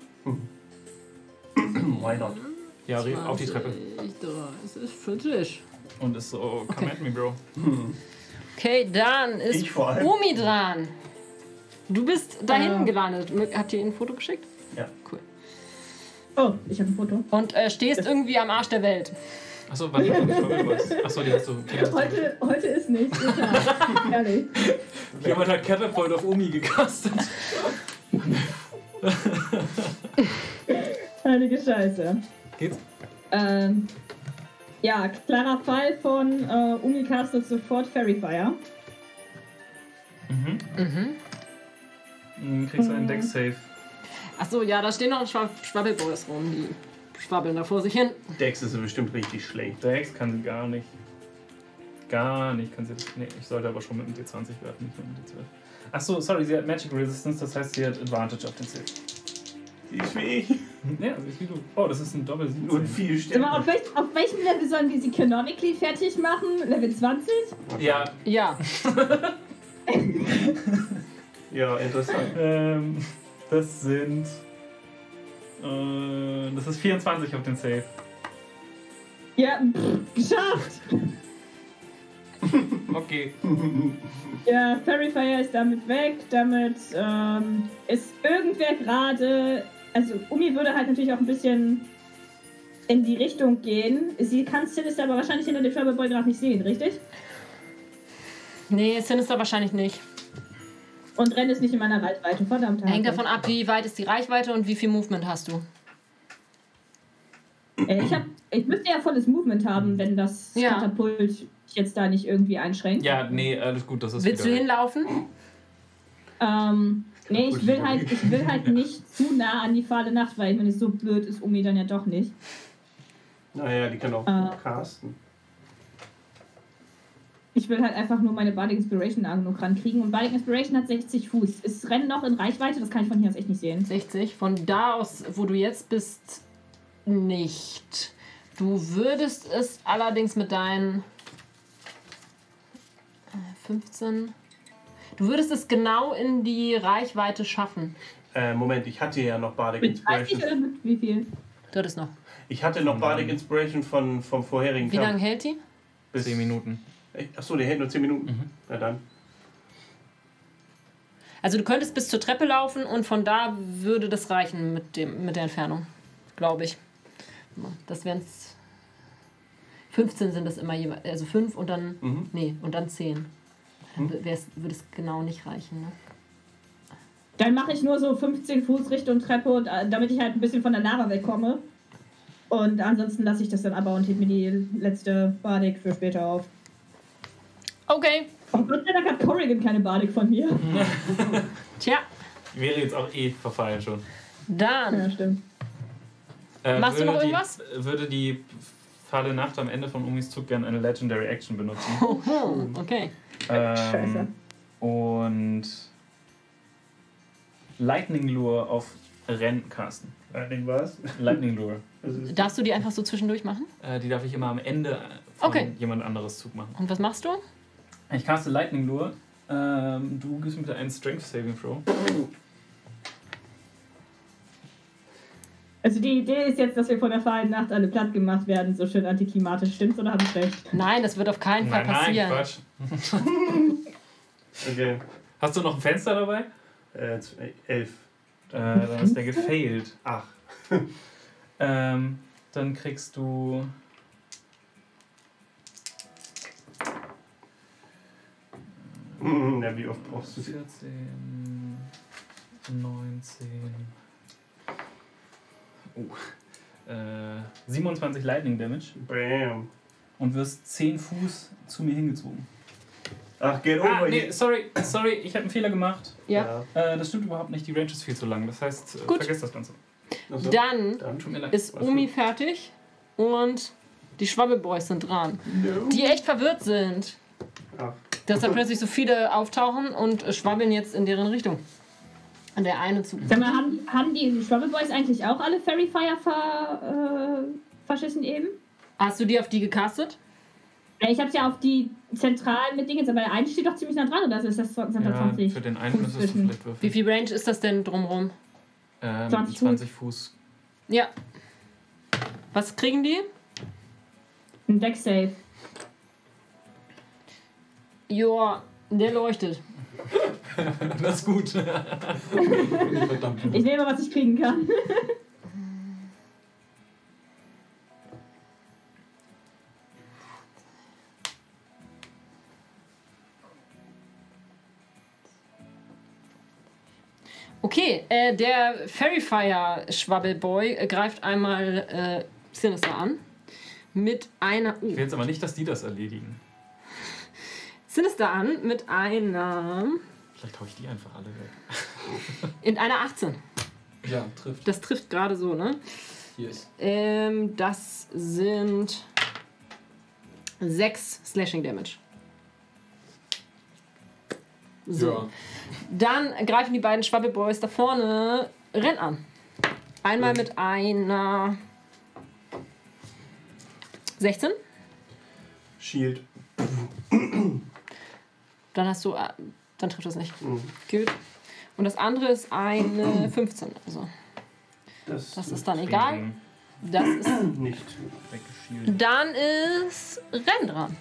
Why not? Ja, re- auf die Treppe. dreißig, vierzig. Und ist so, come at me, Bro. Okay, dann ist Ich vor allem. Umi dran. Du bist da Äh. hinten gelandet. Habt ihr ihr ein Foto geschickt? Ja. Cool. Oh, ich habe ein Foto. Und äh, stehst irgendwie am Arsch der Welt. Achso, was? Achso, die hast du. Die hast du. Heute, heute ist nicht. Ja, ehrlich. Jemand hat Catapult auf Umi gecastet. Heilige Scheiße. Geht's? Ähm, ja, klarer Fall von äh, Umi castet sofort Fairy Fire. Mhm. Mhm. Dann kriegst du einen Deck-Save. Achso, ja, da stehen noch Schwab Schwabbelboys rum. Die schwabbeln da vor sich hin. Dex ist bestimmt richtig schlecht. Dex kann sie gar nicht. Gar nicht kann sie das. Nee, ich sollte aber schon mit dem D zwanzig werfen, nicht mit dem D zwölf. Achso, sorry, sie hat Magic Resistance, das heißt, sie hat Advantage auf den Save. Die ist wie ich. Ja, also ich wie du. Oh, das ist ein doppel siebzehn. Und viel Sag Stärke. mal, auf, welch, auf welchem Level sollen wir sie canonically fertig machen? Level zwanzig? Ja, Ja. Ja, interessant. ähm, das sind. Äh, das ist vierundzwanzig auf den Save. Ja, pff, geschafft! Okay. Ja, Fairy Fire ist damit weg. Damit ähm, ist irgendwer gerade. Also, Umi würde halt natürlich auch ein bisschen in die Richtung gehen. Sie kann Sinister aber wahrscheinlich hinter dem Troubleboy gerade nicht sehen, richtig? Nee, Sinister wahrscheinlich nicht. Und Renn ist nicht in meiner Reichweite, verdammt. Hängt Hase. davon ab, wie weit ist die Reichweite und wie viel Movement hast du. Äh, ich, hab, ich müsste ja volles Movement haben, wenn das Ja. Katapult jetzt da nicht irgendwie einschränkt. Ja, nee, alles gut, das ist Willst du wieder. hinlaufen? Ähm, nee, ich will, halt, ich will halt nicht zu nah an die fahle Nacht, weil wenn es so blöd ist, Umi dann ja doch nicht. Naja, die kann auch Ah. casten. Ich will halt einfach nur meine Bardic Inspiration nah genug rankriegen. Und Bardic Inspiration hat sechzig Fuß. Ist Rennen noch in Reichweite? Das kann ich von hier aus echt nicht sehen. sechzig. Von da aus, wo du jetzt bist, nicht. Du würdest es allerdings mit deinen äh, fünfzehn. Du würdest es genau in die Reichweite schaffen. Äh, Moment, ich hatte ja noch Bardic Mit dreißig Inspiration. oder mit wie viel? Du hattest noch. Ich hatte noch Bardic Inspiration von, vom vorherigen Wie lange Kampf. hält die? Bis zehn Minuten. Achso, der hält nur zehn Minuten. Mhm. Na dann. Also du könntest bis zur Treppe laufen und von da würde das reichen mit, dem, mit der Entfernung. Glaube ich. Das wären es. fünfzehn sind das immer jeweils. Also fünf und dann. Mhm. Nee, und dann zehn. Dann wär's, würde es genau nicht reichen. Ne? Dann mache ich nur so fünfzehn Fuß Richtung Treppe, und, äh, damit ich halt ein bisschen von der Lava wegkomme. Und ansonsten lasse ich das dann aber und heb mir die letzte Bardic für später auf. Okay. Oh Gott sei Dank hat Corrigan keine Bardic von mir. Tja, Wäre jetzt auch eh verfallen schon. dann. Ja, stimmt. Äh, Machst du würde noch die, irgendwas? Würde die fahle Nacht am Ende von Umis Zug gerne eine Legendary Action benutzen. Oh, okay. Scheiße. Ähm, und Lightning Lure auf Renn casten. Lightning was? Lightning Lure. Das ist Darfst du die einfach so zwischendurch machen? Äh, die darf ich immer am Ende von Okay. jemand anderes Zug machen. Und was machst du? Ich caste Lightning Lure. Ähm, du gibst mir bitte einen Strength Saving Throw. Also die Idee ist jetzt, dass wir von der fahlen Nacht alle platt gemacht werden, so schön antiklimatisch. Stimmt's oder habe ich recht? Nein, das wird auf keinen Fall passieren. Quatsch. okay. Hast du noch ein Fenster dabei? Äh, z- elf. Äh, dann ist der gefailt. Ach. ähm, dann kriegst du. Hm, ja, wie oft brauchst du sie? vierzehn, neunzehn. Oh. Äh, siebenundzwanzig Lightning Damage Bam. und wirst zehn Fuß zu mir hingezogen. Ach, get Ah, over nee, here. sorry, sorry, ich habe einen Fehler gemacht. Ja. Äh, das stimmt überhaupt nicht, die Range ist viel zu lang. Das heißt, äh, Gut. vergesst das Ganze. Also, Dann dann. Tut mir leid. ist Umi fertig und die Schwabbelboys sind dran. No. Die echt verwirrt sind, Ach, dass da plötzlich so viele auftauchen und äh, schwabbeln jetzt in deren Richtung. An der eine zu. Sag mal, haben, haben die Trouble Boys eigentlich auch alle Fairy Fire ver, äh, verschissen eben? Hast du die auf die gecastet? Ja, ich hab's ja auf die zentralen mit Dingens, aber der eine steht doch ziemlich nah dran, oder ist das sind da Ja, zwanzig? für den einen müsstest du zwischen. vielleicht würfeln. Wie viel Range ist das denn drumrum? Ähm, zwanzig Fuß. zwanzig Fuß. Ja. Was kriegen die? Ein Deck Save. Joa, der leuchtet. Das ist gut. Verdammt. Ich nehme, was ich kriegen kann. Okay, äh, der Fairyfire Schwabbelboy äh, greift einmal äh, Sinister an. Mit einer. Ich Oh, will jetzt aber nicht, dass die das erledigen. Sinister an mit einer. Vielleicht hau ich die einfach alle weg. In einer achtzehn. Ja, trifft. Das trifft gerade so, ne? Hier ist. Ähm, das sind sechs Slashing Damage. So. Ja. Dann greifen die beiden Schwabbelboys da vorne Renn an. Einmal mit einer sechzehn. Shield. Dann hast du. äh, Dann trifft das nicht. Mhm. Gut. Und das andere ist eine fünfzehn. Also, Das, das ist dann egal. Das ist. nicht. Weggeschielt. Dann ist Renn dran.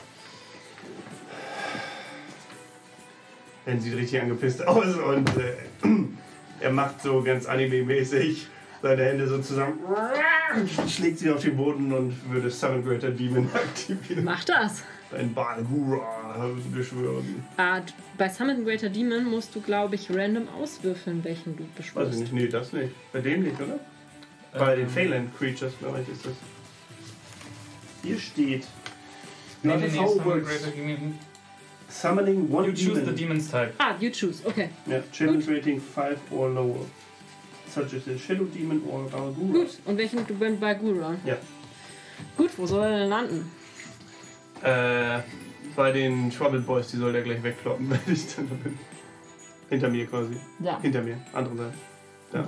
Er sieht richtig angepisst aus und äh, er macht so ganz anime-mäßig seine Hände so zusammen, schlägt sie auf den Boden und würde Summon Greater Demon aktivieren. Mach das. Ein Balgura beschwören. Ah, d- bei Summon Greater Demon musst du, glaube ich, random auswürfeln, welchen du Weiß ich beschwörst. nicht, nee, das nicht. Bei dem nicht, oder? Bei den Phalanx Creatures, glaube ich, ist das. Hier steht. Nee, Not nee, as nee, whole Summon words. Greater Demon. Summoning one You choose the demon. demon's type. Ah, you choose. Okay. Ja, challenge rating five or lower. Such as a Shadow Demon or Balgura. Gut. Und welchen du bist bei Gura? Ja. Gut, wo soll er denn landen? Äh, bei den Trouble Boys, die soll der gleich wegkloppen, wenn ich dann da bin. Hinter mir quasi. Da. Hinter mir, andere Seite. Da.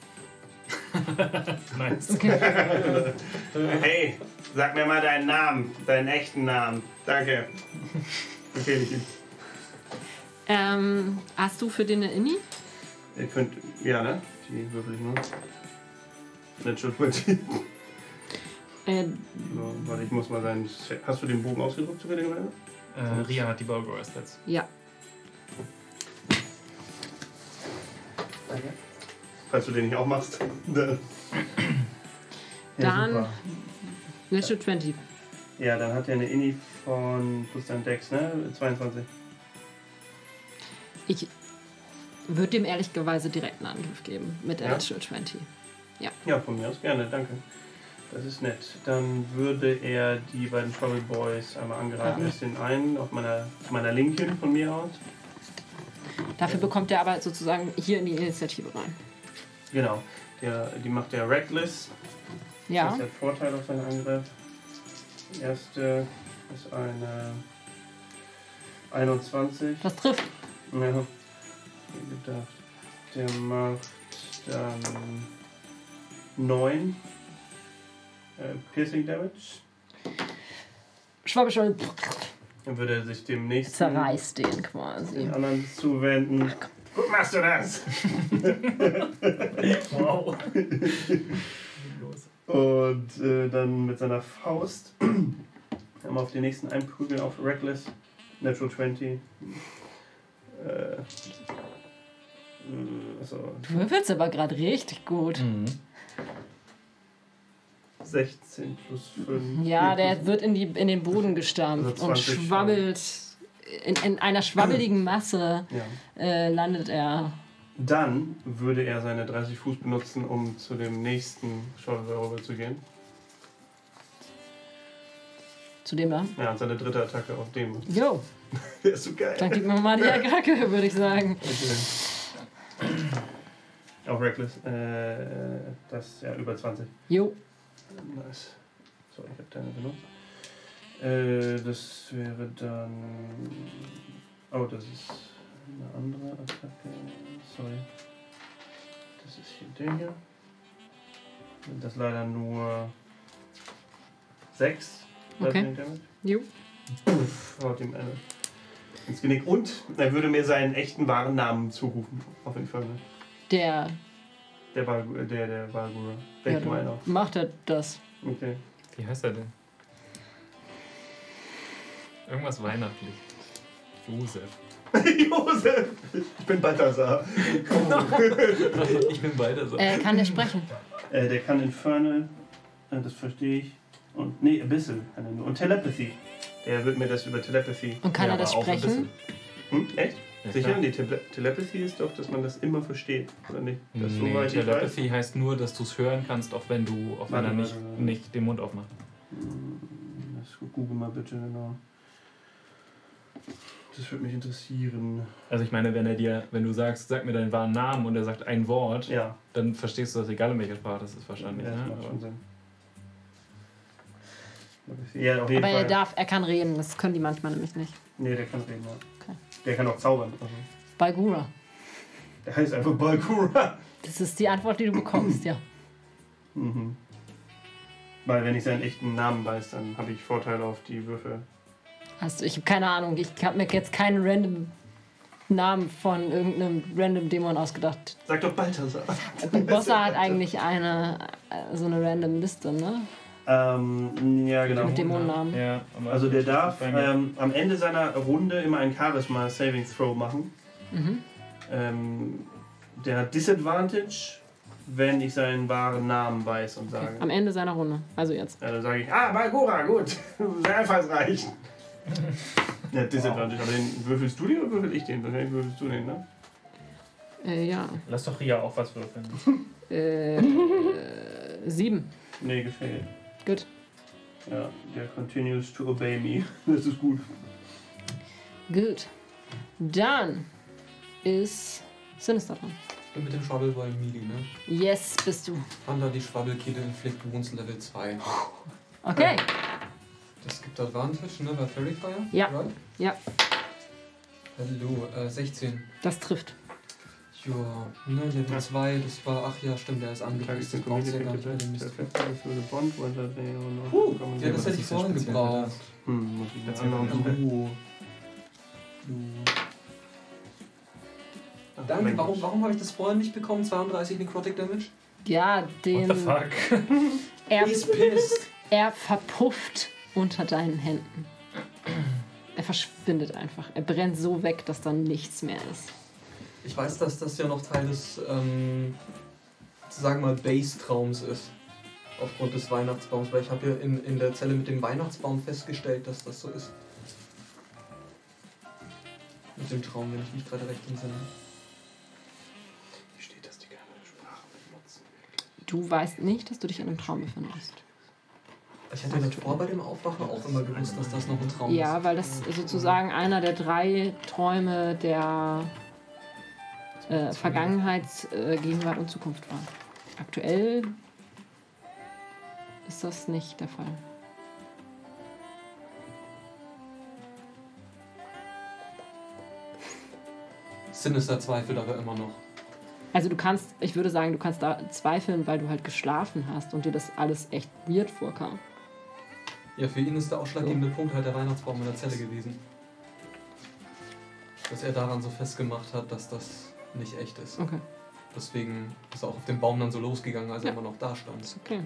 Nice. Okay. Hey, sag mir mal deinen Namen, deinen echten Namen. Danke. Befehle ich ihm. ähm, hast du für den eine Inni? Ihr könnt, ja, ne? Die würfel ich mal. Natural zwanzig. Äh, So, warte, ich muss mal seinen. Hast du den Bogen ausgedruckt zufälligerweise? Äh, Ria hat die Balgora Stats. ja. Danke. Falls du den nicht auch machst. Dann. Dann- super. Natural zwanzig. Ja, dann hat er eine Inni von plus dein Dex, ne? zweiundzwanzig. Ich würde dem ehrlicherweise direkt einen Angriff geben mit der Ja? Natural zwanzig. Ja, von mir aus gerne, danke. Das ist nett. Dann würde er die beiden Trouble Boys einmal angreifen. Mhm. Erst den einen auf meiner, meiner Linken von mir aus. Dafür bekommt er aber sozusagen hier in die Initiative rein. Genau. Der, die macht der Reckless. Das Ja. heißt, er hat Vorteil auf seinen Angriff. Die erste ist eine einundzwanzig. Das trifft. Ja, wie gedacht. Der macht dann neun äh, Piercing Damage. Schwabbelschwabbel Dann würde er sich dem nächsten zerreißt den quasi. den anderen zuwenden. Gut machst du das! Wow. Und äh, dann mit seiner Faust einmal auf den nächsten einprügeln auf Reckless. Natural zwanzig. Äh, also Du würfelst aber gerade richtig gut. Mhm. sechzehn plus fünf. Ja, Nee, der plus- wird in, die, in den Boden gestampft Also und zwanzig schwabbelt. In, in einer schwabbeligen Masse Ja. äh, landet er. Dann würde er seine dreißig Fuß benutzen, um zu dem nächsten Schwabbelball rüber zu gehen. Zu dem da. Ja, und seine dritte Attacke auf dem. Jo, Der ist so geil. dann gib mir mal die Attacke, würde ich sagen. Auf Reckless. Äh, das ist ja über zwanzig. Jo, Nice. So, ich habe deine benutzt. Äh, das wäre dann. Oh, das ist eine andere Attacke. Sorry. Das ist hier der hier. Das ist leider nur sechs. Okay. Jo. Haut ihm eine ins Genick. Und er würde mir seinen echten wahren Namen zurufen. Auf jeden Fall. Ne? Der, Der Balgura. Der, der Balgura. ja, Denk mal dann auf. macht er das. Okay. Wie heißt er denn? Irgendwas weihnachtlich. Josef. Josef! Ich bin Balthasar. Ich bin weiter so. Äh, kann der sprechen? Äh, der kann Infernal, äh, das verstehe ich. Und nee, Abyssal kann er nur. Und Telepathy. Der wird mir das über Telepathy. Und kann Ja, er das aber auch ein sprechen? Hm? Echt? Ja, Sicher? klar. Nee, Tele Telepathy ist doch, dass man das immer versteht. Oder nicht? Das Nee, soweit ich weiß. Telepathy heißt nur, dass du es hören kannst, auch wenn du, auch wenn Warte, er nicht, warte, warte. nicht den Mund aufmacht. Hm, Das google mal bitte, genau. Das würde mich interessieren. Also ich meine, wenn er dir, wenn du sagst, sag mir deinen wahren Namen und er sagt ein Wort, Ja, dann verstehst du das egal in welcher Sprache das ist wahrscheinlich. ja das ne? macht Aber- schon Sinn. Ja, auf jeden Aber er Fall. darf, er kann reden, das können die manchmal nämlich nicht. Nee, der kann reden, ja. Okay. Der kann auch zaubern. Also. Balgura. Der heißt einfach Balgura. Das ist die Antwort, die du bekommst, ja. Mhm. Weil wenn ich seinen echten Namen weiß, dann habe ich Vorteile auf die Würfel. Hast du, ich habe keine Ahnung, ich habe mir jetzt keinen random Namen von irgendeinem random Dämon ausgedacht. Sag doch Balthasar. Bossa hat eigentlich eine, äh, so eine random Liste, ne? Ähm, ja, genau. Mit Dämonennamen. Ja, aber Also der darf bei mir- ähm, am Ende seiner Runde immer ein Charisma Saving Throw machen. Mhm. Ähm, der hat Disadvantage, wenn ich seinen wahren Namen weiß und sage. Am Ende seiner Runde, also jetzt. Ja, dann sage ich, ah, Balgura, gut. Sehr einfallsreich. Ja, Disadvantage. Aber den würfelst du den oder würfel ich den? Wahrscheinlich würfelst du den, ne? Äh, ja. Lass doch Ria auch was würfeln. Äh, äh, sieben. Nee, gefällt. Gut. Ja, der continues to obey me. Das ist gut. Gut. Dann ist Sinister dran. Ich bin mit dem Schwabbelball Melee, ne? Yes, bist du. Thunder, die Schwabbelkette Inflict Wounds Level zwei. Okay. Das gibt Advantage, ne? Bei Fairy Fire? Ja. Right? Ja, Hallo, äh, sechzehn. das trifft. Ja, ne, Level zwei, das war, ach ja, stimmt, der ist angepasst, das brauchst du ja gar nicht mehr den Mist. Huh, Ja, das hätte ich ist ja vorhin speziell gebraucht. Hm, muss ich Jetzt jetzt haben wir einmal noch- Oh. Danke, warum, warum habe ich das vorhin nicht bekommen? zweiunddreißig Necrotic Damage? Ja, What den. the fuck? Er, Ist pissed. er verpufft unter deinen Händen. Er verschwindet einfach. Er brennt so weg, dass da nichts mehr ist. Ich weiß, dass das ja noch Teil des, ähm, sagen wir mal, Base-Traums ist. Aufgrund des Weihnachtsbaums, weil ich habe ja in, in der Zelle mit dem Weihnachtsbaum festgestellt, dass das so ist. Mit dem Traum, wenn ich mich gerade recht entsinne. Hier steht, dass die keine Sprache benutzen. Du weißt nicht, dass du dich in einem Traum befindest. Ich hatte davor bei dem Aufwachen auch immer gewusst, dass das noch ein Traum Ja, ist. weil das sozusagen einer der drei Träume der äh, Vergangenheit, äh, Gegenwart und Zukunft war. Aktuell ist das nicht der Fall. Sinister zweifelt aber immer noch. Also du kannst, ich würde sagen, du kannst da zweifeln, weil du halt geschlafen hast und dir das alles echt weird vorkam. Ja, für ihn ist der ausschlaggebende Punkt halt der Weihnachtsbaum in der Zelle gewesen. Dass er daran so festgemacht hat, dass das nicht echt ist. Okay, Deswegen ist er auch auf den Baum dann so losgegangen, als er Ja. immer noch da stand. ist okay.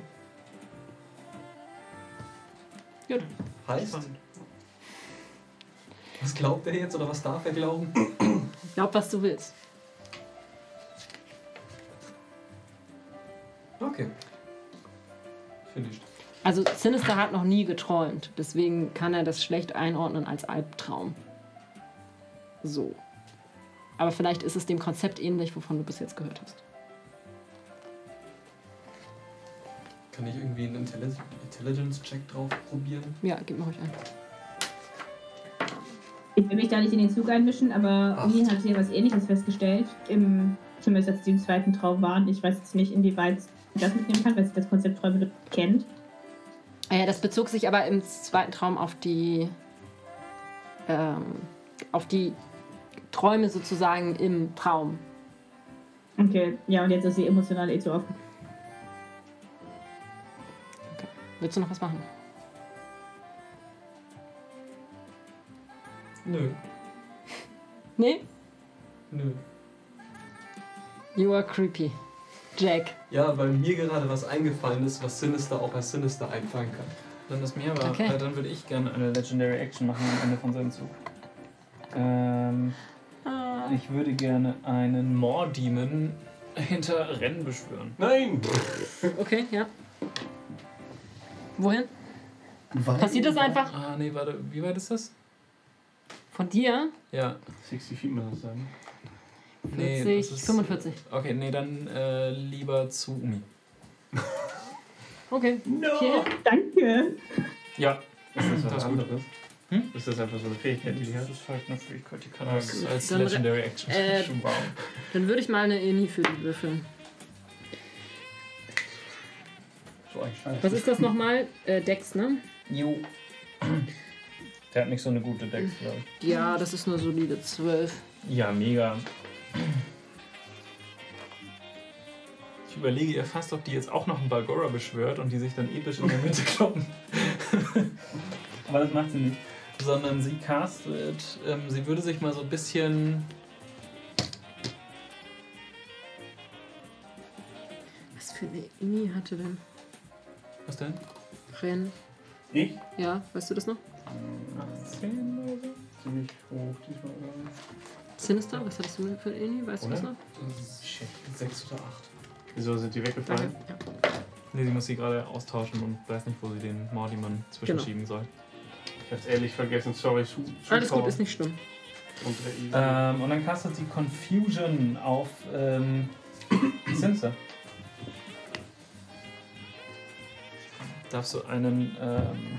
Gut. Heißt? Was glaubt er jetzt oder was darf er glauben? Glaub, was du willst. Okay. Finished. Also Sinister hat noch nie geträumt, deswegen kann er das schlecht einordnen als Albtraum. So. Aber vielleicht ist es dem Konzept ähnlich, wovon du bis jetzt gehört hast. Kann ich irgendwie einen Intelli- Intelligence-Check drauf probieren? Ja, gib mir ruhig ein. Ich will mich da nicht in den Zug einmischen, aber Ach. Uni hat hier was Ähnliches festgestellt. Im, zumindest als die im zweiten Traum waren. Ich weiß jetzt nicht, inwieweit sie das mitnehmen kann, weil sie das Konzept Träume kennt. Äh, das bezog sich aber im zweiten Traum auf die ähm, auf die Träume sozusagen im Traum. Okay, ja, und jetzt ist sie emotional eh zu offen. Willst du noch was machen? Nö. Nee? Nö. You are creepy. Jack. Ja, weil mir gerade was eingefallen ist, was Sinister auch als Sinister einfallen kann. Dann ist mir aber, Okay. äh, dann würde ich gerne eine Legendary Action machen am Ende von seinem Zug. Ähm, ich würde gerne einen Moor-Demon hinter Rennen beschwören. Nein! Okay, ja. Wohin? Passiert das einfach Ah, nee, warte, wie weit ist das? von dir? Ja, sechzig Feet muss das sein. nee, vierzig, das ist, fünfundvierzig. Okay, nee, dann äh, lieber zu Umi. Okay. No! Hier. Danke! Ja, Ist das was Das ist gut. anderes? Hm? Ist das einfach so eine Fähigkeit, die die das hat? ist halt eine Fähigkeit, die kann Ah, als, gut. als Dann re- Legendary Action. äh, Schon wow. Dann würde ich mal eine Ini für die würfeln. So ein Scheiß. Was ist das nochmal? Äh, Dex, ne? Jo. Der hat nicht so eine gute Dex, glaube ich. Ja, das ist nur solide zwölf. Ja, mega. Ich überlege ihr fast, ob die jetzt auch noch einen Balgora beschwört und die sich dann episch in der Mitte kloppen. Aber das macht sie nicht. Sondern sie castet, ähm, sie würde sich mal so ein bisschen... Was für eine Ini hatte denn? Was denn? Ren. Ich? Ja, weißt du das noch? achtzehn oder so? Ziemlich hoch diesmal. oder? Sinister, was hattest du für eine Ini? Weißt du das Oder? noch? Shit. Sechs oder acht. Wieso sind die weggefallen? Danke. Ja. Nee, sie muss sie gerade austauschen und weiß nicht, wo sie den Mordiman zwischenschieben soll. Ich hab's ehrlich vergessen, sorry. Zu, Alles Zuschauer. gut, ist nicht schlimm. Und der Easy. Ähm, und dann castet sie Confusion auf ähm, Sinister. Darfst du einen ähm,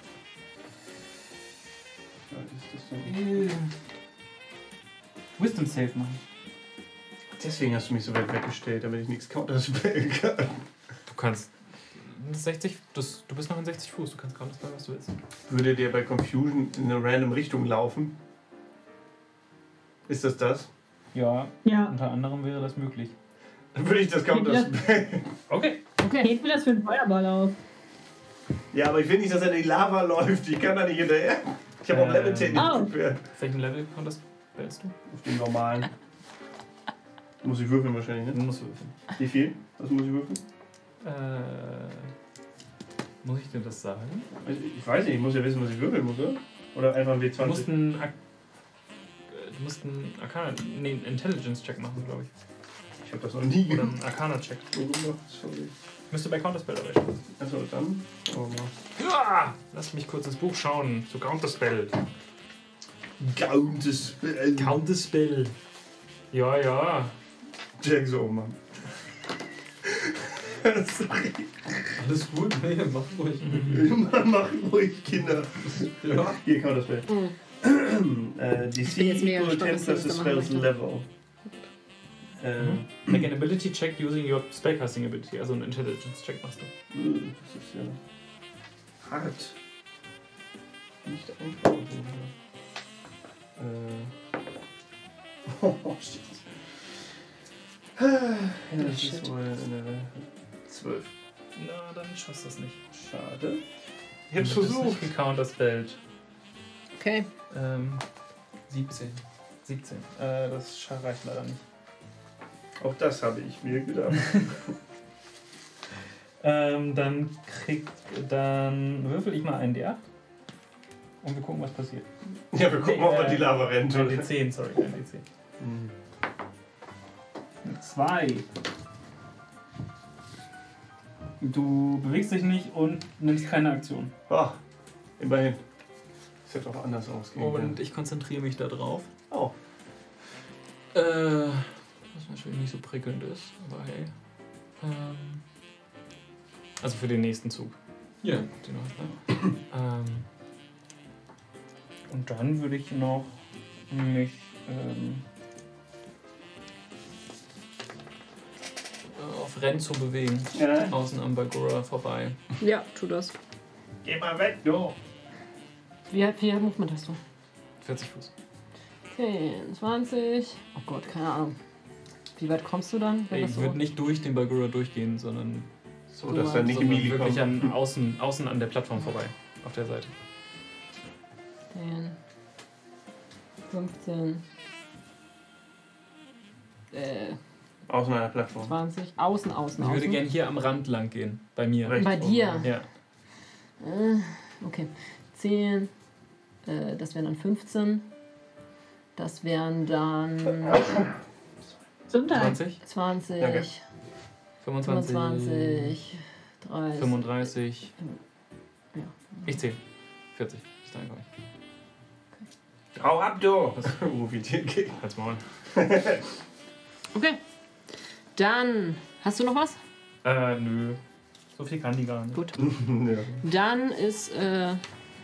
Was ist das denn? Wisdom Save machen. Deswegen hast du mich so weit weggestellt, damit ich nichts counterspellen kann. Du kannst sechzig, das, du bist noch in sechzig Fuß, du kannst gerade das, was du willst. Würde der bei Confusion in eine random Richtung laufen? Ist das das? Ja, Ja. unter anderem wäre das möglich. Dann würde ich das counterspellen. Okay. Okay. Geht mir das für einen Feuerball auf? Ja, aber ich will nicht, dass er in die Lava läuft. Ich kann da nicht hinterher. Ich habe auch Äh, Level zehn nicht Oh. geprepared. Auf welchem Level counterspellst du? Auf dem normalen. Muss ich würfeln wahrscheinlich, Du ne? musst würfeln. Wie viel? Was muss ich würfeln? Äh, muss ich dir das sagen? Also, ich weiß nicht, ich muss ja wissen, was ich würfeln muss, oder? Oder einfach ein W Du zwanzig? musst einen, Ak- äh, du musst einen Arcana, nee, einen Intelligence-Check machen, glaube ich. Ich habe das noch nie Oder gemacht. einen Arcana-Check. Sorry. Müsste bei Counterspell dabei stehen. Achso, dann. Oh mal. Ja, lass mich kurz ins Buch schauen. Zu Counterspell. Counterspell. Counterspell. Ja, ja. Jack so, oh Mann. Sorry. Alles gut? Nee, mach ruhig. Mach ruhig, Kinder. Ja. Hier, Counterspell. Mhm. Äh, D bin C jetzt mega equal gespannt, ten was plus du the da machen spell's möchtest. level. Äh, Make an ability check using your spellcasting ability. Also einen Intelligence check machst du. äh, das ist ja hart. Nicht einfach. Äh. Oh, shit. Ja, das ist wohl eine zwölf. Na, dann schaffst du das nicht. Schade. Ich Du hab's bist versucht. nicht gecounterspellt. Okay. Ähm, siebzehn. siebzehn. Äh, das scha- reicht leider nicht. Auch das habe ich mir gedacht. Ähm, dann kriegt, dann würfel ich mal einen D acht. Und wir gucken, was passiert. Ja, wir gucken, ob er die Lava rennt. Ein D zehn, sorry, ein D zehn. Hm. Eine zwei. Du bewegst dich nicht und nimmst keine Aktion. Ah, immerhin. Das hätte auch anders ausgehen Und können. ich konzentriere mich da drauf. Oh. Äh, was natürlich nicht so prickelnd ist, aber hey. Ähm, also für den nächsten Zug. Ja. Den du hast, ne? ähm, Und dann würde ich noch mich. Ähm, auf Renn zu bewegen. Ja. Außen am Bagora vorbei. Ja, tu das. Geh mal weg, du. Wie viel Movement hast du? vierzig Fuß. zehn, zwanzig. Oh Gott, keine Ahnung. Wie weit kommst du dann? Wenn das Ich so würde nicht durch den Bagora durchgehen, sondern, So, dass er nicht in sondern Melee wirklich kommt. an, außen, außen an der Plattform vorbei. Auf der Seite. zehn, fünfzehn, äh, Außen einer Plattform. zwanzig. Außen, außen, Ich würde außen. gerne hier am Rand lang gehen. Bei mir. Rechts Bei dir? oben. Ja. Äh, okay. zehn, äh, das wären dann fünfzehn. Das wären dann Gesundheit. zwanzig, zwanzig, Danke. fünfundzwanzig, fünfundzwanzig, dreißig. fünfunddreißig. Ja. Ich zähle. vierzig. Bis dahin komme ich. Hau ab, du! Das rufe ich dir entgegen. Halt's Maul. Okay. Dann, hast du noch was? äh, nö. So viel kann die gar nicht. Gut. Ja. Dann ist, äh,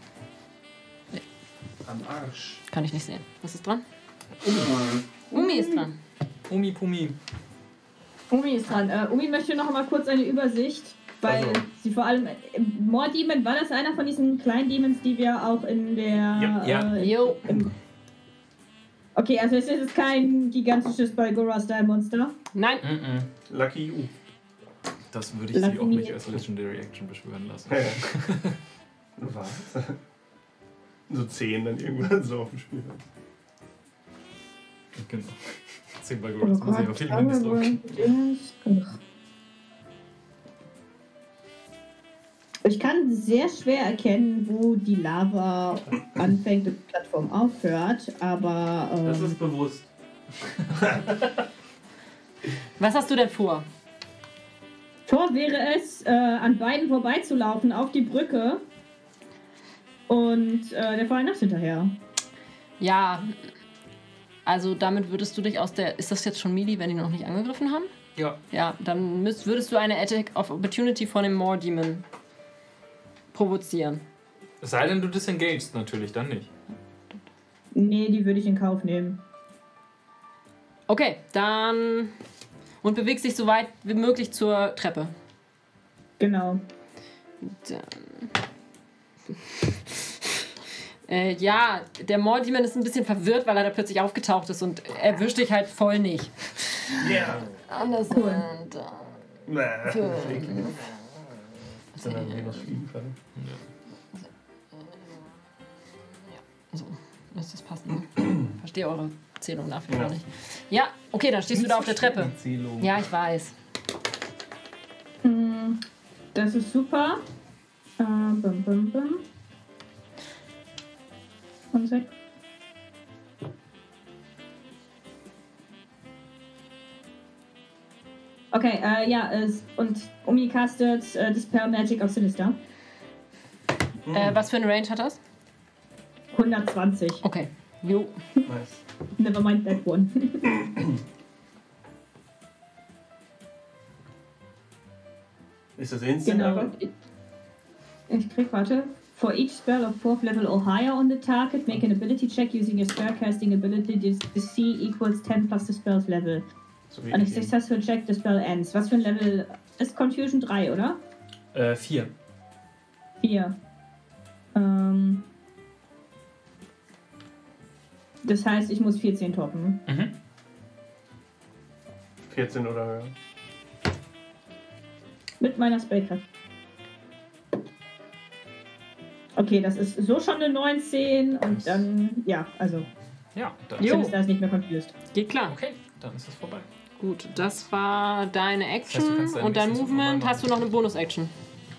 Am Arsch. kann ich nicht sehen. Was ist dran? Umi ist dran. Umi Pumi. Umi ist dran. Äh, Umi möchte noch mal kurz eine Übersicht, weil Also. sie vor allem. Äh, More Demon, war das einer von diesen kleinen Demons, die wir auch in der. Ja, ja. Äh, Jo. im, okay, also es ist kein gigantisches Balgora-Style-Monster. Nein. Mhm. Lucky you. Das würde ich Lass sie auch mich- nicht als Legendary Action beschwören lassen. Ja. Was? So zehn dann irgendwann so auf dem Spiel. Genau. zehn Bagoras muss ich auf jeden Fall nicht drauf. Ich kann sehr schwer erkennen, wo die Lava anfängt und die Plattform aufhört, aber ähm, Das ist bewusst. Was hast du denn vor? vor wäre es, äh, an beiden vorbeizulaufen auf die Brücke und äh, der Freien Nacht hinterher. Ja, also damit würdest du dich aus der... Ist das jetzt schon Melee, wenn die noch nicht angegriffen haben? Ja. Ja, dann müsst, würdest du eine Attack of Opportunity von dem More Demon provozieren. Es sei denn, du disengagest natürlich, dann nicht. Nee, die würde ich in Kauf nehmen. Okay, dann... Und bewegst dich so weit wie möglich zur Treppe. Genau. Dann... Äh, ja, der More Demon ist ein bisschen verwirrt, weil er da plötzlich aufgetaucht ist und erwischt dich halt voll nicht. Ja. Anders Cool. und, äh, Nee. fünf, Ist dann ein Venus fliegen können. So, müsste das passen. Ne? Verstehe eure Zählung dafür ja. Gar nicht. Ja, okay, dann stehst du da auf der Treppe. Ja, ich weiß. Hm, Das ist super. Äh, bum, bum, bum. Und sechs. Okay, äh, ja, es, und Umi castet äh, Dispel Magic of Sinister. Äh, was für eine Range hat das? hundertzwanzig. Okay. Jo. Nice. Never mind that one. Ist das instant? Genau. aber? Ich krieg, warte. For each spell of fourth level or higher on the target, make an ability check using your spellcasting ability. The C equals ten plus the spell's level. So wie On a ich eben. successful check, the spell ends. Was für ein Level ist Confusion? drei, oder? Äh, vier. vier. Ähm, das heißt, ich muss vierzehn toppen. Mhm. vierzehn oder höher. Mit meiner Spellkraft. Okay, das ist so schon eine neunzehn und dann, ja, also, Ja, dann. Jo. Sinister ist nicht mehr confused. Geht klar. Okay, dann ist es vorbei. Gut, das war deine Action. Das heißt, du kannst dein und dein nächstes Movement vorbei hast du noch eine Bonus-Action.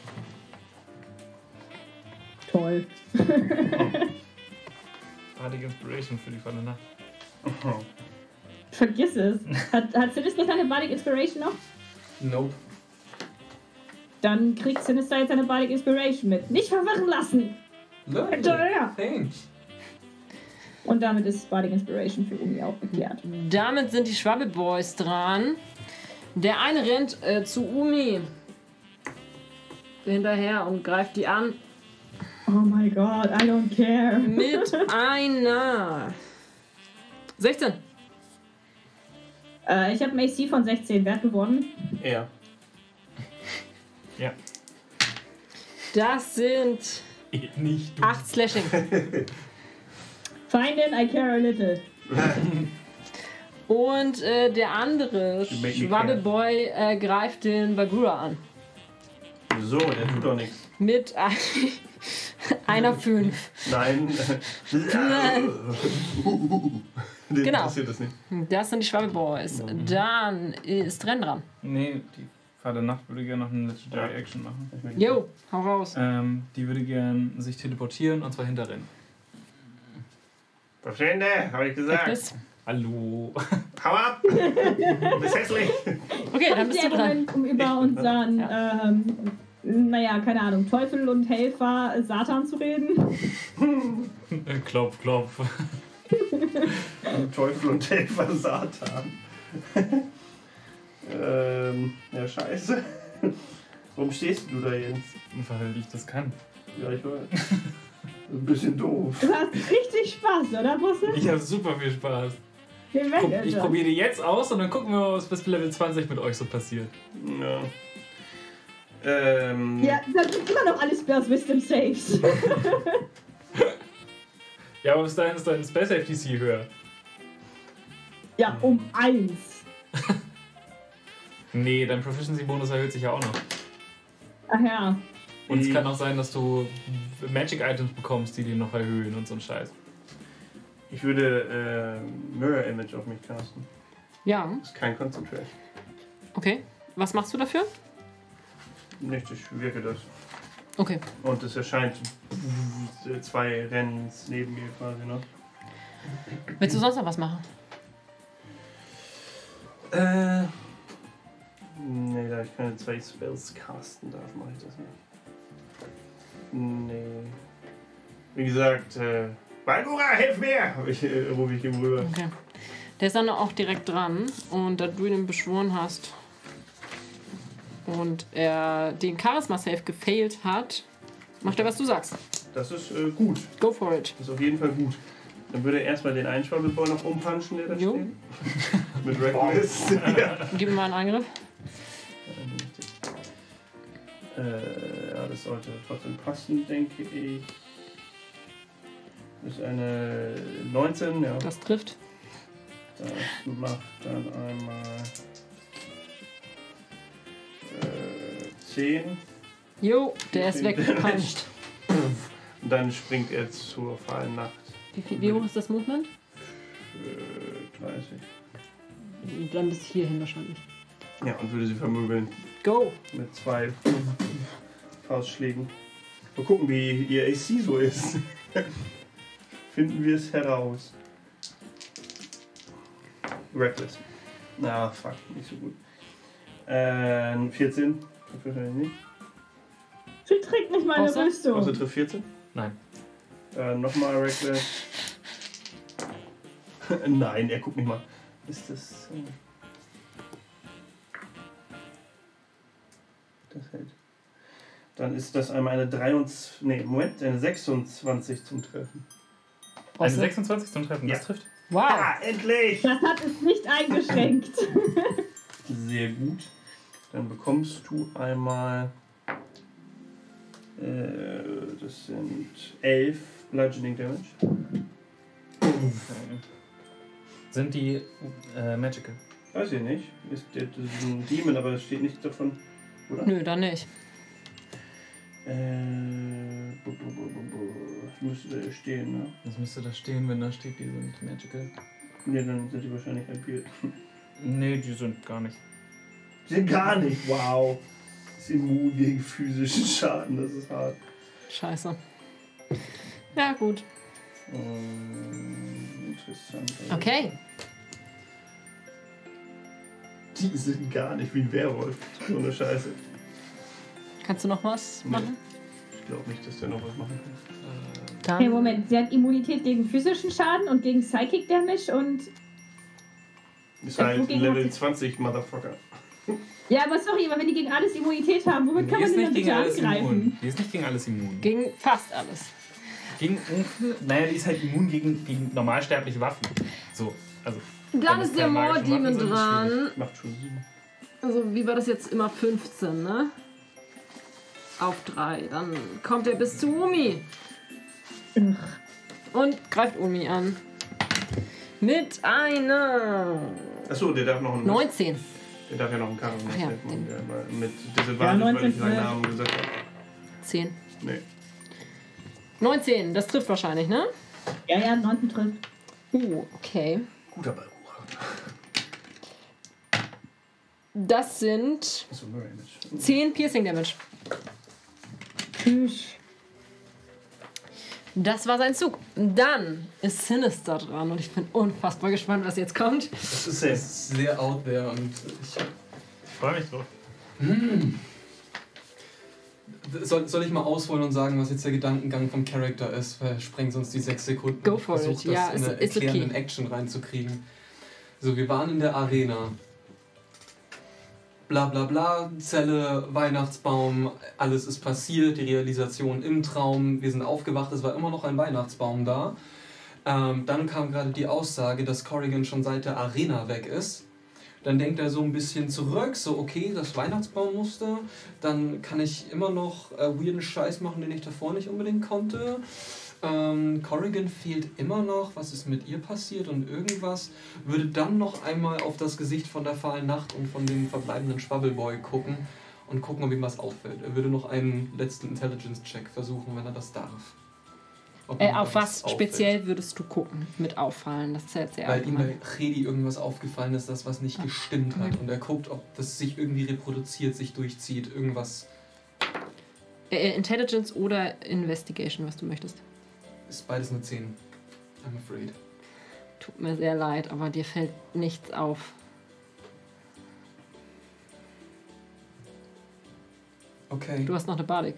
Toll. Bardic Inspiration für die Falle Nacht. Vergiss es. Hat, hat Sinister seine Bardic Inspiration noch? Nope. Dann kriegt Sinister jetzt seine Bardic Inspiration mit. Nicht verwirren lassen! Lovely. Ja. Thanks. Und damit ist Bardic Inspiration für Umi auch geklärt. Damit sind die Schwabbel Boys dran. Der eine rennt äh, zu Umi hinterher und greift die an Oh my god, I don't care. mit einer sechzehn. Äh, ich habe einen A C von sechzehn. Wer hat gewonnen? Er. Ja. Das sind Nicht du. acht Slashing. Feindin, I care a little. Und äh, der andere You make me Schwabbelboy äh, greift den Bagura an. So, der tut doch nichts. Mit ein, einer fünf. Nein. Den Genau. interessiert das nicht. Das sind die Schwabbelboys. Dann ist Ren dran. Nee, die Vater Nacht würde gerne noch eine Legendary Action machen. Jo, hau raus. Ähm, die würde gern sich teleportieren und zwar hinter Ren. Verschwinde, hab ich gesagt. Das. Hallo. Hau ab! Du bist hässlich. Okay, dann bist du Der dran. Moment, um über unseren, ähm, naja, keine Ahnung, Teufel und Helfer Satan zu reden. Äh, klopf, klopf. Teufel und Helfer Satan. ähm, ja, scheiße. Warum stehst du da jetzt? Weil ich das kann. Ja, ich weiß. Ein bisschen doof. Du hast richtig Spaß, oder, Busse? Ich habe super viel Spaß. Wir Guck, werden ich schon. probiere die jetzt aus und dann gucken wir mal, was bis Level zwanzig mit euch so passiert. Ja. Ähm, Ja, das sind immer noch alle Spells Wisdom Saves. Ja, aber bis dahin ist dein Spell Safety C höher. Ja, um eins. Nee, dein Proficiency-Bonus erhöht sich ja auch noch. Ach ja. Und es Die- kann auch sein, dass du Magic-Items bekommst, die die noch erhöhen und so ein Scheiß. Ich würde äh, Mirror Image auf mich casten. Ja, Das ist kein Concentration. okay. Was machst du dafür? Nicht, ich wirke das. Okay. Und es erscheint zwei Rennens neben mir quasi noch. Willst du sonst noch was machen? Äh. Nee, da ich keine zwei Spells casten darf, mache ich das nicht. Nee. Wie gesagt, äh. Balgura, hilf mir! Ich, äh, rufe ich ihm rüber. Okay. Der ist dann auch direkt dran. Und da du ihn beschworen hast und er den Charisma-Save gefailt hat, macht er, was du sagst. Das ist äh, gut. Go for it. Das ist auf jeden Fall gut. Dann würde er erstmal den einen Schwabbelboy noch umpunchen, der da Jo. steht. Mit Reckless. Ja. Gib ihm mal einen Angriff. Äh, ja, das sollte trotzdem passen, denke ich. Das ist eine neunzehn, ja. Das trifft. Das macht dann einmal äh, zehn. Jo, der ist weggepuncht. Und dann springt er zur fahlen Nacht. Wie, viel- wie hoch ist das Movement? Äh, dreißig. Dann bis hierhin wahrscheinlich. Ja, und würde sie vermöbeln Go! mit zwei Faustschlägen. Mal gucken, wie ihr A C so ist. Finden wir es heraus. Reckless. Na, fuck, nicht so gut. Äh, vierzehn. Trifft wahrscheinlich nicht. Sie trägt nicht meine Außer- Außer Rüstung. trifft vierzehn. Nein. Dann nochmal Reckless. Nein, er guckt nicht mal. Ist das. äh, Das hält. Dann ist das einmal eine dreiundzwanzig. Nee, Moment, eine sechsundzwanzig zum Treffen. Eine Außer- sechsundzwanzig zum Treffen, das Ja. trifft. Wow! Ah, endlich! Das hat es nicht eingeschränkt. Sehr gut. Dann bekommst du einmal. Äh, das sind elf Bludgeoning Damage. Okay. Sind die äh, Magical? Weiß ich nicht. Ist, der, das ist ein Demon, aber es steht nichts davon. Oder? Nö, dann nicht. Äh, bu, bu, bu, bu, bu. Das müsste da stehen, ne? Das müsste da stehen, wenn da steht, die sind Magical. Ne, dann sind die wahrscheinlich halbiert. Nee, die sind gar nicht. Die sind gar nicht, wow. Ist immun gegen physischen Schaden, das ist hart. Scheiße. Ja, gut. Ähm, interessant. Okay. Die sind gar nicht wie ein Werwolf. So eine Scheiße. Kannst du noch was Nee. machen? Ich glaube nicht, dass der noch was machen kann. Dann Okay, Moment. Sie hat Immunität gegen physischen Schaden und gegen Psychic Damage und... Ist Äh, halt wogegen Level hat sie- zwanzig, Motherfucker. Ja, aber sorry, aber wenn die gegen alles Immunität haben, womit Die kann man ist denn nicht dann gegen bitte alles immun. angreifen? Die ist nicht gegen alles immun. gegen fast alles. Gegen, naja, die ist halt immun gegen, gegen normalsterbliche Waffen. So, also. Dann Wenn es ist der keine magischen Moor-Demon Waffen sind, ist dran. Macht schon Sinn. Also, wie war das jetzt? Immer fünfzehn, ne? Auf drei. Dann kommt er bis zu Umi. Und greift Umi an. Mit einer Achso, der darf noch einen. neunzehn. Der darf ja noch einen Karren Ach ja, machen. den- Der mal mit Disadvantage, weil ich neunzehn seinen Namen gesagt habe. zehn. Nee. neunzehn, das trifft wahrscheinlich, ne? Ja, ja, neunten trifft. Uh, okay. Guter Ball. Das sind Achso, nur Damage. zehn Piercing Damage. Tschüss. Das war sein Zug. Dann ist Sinister dran und ich bin unfassbar gespannt, was jetzt kommt. Das ist Das sehr. ist sehr out there und ich. Ich freue mich drauf. Soll, soll ich mal ausholen und sagen, was jetzt der Gedankengang vom Charakter ist? Weil sprengt sonst die sechs Sekunden. Go Ich for versuch, it. das Ja, in ist- eine ist okay. erklärenden Action reinzukriegen. So, wir waren in der Arena. Bla bla bla, Zelle, Weihnachtsbaum, alles ist passiert, die Realisation im Traum, wir sind aufgewacht, es war immer noch ein Weihnachtsbaum da. Ähm, dann kam gerade die Aussage, dass Corrigan schon seit der Arena weg ist. Dann denkt er so ein bisschen zurück, so okay, das Weihnachtsbaummuster, dann kann ich immer noch äh, weirden Scheiß machen, den ich davor nicht unbedingt konnte. Ähm, Corrigan fehlt immer noch, was ist mit ihr passiert und irgendwas. Würde dann noch einmal auf das Gesicht von der fahlen Nacht und von dem verbleibenden Schwabbelboy gucken und gucken, ob ihm was auffällt. Er würde noch einen letzten Intelligence-Check versuchen, wenn er das darf. Ob Äh, ihm auf was auffällt. speziell würdest du gucken mit auffallen? Das ist ja jetzt sehr Weil ihm bei allgemein. Redi irgendwas aufgefallen ist, das was nicht gestimmt hat. Und er guckt, ob das sich irgendwie reproduziert, sich durchzieht, irgendwas. Äh, Intelligence oder Investigation, was du möchtest. Ist beides eine zehn. I'm afraid. Tut mir sehr leid, aber dir fällt nichts auf. Okay. Du hast noch eine Bardic.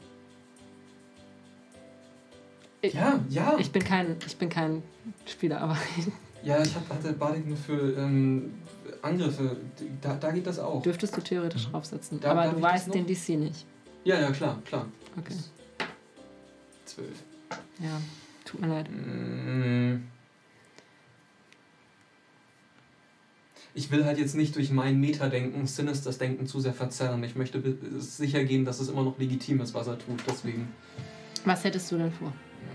Ich, Ja, ja. ich, bin kein, ich bin kein Spieler, aber Ja, ich hab, hatte Bardic nur für ähm, Angriffe. Da, da geht das auch. dürftest du theoretisch draufsetzen. Da- aber darf du ich das weißt noch? den D C nicht. Ja, ja, klar, klar. Okay. zwölf. Ja, tut mir leid. Mm. Ich will halt jetzt nicht durch mein Meta-Denken, Sinisters Denken zu sehr verzerren. Ich möchte be- sicher gehen, dass es immer noch legitim ist, was er tut. Deswegen. Was hättest du denn vor?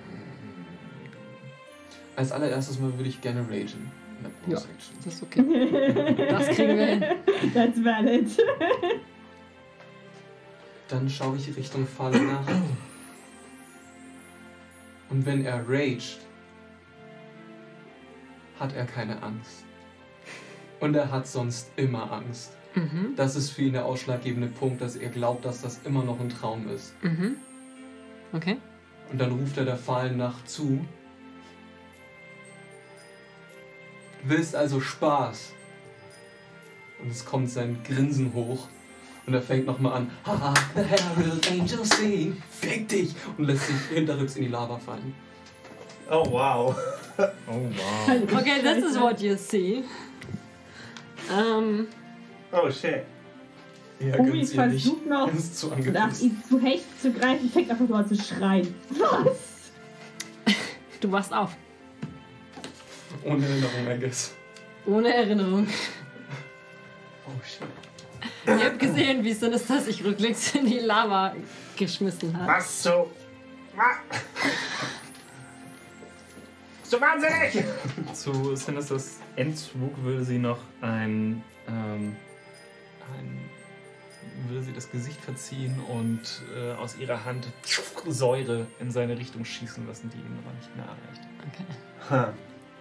Als allererstes mal würde ich gerne ragen. in der Ja. Bonus-Action. Das ist okay. Das kriegen wir hin. That's valid. Dann schaue ich Richtung Falle nach. Und wenn er raged, hat er keine Angst. Und er hat sonst immer Angst. Mhm. Das ist für ihn der ausschlaggebende Punkt, dass er glaubt, dass das immer noch ein Traum ist. Mhm. Okay. Und dann ruft er der Fallennacht zu. Willst also Spaß? Und es kommt sein Grinsen hoch. Und er fängt nochmal an. Haha, the herald angel sing. Fick dich! Und lässt sich hinterrücks in die Lava fallen. Oh, wow. Oh wow. Okay, this is what you see. Ähm, Oh, shit. Er Umi gönnt's ihr nicht. versucht noch Er ist zu nach angepisst. ihm zu hecht zu greifen, fängt einfach nur an zu schreien. Was? du wachst auf. Ohne Erinnerung, I guess. Ohne Erinnerung. Oh shit. Ihr habt gesehen, wie Sinister sich rücklings in die Lava geschmissen hat. Was so? Was? So wahnsinnig! Zu Sinisters Endzug würde sie noch ein, ähm, ein würde sie das Gesicht verziehen und äh, aus ihrer Hand Säure in seine Richtung schießen lassen, die ihn aber nicht mehr erreicht. Okay. Ha.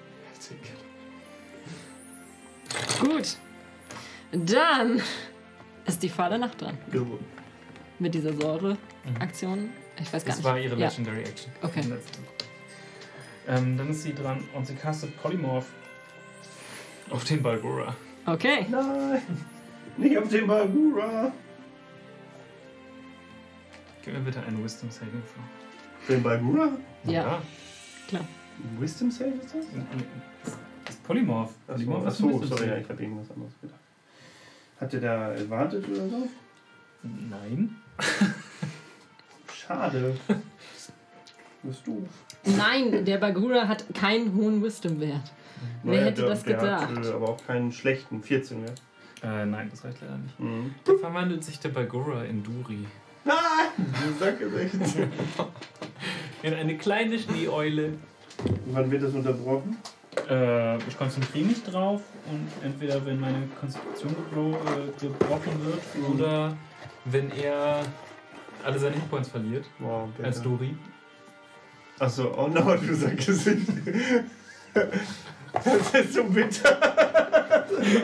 Gut. Dann ist die Falle Nacht dran. Gut. Mit dieser Säure-Aktion. Ich weiß gar Das nicht. war ihre Ja. Legendary Action. Okay. Im letzten. Ähm, dann ist sie dran und sie castet Polymorph auf den Balgora. Okay. Nein! Nicht auf den Bagura! Gib mir bitte einen Wisdom Saving Throw. Den Bagura? Ja. Klar. Wisdom Save ist das? Das ist Polymorph. Polymorph ist ein Achso, Wisdom sorry, ja, Save. ich habe irgendwas anderes gedacht. Hat der da Advantage oder so? Nein. Schade. Bist du? Nein, der Bagura hat keinen hohen Wisdom-Wert. Wer hätte der, das der gedacht? Hat, äh, aber auch keinen schlechten vierzehn Wert. Äh, nein, das reicht leider nicht. Mhm. Da verwandelt sich der Bagura in Duri. Nein! Du sagst es echt. In eine kleine Schneeeule. Wann wird das unterbrochen? Äh, ich konzentriere mich drauf und entweder wenn meine Konzentration gebro äh, gebrochen wird Mhm. oder wenn er alle seine Hitpoints verliert. Wow, bitte. Als Duri. Achso, oh no, du sagst es nicht. Das ist so bitter.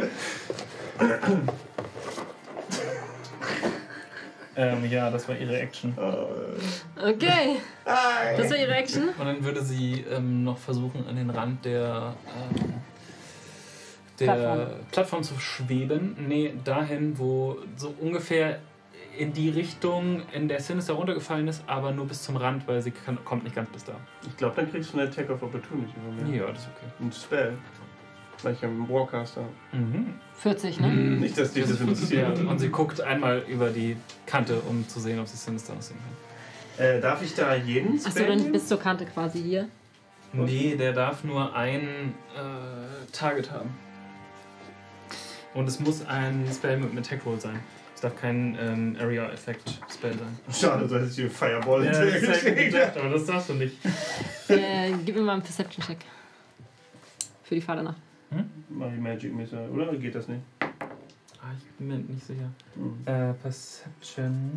Ähm, ja, das war ihre Action. Okay. Das war ihre Action. Und dann würde sie ähm, noch versuchen, an den Rand der, ähm, der Plattform. Plattform. zu schweben. Nee, dahin, wo so ungefähr in die Richtung, in der Sinister runtergefallen ist, aber nur bis zum Rand, weil sie kann, kommt nicht ganz bis da. Ich glaube, dann kriegst du eine Attack of Opportunity von mir. Ja, das ist okay. Ein Spell. Weil ich am Warcaster. Mhm. vierzig, ne? Nicht, dass dich das Ja, interessiert. und sie guckt einmal über die Kante, um zu sehen, ob sie Sinister noch sehen kann. Äh, darf ich da jeden Achso, Spell dann nehmen? bis zur Kante quasi hier. Nee, der darf nur ein äh, Target haben. Und es muss ein Spell mit einem Attack Roll sein. Es darf kein ähm, Area-Effekt-Spell sein. Schade, so hätte ich hier Fireball Ja, das hätte ich hinterher gedacht, aber das darfst du nicht. Äh, gib mir mal einen Perception-Check. Für die Fahrernacht. Mach ich Magic Missile, oder? Geht das nicht? Ah, ich bin mir nicht sicher. Hm. Äh, Perception.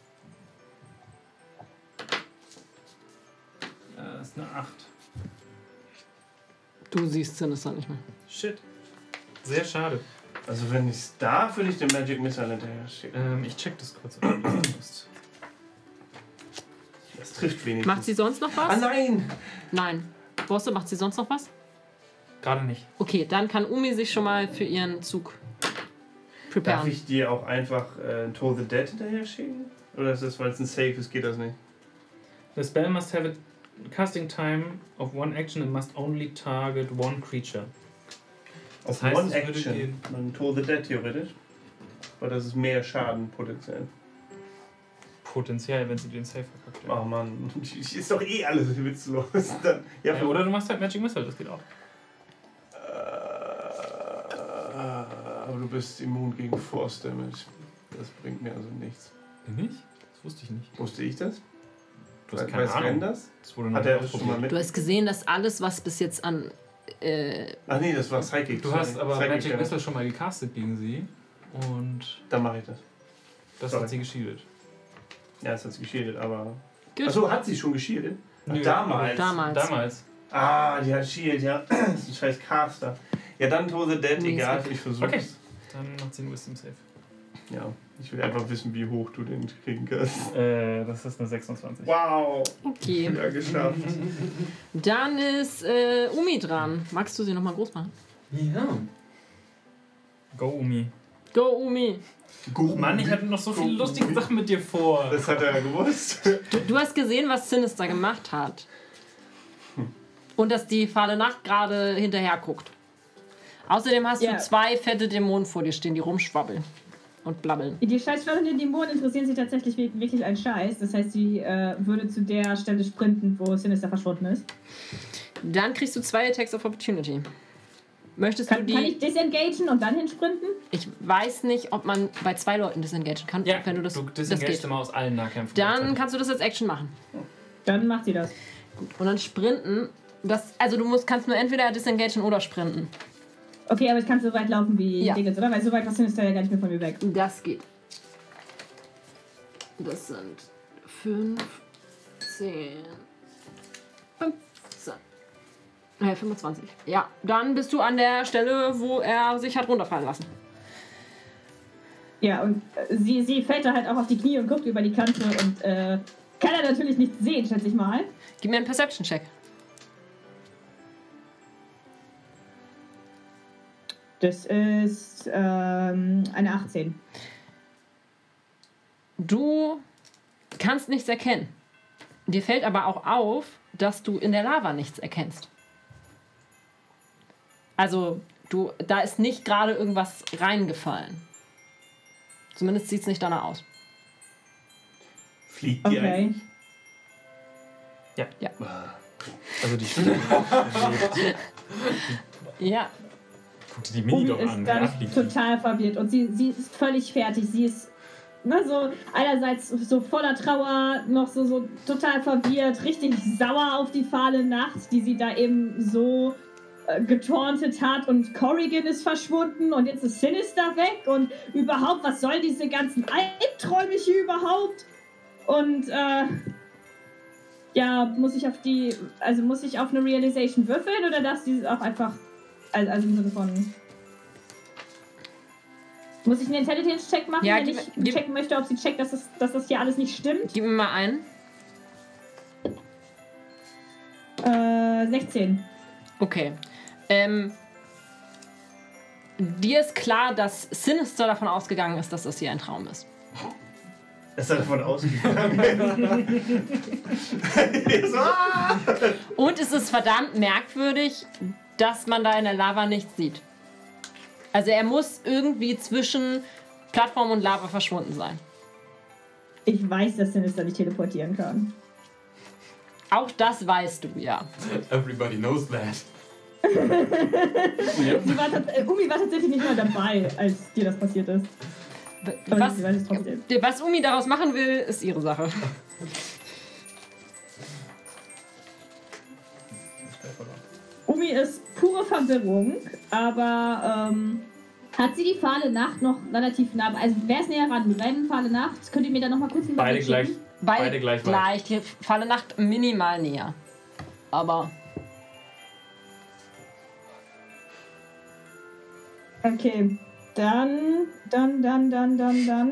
Äh, ist eine acht. Du siehst Sinister nicht mehr. Shit. Sehr schade. Also wenn ich es darf, würde ich den Magic Missile hinterher schicken. Ähm, ich check das kurz, ob du das musst. Das trifft wenigstens. Macht sie sonst noch Ah was? nein! Nein. Bosse, macht sie sonst noch was? Gerade nicht. Okay, dann kann Umi sich schon mal für ihren Zug Darf preparen. ich dir auch einfach äh, Toll the Dead hinterher schicken? Oder ist das, weil es ein Safe ist, geht das nicht? The spell must have a casting time of one action and must only target one creature. Auf heißt, One es würde Action. gehen- Dann Toll the Dead theoretisch. Weil das ist mehr Schaden potenziell. Potenziell, wenn sie den Safe verkackt. Ja. Oh Mann, ist doch eh alles witzlos. Dann, ja, Ja, oder du machst halt Magic Missile, das geht auch. Äh, aber du bist immun gegen Force Damage. Das bringt mir also nichts. Bin ich? Das wusste ich nicht. Wusste ich das? Du hast We- keine weiß Ren Ahnung. das? Das wurde noch Hat nicht er das schon mal ausprobiert. mit? Du hast gesehen, dass alles, was bis jetzt an. Äh, Ach nee, das war Psychic. Du sorry. hast aber Psychic Magic Damage. Missile schon mal gecastet gegen sie und Dann mache ich das. das Sorry. hat sie geschieden. Ja, das hat sie geschildet, aber. Gut. Achso, hat sie schon geschildet? Ach, damals. Damals. Damals. Ah, die hat Shield, ja. Das ist ein scheiß Caster. Ja, dann Toll the Dead, Nee, egal, ist ich versuch's. Okay. Dann macht sie einen Wisdom Save. Ja, ich will einfach wissen, wie hoch du den kriegen kannst. Äh, das ist eine sechsundzwanzig. Wow! okay. Ja, geschafft. Dann ist äh, Umi dran. Magst du sie nochmal groß machen? Ja. Go, Umi. Go, Umi. Gut. Mann, ich hatte noch so viele lustige Sachen mit dir vor. Das hat er gewusst. Du, du hast gesehen, was Sinister gemacht hat. Und dass die fahle Nacht gerade hinterher guckt. Außerdem hast Ja. du zwei fette Dämonen vor dir stehen, die rumschwabbeln und blabbeln. Die scheißfördernden Dämonen interessieren sich tatsächlich wi- wirklich einen Scheiß. Das heißt, sie äh, würde zu der Stelle sprinten, wo Sinister verschwunden ist. Dann kriegst du zwei Attacks of Opportunity. Möchtest Kann, du kann die... ich disengagen und dann hinsprinten? Ich weiß nicht, ob man bei zwei Leuten disengagen kann, Ja, wenn du das, du das disengagest geht. immer aus allen Nahkämpfen. Dann gleichzeitig. kannst du das als Action machen. Dann macht sie das. Und dann sprinten. Das, also du musst, kannst nur entweder disengagen oder sprinten. Okay, aber ich kann so weit laufen wie Ja. Dingens, oder? Weil so weit war Sinister ja gar nicht mehr von mir weg. Das geht. Das sind fünf, zehn, fünfzehn. Äh, fünfundzwanzig. Ja, dann bist du an der Stelle, wo er sich hat runterfallen lassen. Ja, und äh, sie, sie fällt da halt auch auf die Knie und guckt über die Kante und äh, kann er natürlich nicht sehen, schätze ich mal. Gib mir einen Perception-Check. Das ist ähm, eine achtzehn. Du kannst nichts erkennen. Dir fällt aber auch auf, dass du in der Lava nichts erkennst. Also, du, da ist nicht gerade irgendwas reingefallen. Zumindest sieht es nicht danach aus. Fliegt die Okay. eigentlich? Ja. Ja. Also die Stimme. Ja, Guck dir die Mini Umi doch ist an. dann Ja, fliegt die. total verwirrt und sie, sie ist völlig fertig. Sie ist ne, so einerseits so voller Trauer, noch so, so total verwirrt, richtig sauer auf die fahle Nacht, die sie da eben so äh, getauntet hat, und Corrigan ist verschwunden und jetzt ist Sinister weg und überhaupt, was soll diese ganzen Albträume hier überhaupt? Und äh, ja, muss ich auf die, also muss ich auf eine Realization würfeln oder darf sie auch einfach, also, also im Sinne von, muss ich einen Intelligence-Check machen, Ja, wenn gib- ich gib- checken möchte, ob sie checkt, dass das, dass das hier alles nicht stimmt? gib mir mal einen. Äh, sechzehn. Okay. Ähm, dir ist klar, dass Sinister davon ausgegangen ist, dass das hier ein Traum ist. Ist er davon ausgegangen? So, ah! Und es ist verdammt merkwürdig, dass man da in der Lava nichts sieht. Also er muss irgendwie zwischen Plattform und Lava verschwunden sein. Ich weiß, dass Sinister nicht teleportieren kann. Auch das weißt du, ja. Everybody knows that. Sie war tats- äh, Umi war tatsächlich nicht mal dabei, als dir das passiert ist. Aber Was, sie weiß es trotzdem. was Umi daraus machen will, ist ihre Sache. Umi ist pure Verwirrung, aber ähm, hat sie die fahle Nacht noch relativ nah? Also wer ist näher ran? Rennen, fahle Nacht? Könnt ihr mir da noch mal kurz einen Beide Überblick gleich. schicken? Beide, Beide gleich weit. gleich. Die Falle Nacht minimal näher. Aber Okay, dann, dann, dann, dann, dann, dann.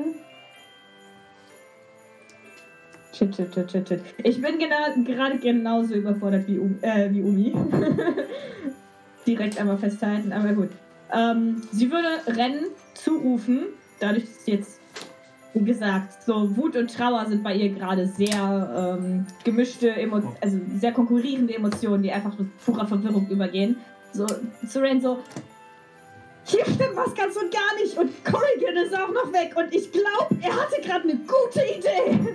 Shit, shit, shit, shit, shit. Ich bin gena- gerade genauso überfordert wie, um, äh, wie Umi. Direkt einmal festhalten, aber gut. Ähm, sie würde Rennen zurufen, dadurch, dass sie jetzt, wie gesagt, so Wut und Trauer sind bei ihr gerade sehr ähm, gemischte, Emo- also sehr konkurrierende Emotionen, die einfach mit purer Verwirrung übergehen. So, zu Ren so, hier stimmt was ganz und gar nicht und Corrigan ist auch noch weg und ich glaube, er hatte gerade eine gute Idee.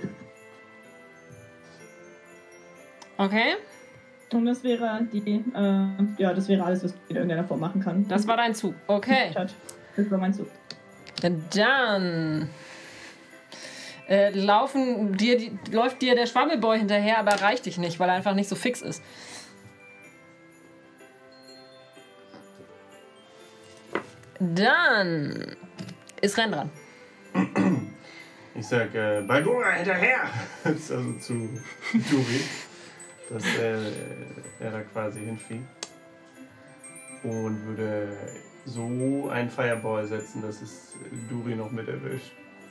okay, Und das wäre die, äh, ja, das wäre alles, was ich in irgendeiner Form machen kann. das war dein Zug. Okay, Chat. Das war mein Zug. dann äh, laufen dir die, läuft dir der Schwammelboy hinterher, aber erreicht dich nicht, weil er einfach nicht so fix ist. Dann ist Ren dran. Ich sag, äh, Balgora hinterher! Also zu Duri, dass äh, er da quasi hinfliegt. Und würde so einen Fireball setzen, dass es Duri noch mit erwischt.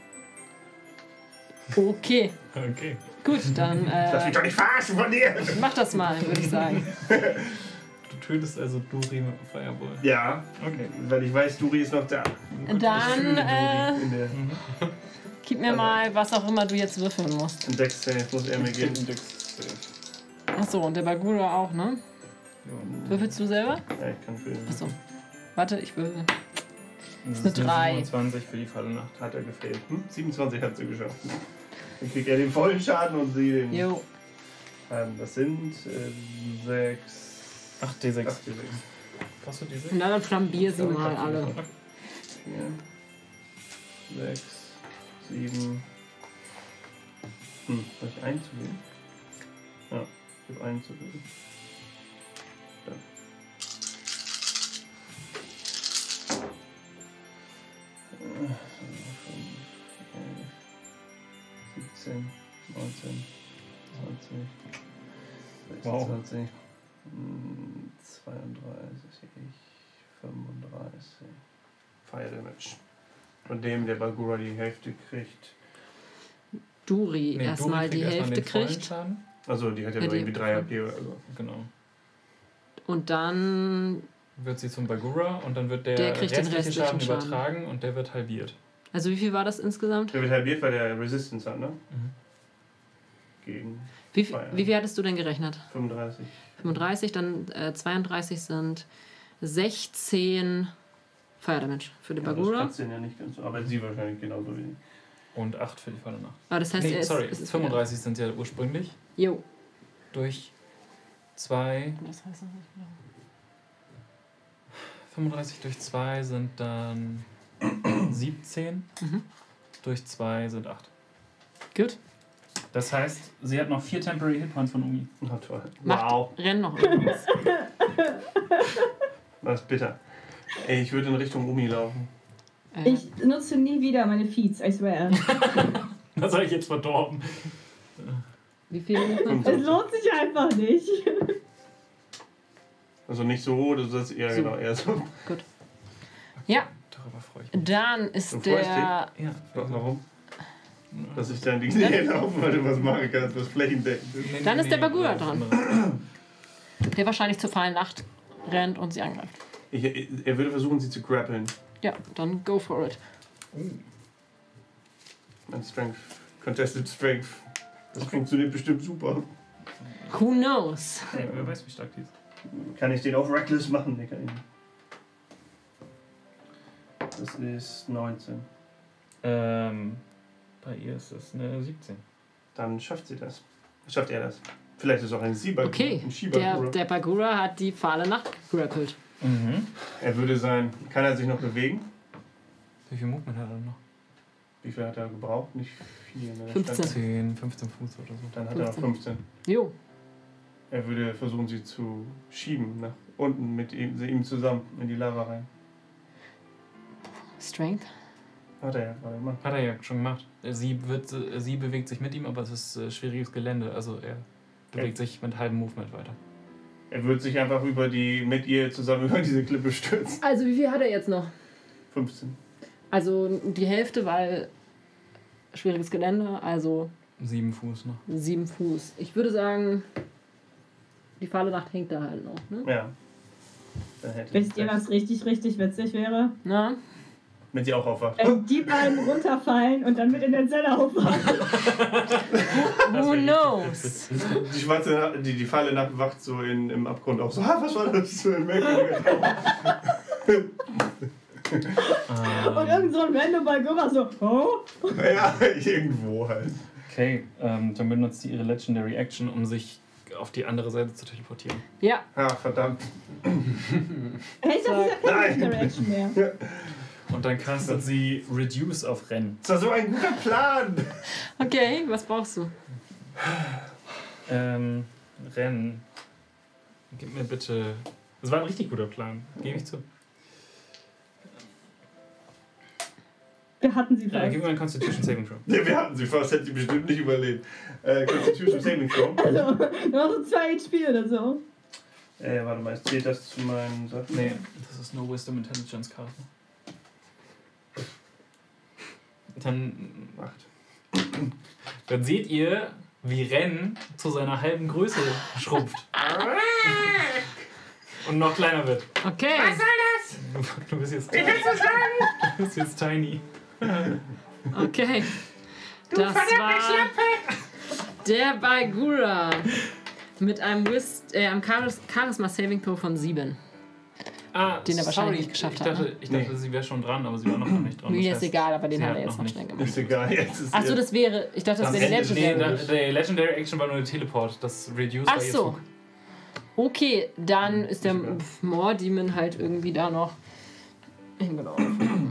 Okay, Okay. gut, dann Lass äh, mich doch nicht verarschen von dir! mach das mal, würde ich sagen. Du tötest also Duri mit dem Fireball. Ja, Okay. weil ich weiß, Duri ist noch da. Dann äh, In der gib mir mal, was auch immer du jetzt würfeln musst. in Dex Save muss er mir geben. Achso, und der Bagura auch, ne? Würfelst du selber? Ja, ich kann für Achso. Warte, ich würfel. Das eine ist eine drei. siebenundzwanzig für die Falle Nacht. hat er gefehlt. Hm? siebenundzwanzig hat sie geschafft. Dann kriegt er den vollen Schaden und sie den. Jo. Ähm, das sind äh, sechs. acht D sechs. acht, sechs. Hast du die sechs? Na, dann flambier sie mal alle. vier, sechs, sieben. Hm, soll ich einzugeben? Ja, ich habe einzugeben. Da. Äh, fünf, elf, siebzehn, neunzehn, zwanzig, sechsundzwanzig, hm, zweiunddreißig, fünfunddreißig. Fire Damage. Von dem der Bagura die Hälfte kriegt. Duri Nee, erstmal Duri die kriegt erstmal Hälfte den vollen kriegt. Schaden. Also die hat ja, Ja, nur die- irgendwie drei H P oder so. Genau. Und dann wird sie zum Bagura und dann wird der, Der kriegt den restliche Schaden restlichen Schaden. übertragen und der wird halbiert. Also wie viel war das insgesamt? Der wird halbiert, weil der Resistance hat, ne? Mhm. Gegen Wie, viel- Feuer. wie viel hattest du denn gerechnet? fünfunddreißig. fünfunddreißig, dann äh, zweiunddreißig sind sechzehn Feuerdamage für den Ja, das Bagura. kratzt den ja nicht ganz so, aber sie wahrscheinlich genauso wenig. Und acht für die Falle nach. Aber das heißt, Nee, er ist, sorry, es ist fünfunddreißig sind ja ursprünglich. Jo. Durch zwei. Das heißt, das ist- fünfunddreißig durch zwei sind dann siebzehn. Mhm. Durch zwei sind acht. Gut. Das heißt, sie hat noch vier Temporary Hitpoints von Umi. Na toll. Macht, Wow, renn noch irgendwas. das ist bitter. Ey, ich würde in Richtung Umi laufen. äh, Ich nutze nie wieder meine Feeds, I swear. Das habe ich jetzt verdorben. wie viel Movement? Es lohnt sich einfach nicht. Also nicht so, das ist eher So. genau eher so. Ja, Darüber freue ich mich. dann ist Du freust der... Ja, Warum? Dass ich dann die Nähe laufen, weil du was machen kannst, was flächendeckend ist. Dann ist der Bagura das dran. andere. Der wahrscheinlich zur fahlen Nacht rennt und sie angreift. Ich, er würde versuchen, sie zu grappeln. Ja, dann go for it. Mein Strength. Contested Strength. Das funktioniert bestimmt super. Who knows? Hey, wer weiß, wie stark die ist. Kann ich den auf Reckless machen? Nee, kann ich nicht. Das ist neunzehn. Ähm, bei ihr ist das eine siebzehn. Dann schafft sie das. Schafft er das. Vielleicht ist es auch ein Sieber. Okay, ein der, Schieber. der Bagura hat die fahle Nacht gegrappelt. Mhm. Er würde sein. Kann er sich noch bewegen? Wie viel Movement hat er noch? Wie viel hat er gebraucht? Nicht viel. Ne? fünfzehn. zehn, fünfzehn Fuß oder so. Dann hat er noch fünfzehn. Jo. Er würde versuchen, sie zu schieben. Nach unten mit ihm, ihm zusammen in die Lava rein. Strength. Hat er ja gerade gemacht. Hat er ja schon gemacht. Sie, wird, sie bewegt sich mit ihm, aber es ist äh, schwieriges Gelände. Also er bewegt sich mit halbem Movement weiter. Er würde sich einfach über die, mit ihr zusammen über diese Klippe stürzen. Also wie viel hat er jetzt noch? fünfzehn. Also die Hälfte, weil schwieriges Gelände, also Sieben Fuß noch. sieben Fuß. Ich würde sagen, die fahle Nacht hängt da halt noch. Ne? Ja. Dann hätte Wisst ihr, was richtig, richtig witzig wäre? Na? Wenn sie auch aufwacht. Wenn die beiden runterfallen und dann mit in der Zelle aufwachen. Who knows? Die schwarze, die, die fahle Nacht wacht so in, im Abgrund auf. So, ah, was war das für ein merkwürdiger Traum? Und irgend so ein random Bagura so, oh? Ja, irgendwo halt. Okay, ähm, dann benutzt sie ihre Legendary Action, um Um sich auf die andere Seite zu teleportieren. Ja, Ah, verdammt. Hey, ich dachte, das ist ja keine Nein. Legendary Action mehr. Und dann castet sie Reduce auf Rennen. Das war so ein guter Plan. okay, was brauchst du? Ähm, Rennen. Gib mir bitte. Das war ein richtig guter Plan, gebe ich zu. Wir hatten sie Äh, fast. gib mir einen Constitution Saving Throw. Ja, wir hatten sie fast, hätte sie bestimmt nicht überlebt. Äh, Constitution Saving Throw. Also, nur so zwei H P oder so. Äh, warte mal, zählt das zu meinen Sachen? Nee, das ist nur Wisdom Intelligence Card. Dann, Acht. dann seht ihr, wie Ren zu seiner halben Größe schrumpft. Und noch kleiner wird. Okay. Du bist jetzt tiny. Du bist jetzt tiny. Okay. Das war der Bagura mit einem, Wist, äh, einem Charis Charisma Saving Throw von sieben. Ah, Den er wahrscheinlich sorry, nicht geschafft ich hat, dachte, ne? Ich dachte, Nee. sie wäre schon dran, aber sie war noch nicht dran. Mir Das ist heißt, egal, aber den sie hat hat er jetzt noch noch nicht. schnell gemacht. Ist egal, jetzt ist Achso, jetzt- das wäre. Ich dachte, das Das wäre die Ende, nee, Legendary. da, der Legendary Action war nur der Teleport. Das Reduce Ach war ihr so. Zug. Okay, dann ist der Ist egal. More Demon halt irgendwie da noch hingelaufen.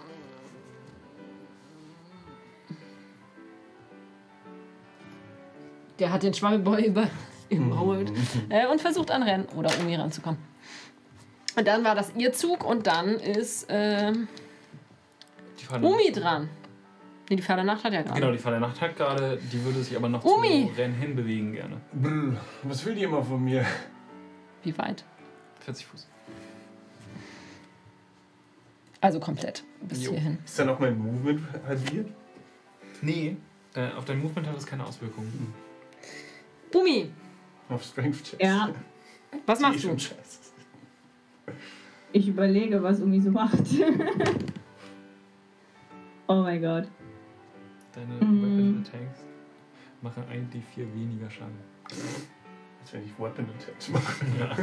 Der hat den Schwammelboy über überholt äh, und versucht an Rennen oder um hier ranzukommen. Und dann war das ihr Zug und dann ist ähm, Die Falle Umi dran. Nee, die Falle Nacht hat ja gerade. Genau, die Falle Nacht hat gerade, die würde sich aber noch Umi! zu Rennen hinbewegen gerne. Brr, was will die immer von mir? Wie weit? vierzig Fuß. Also komplett bis Jo. hierhin. Ist dann auch mein Movement halbiert? Nee. Äh, auf dein Movement hat das keine Auswirkungen. Umi, Auf Strength Checks. Ja. was Die ist machst du? schon scheiße. Ich überlege, was Umi so macht. Oh mein Gott. Deine Mm. Weapon Attacks machen ein D vier weniger Schaden. Als wenn ich Weapon Attacks mache. Ja.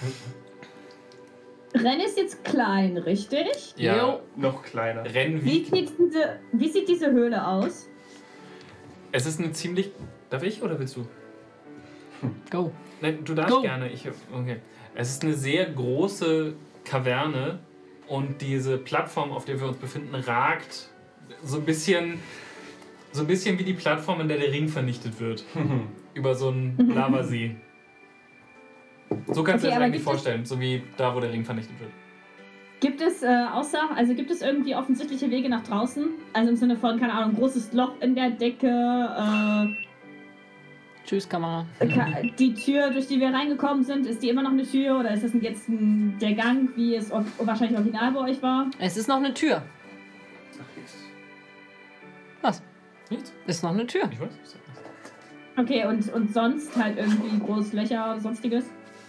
Ren ist jetzt klein, richtig? Ja, Noch kleiner. Renn Wie wie. sieht, diese, wie sieht diese Höhle aus? Es ist eine ziemlich. Darf ich oder willst du? Go. Nein, du darfst Go. gerne. Ich, okay. Es ist eine sehr große Kaverne und diese Plattform, auf der wir uns befinden, ragt so ein bisschen, so ein bisschen wie die Plattform, in der der Ring vernichtet wird. Über so einen Lavasee. So kannst du Okay, dir das aber eigentlich gibt es- vorstellen, so wie da, wo der Ring vernichtet wird. Gibt es äh, außer, also gibt es irgendwie offensichtliche Wege nach draußen? Also im Sinne von, keine Ahnung, großes Loch in der Decke, äh, Tschüss, Kamera. ka- die Tür, durch die wir reingekommen sind, ist die immer noch eine Tür oder ist das jetzt ein, der Gang, wie es or- wahrscheinlich original bei euch war? Es ist noch eine Tür. Ach, jetzt. Was? Nichts? Ist noch eine Tür. Ich weiß. Ich sag nichts. Okay, und, und sonst halt irgendwie große Löcher, sonstiges?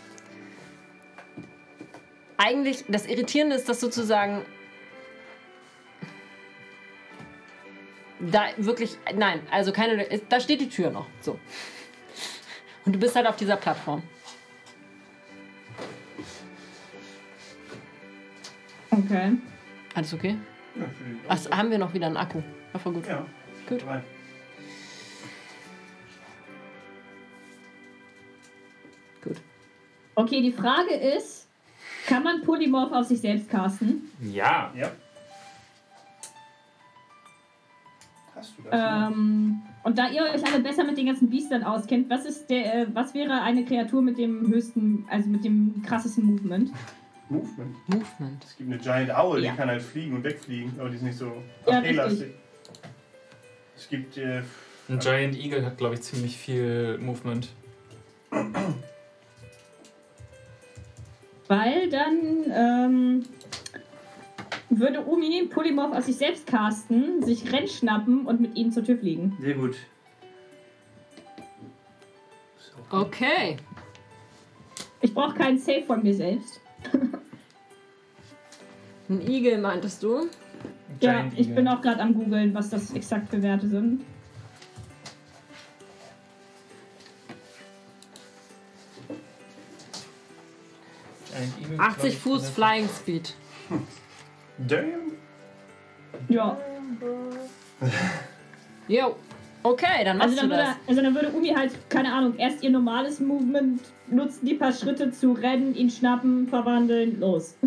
Eigentlich, das Irritierende ist, dass sozusagen da wirklich, nein, also keine, da steht die Tür noch, so. Und du bist halt auf dieser Plattform. Okay. Alles okay? Ja, für die- Ach, haben wir noch wieder einen Akku? Ja, voll gut. Ja. Gut. Rein. Gut. Okay, die Frage ist, kann man Polymorph auf sich selbst casten? Ja. Ja. Hast du das? Ähm, und da ihr euch alle besser mit den ganzen Biestern auskennt, was ist der, äh, was wäre eine Kreatur mit dem höchsten, also mit dem krassesten Movement? Movement. Movement. Es gibt eine Giant Owl, Ja. die kann halt fliegen und wegfliegen, aber die ist nicht so Ja, lastig. Es gibt äh, Ein Giant Eagle hat, glaube ich, ziemlich viel Movement. Weil dann ähm, würde Umi Polymorph aus sich selbst casten, sich Ren schnappen und mit ihm zur Tür fliegen. sehr gut. Okay. Ich brauche keinen Save von mir selbst. Ein Igel, meintest du? Ja, Giant ich Eagle. bin auch gerade am googeln, was das exakt für Werte sind. Giant Eagle, achtzig glaub ich, Fuß relativ- Flying Speed. Damn. Ja. Jo. Okay, dann machst Also dann, du würde, das. also dann würde Umi halt, keine Ahnung, erst ihr normales Movement nutzen, die paar Schritte zu rennen, ihn schnappen, verwandeln, los.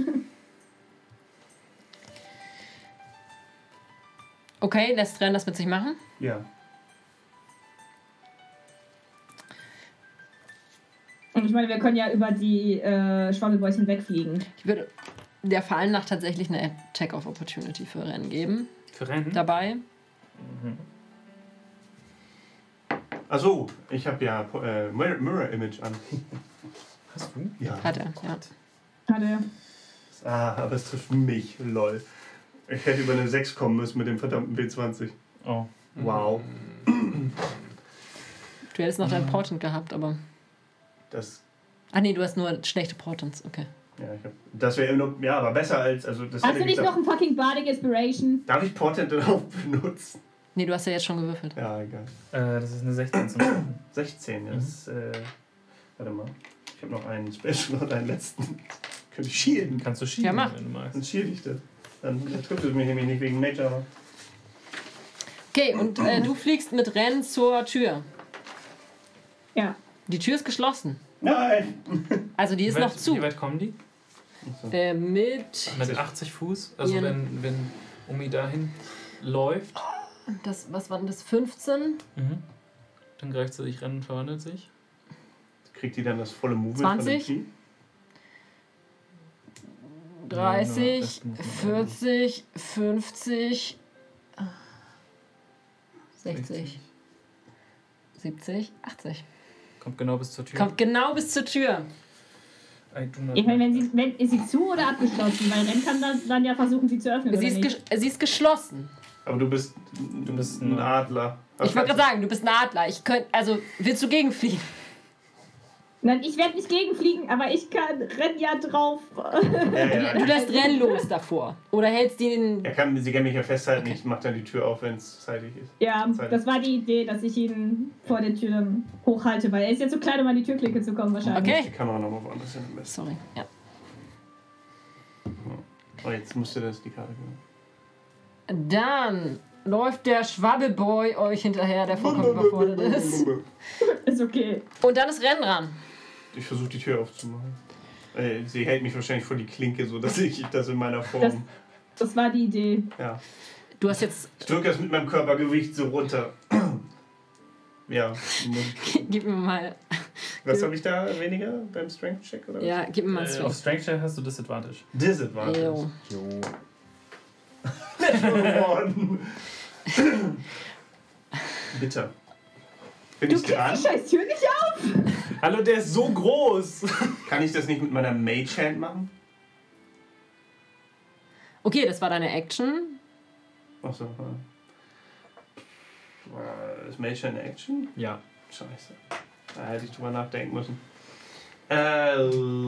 Okay, lässt Ren das mit sich machen? Ja. Und ich meine, wir können ja über die äh, Schwabbelboys hinwegfliegen. Ich würde der Fallen nach tatsächlich eine Attack of Opportunity für Ren geben. Für Rennen? Dabei. Achso, ich habe ja äh, Mirror, Mirror Image an. Hast du? Ja. Hat er, ja. Hat er. Ah, aber es trifft mich, lol. Ich hätte über eine sechs kommen müssen mit dem verdammten B zwanzig. Oh. Wow. Du hättest noch dein Portent gehabt, aber. Das, Ah nee, du hast nur schlechte Portents, okay. ja, ich hab, das wäre nur, ja, aber besser als, also das Hast hätte du nicht ich noch ein fucking Bardic Inspiration? Darf ich Portent denn auch benutzen? Nee, du hast ja jetzt schon gewürfelt. Ja, egal. Äh, das ist eine sechzehn zum Treffen. sechzehn, ja, das ist, äh, warte mal. Ich habe noch einen Special und einen letzten. Könnte ich shielden. Kannst du schieben, Ja, mach. wenn du magst. Dann shield ich das. Dann trifft es mich nämlich nicht wegen Nature. Okay, und äh, du fliegst mit Ren zur Tür. Ja. Die Tür ist geschlossen. Nein! Also die ist Wie noch weit- zu. Wie weit kommen die? Äh, mit. Mit achtzig Fuß? Also Ihren- wenn, wenn Umi dahin läuft, Das, was war denn das? fünfzehn? mhm. dann greift sie sich ran und verwandelt sich. Kriegt die dann das volle Movement zwanzig? von dem Vieh? dreißig, das muss man vierzig, fünfzig, sechzig, siebzig, achtzig. Kommt genau bis zur Tür. Kommt genau bis zur Tür. I do not Ich meine, wenn know. sie, wenn, ist sie zu oder abgeschlossen? Weil Ren kann das dann ja versuchen, sie zu öffnen. Sie oder ist, nicht? ges- sie ist geschlossen. Aber du bist, Du bist ein ein- Adler. Ich wollte gerade sagen, du bist ein Adler. Ich könnte, also willst du gegenfliegen? Nein, ich werde nicht gegenfliegen, aber ich kann renn ja drauf. Ja, ja, Du lässt Renn los davor. Oder hältst den. Er kann, sie kann mich ja festhalten, ich mach dann die Tür auf, wenn es zeitig ist. Ja, Zeit. das war die Idee, dass ich ihn vor der Tür dann hochhalte, weil er ist jetzt so klein, um an die Türklinke zu kommen wahrscheinlich. Okay. Die Kamera nochmal woanders hin. Sorry. Ja. Oh, jetzt musste das die Karte geben. Dann läuft der Schwabbelboy euch hinterher, der vollkommen überfordert ist. Ist okay. Und dann ist Renn dran. Ich versuche die Tür aufzumachen. Äh, Sie hält mich wahrscheinlich vor die Klinke, so dass ich das in meiner Form. Das, das war die Idee. Ja. Du hast jetzt. Ich drücke das mit meinem Körpergewicht so runter. Ja. Gib mir mal. Was habe ich da weniger beim Strength Check oder was? Ja, gib mir mal Äh, ein auf Strength Check hast du Disadvantage. Disadvantage. Jo. Jo. Geworden. Bitter. Bin Du ich kriegst dran? die scheiß Tür nicht auf! Hallo, der ist so groß! Kann ich das nicht mit meiner Mage Hand machen? Okay, das war deine Action. Achso. Ja. Ist Mage Hand Action? Ja. Scheiße. Da hätte ich drüber nachdenken müssen. Äh,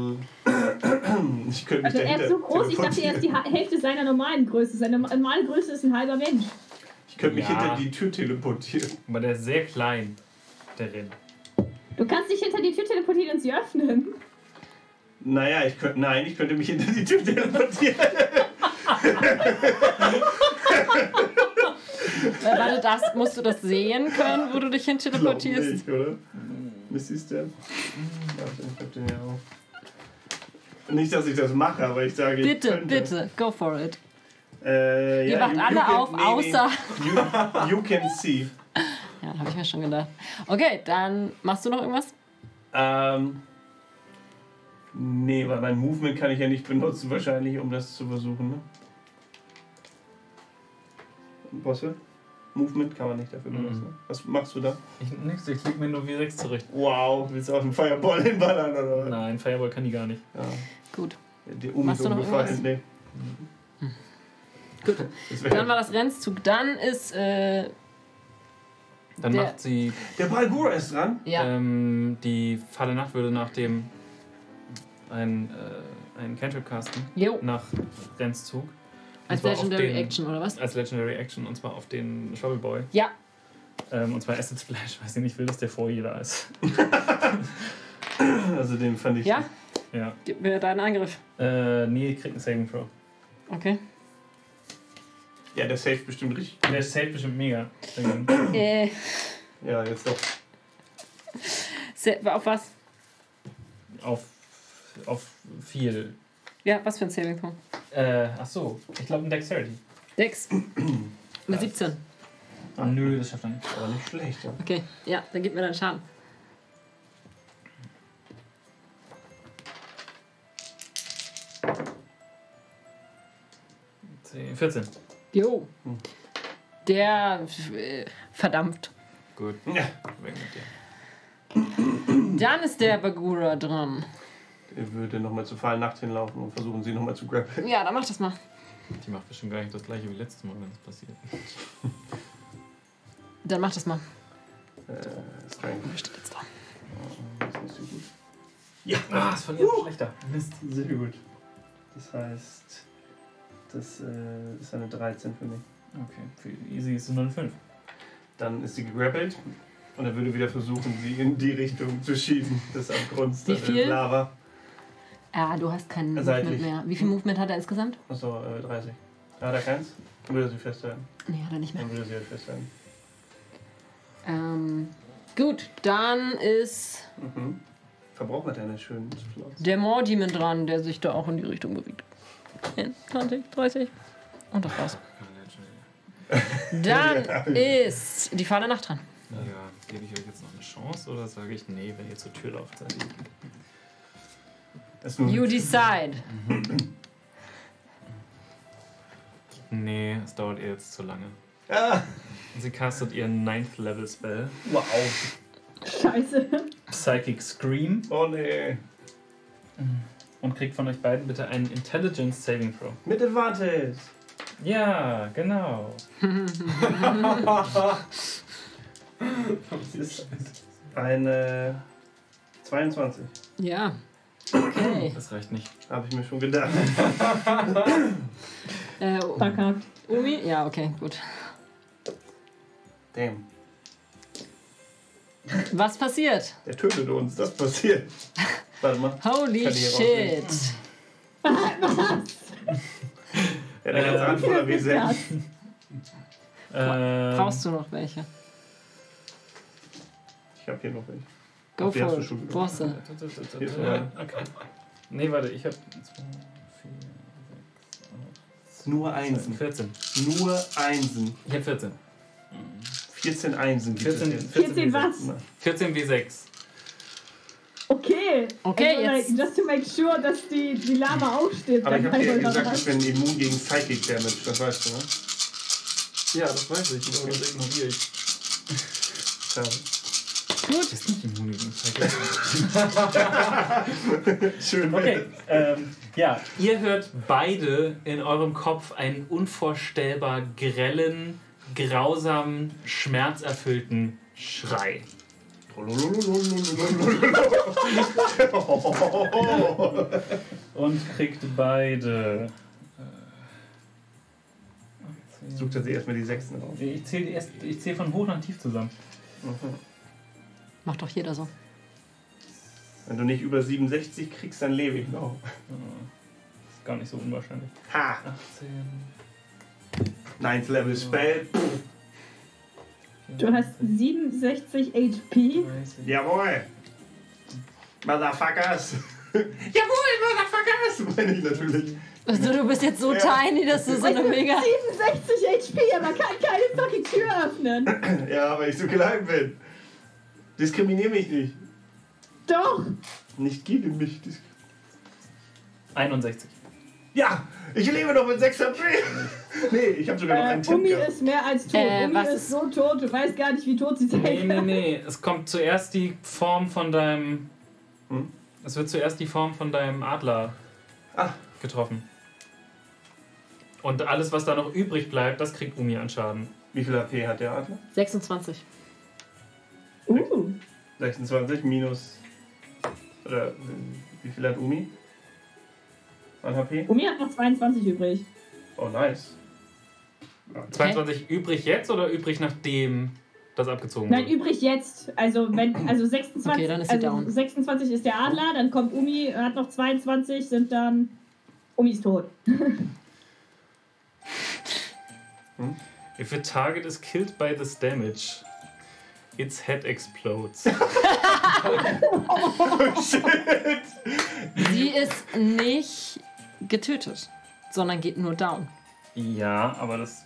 ich könnte mich Also er dahinter ist so groß, ich dachte, er ist die Ha- Hälfte seiner normalen Größe. Seine normale Größe ist ein halber Mensch. Ich könnte mich Ja. hinter die Tür teleportieren. Aber der ist sehr klein, der Renn. Du kannst dich hinter die Tür teleportieren und sie öffnen. Naja, ich könnte. Nein, ich könnte mich hinter die Tür teleportieren. Äh, warte, das, musst du das sehen können, wo du dich hin teleportierst? Nicht, oder? Missy Step. Warte, ich hab den ja auch. Nicht, dass ich das mache, aber ich sage, ich Bitte, könnte. bitte, go for it. Äh, Ihr ja, wacht you- alle you can- auf, nee, außer. Nee, you, you can see. Ja, habe ich mir schon gedacht. Okay, dann machst du noch irgendwas? Ähm. Nee, weil mein Movement kann ich ja nicht benutzen, wahrscheinlich, um das zu versuchen, ne? Bosse? Movement kann man nicht dafür benutzen. Ne? Was machst du da? Ich, nix, ich leg mir nur W sechs zurecht. Wow, willst du auf den Fireball hinballern oder was? Nein, Fireball kann die gar nicht. Ja. Gut. Der Umi Machst ist du noch umgefallen. Nee. Gut. Das wär- Dann war das Rennzug. Dann ist. Äh, Dann Der- macht sie. Der Balgura ist dran. ja. Ähm, die Falle Nacht würde nach dem. Ein, äh, ein Cantrip casten. Jo. Nach Rennszug. Und Als zwar auf Legendary den- Action, oder was? Als Legendary Action und zwar auf den Shovelboy. Ja. Ähm, und zwar Acid Splash, weiß ich nicht, will, dass der vor jeder ist. Also den fand ich. Ja? Ja. Gib mir deinen Angriff. Äh, nee, kriegt einen Saving Throw. Okay. Ja, der safe bestimmt richtig. Der ist safe bestimmt mega. Äh, Ja, jetzt doch. se- auf was? auf, auf viel. Ja, was für ein Saving Throw? Äh, ach so, ich glaube ein Dexterity. Dex. Mit siebzehn. Ah, nö, das schafft er nicht. Aber nicht schlecht. Ja. Okay, ja, dann gib mir deinen Schaden. zehn, vierzehn. Jo. Der äh, verdampft. Gut, Ja. weg mit dir. Dann ist der Bagura dran. Er würde nochmal zur Fallnacht hinlaufen und versuchen, sie nochmal zu grappeln. Ja, dann mach das mal. Die macht bestimmt gar nicht das gleiche wie letztes Mal, wenn das passiert. Dann mach das mal. Äh, Strength. Wo steht jetzt da? Das ist nicht so gut. Ja, Ah, ist von ihr schlechter. Mist, sehr gut. Das heißt, das äh, ist eine dreizehn für mich. Okay, für easy ist es nur eine fünf. Dann ist sie gegrappelt und er würde wieder versuchen, sie in die Richtung zu schieben, des Abgrunds Wie der viel? Lava. Ja, du hast kein Seitlich. Movement mehr. Wie viel Movement hat er insgesamt? Achso, äh, dreißig. Hat er keins? Dann würde er sie festhalten. Nee, hat er nicht mehr. Dann würde er sie halt festhalten. Ähm, gut, dann ist Mhm. Verbraucht man deine schönen Slots. der Mordemon dran, der sich da auch in die Richtung bewegt. zehn, zwanzig, dreißig. Und das war's. Dann ist die Falle Nacht dran. Ja, gebe ich euch jetzt noch eine Chance oder sage ich, nee, wenn ihr zur Tür lauft, seid ihr. Das ist nur You decide. Nee, es dauert ihr jetzt zu lange. Ah, Sie castet ihren ninth Level Spell. wow. Scheiße. Psychic Scream. Oh nee. Und kriegt von euch beiden bitte einen Intelligence Saving Throw. Mit Advantage. Ja, genau. Das ist eine zweiundzwanzig. Ja. Okay. Das reicht nicht. Habe ich mir schon gedacht. Äh, Verkackt. Umi? Ja, okay, gut. Damn. Was passiert? Der tötet uns. Das passiert. Warte mal. Holy Kann ich hier shit. Ja, der ganze Hand voller W sechs. Ähm, Brauchst du noch welche? Ich habe hier noch welche. Go Ach, die hast for du it. schon genommen. Bosse. Hier ist Ja, rein. okay. Nee, warte, ich hab zwei, vier, sechs, Nur acht, Einsen. vierzehn. Nur Einsen. Ich hab vierzehn. vierzehn Einsen gibt vierzehn, es jetzt. vierzehn was? vierzehn W sechs. Okay. Okay, also, jetzt- like, just to make sure, dass die, die Lava aufsteht. Aber ich dann habe dir kann man gesagt, das ich bin immun gegen Psychic Damage. Das weißt du, ne? Ja, das weiß ich. Das Okay. ignoriere ich. Schade. Das ist nicht immun gegen Psychic. Schön. Okay, ähm, ja, ihr hört beide in eurem Kopf einen unvorstellbar grellen, grausamen, schmerzerfüllten Schrei. Und kriegt beide. Sucht er sich erstmal die Sechsen raus. Ich zähle erst, ich zähle von hoch nach tief zusammen. Macht doch jeder so. Wenn du nicht über siebenundsechzig kriegst, dann lebe ich noch. Ist gar nicht so unwahrscheinlich. Ha! achtzehn. Ninth Level Spell. Du hast siebenundsechzig H P. dreißig. Jawohl! Motherfuckers! Jawohl, Motherfuckers! Meine ich natürlich. Also, du bist jetzt so Ja. tiny, dass du so eine mega... siebenundsechzig H P, aber kann keine fucking Tür öffnen. Ja, weil ich so klein bin. Diskriminier mich nicht. Doch. Nicht gegen mich. Dis einundsechzig. ja! Ich lebe noch mit sechs H P! Nee, ich habe sogar noch Äh, einen Tipp Umi gehabt. ist mehr als tot. Äh, Umi was ist ist- so tot, du weißt gar nicht, wie tot sie sein Nee, nee, kann. nee. Es kommt zuerst die Form von deinem. Hm? Es wird zuerst die Form von deinem Adler Ah. getroffen. Und alles, was da noch übrig bleibt, das kriegt Umi an Schaden. Wie viel H P hat der Adler? sechsundzwanzig. Uh, sechsundzwanzig minus. Oder äh, wie viel hat Umi? An H P? Umi hat noch zweiundzwanzig übrig. Oh, nice. zweiundzwanzig übrig jetzt oder übrig nachdem das abgezogen Nein, wurde? übrig jetzt. Also wenn, also sechsundzwanzig, Okay, dann ist sie also down. sechsundzwanzig ist der Adler, dann kommt Umi, hat noch zweiundzwanzig, sind dann Umi ist tot. If a target is killed by this damage, its head explodes. Oh, shit! Sie ist nicht getötet, sondern geht nur down. Ja, aber das.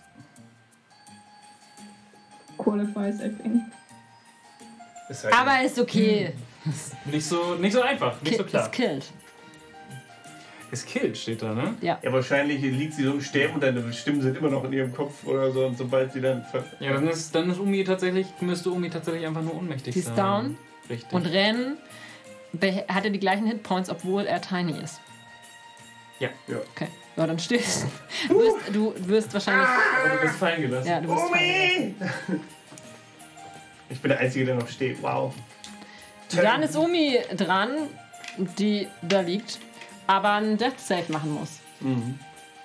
Qualifies, I think. Ist halt Aber ist okay. Nicht so, nicht so einfach, nicht so Ki- klar. Ist killed. Ist killed, steht da, ne? Ja, wahrscheinlich liegt sie so im Sterben und deine Stimmen sind immer noch in ihrem Kopf oder so. Und sobald sie dann. ver- Ja, dann ist, dann ist Umi tatsächlich, müsste Umi tatsächlich einfach nur ohnmächtig Sie ist sein. down. Richtig. Und Ren beh- hatte die gleichen Hitpoints, obwohl er tiny ist. Ja. Ja. Okay. Ja, dann stehst du. Wirst, du wirst wahrscheinlich. Aber du bist fallen gelassen. Ja, du wirst fallen. Umi! Ich bin der Einzige, der noch steht. Wow. Dann ist Umi dran, die da liegt, aber einen Death Save machen muss. Mhm.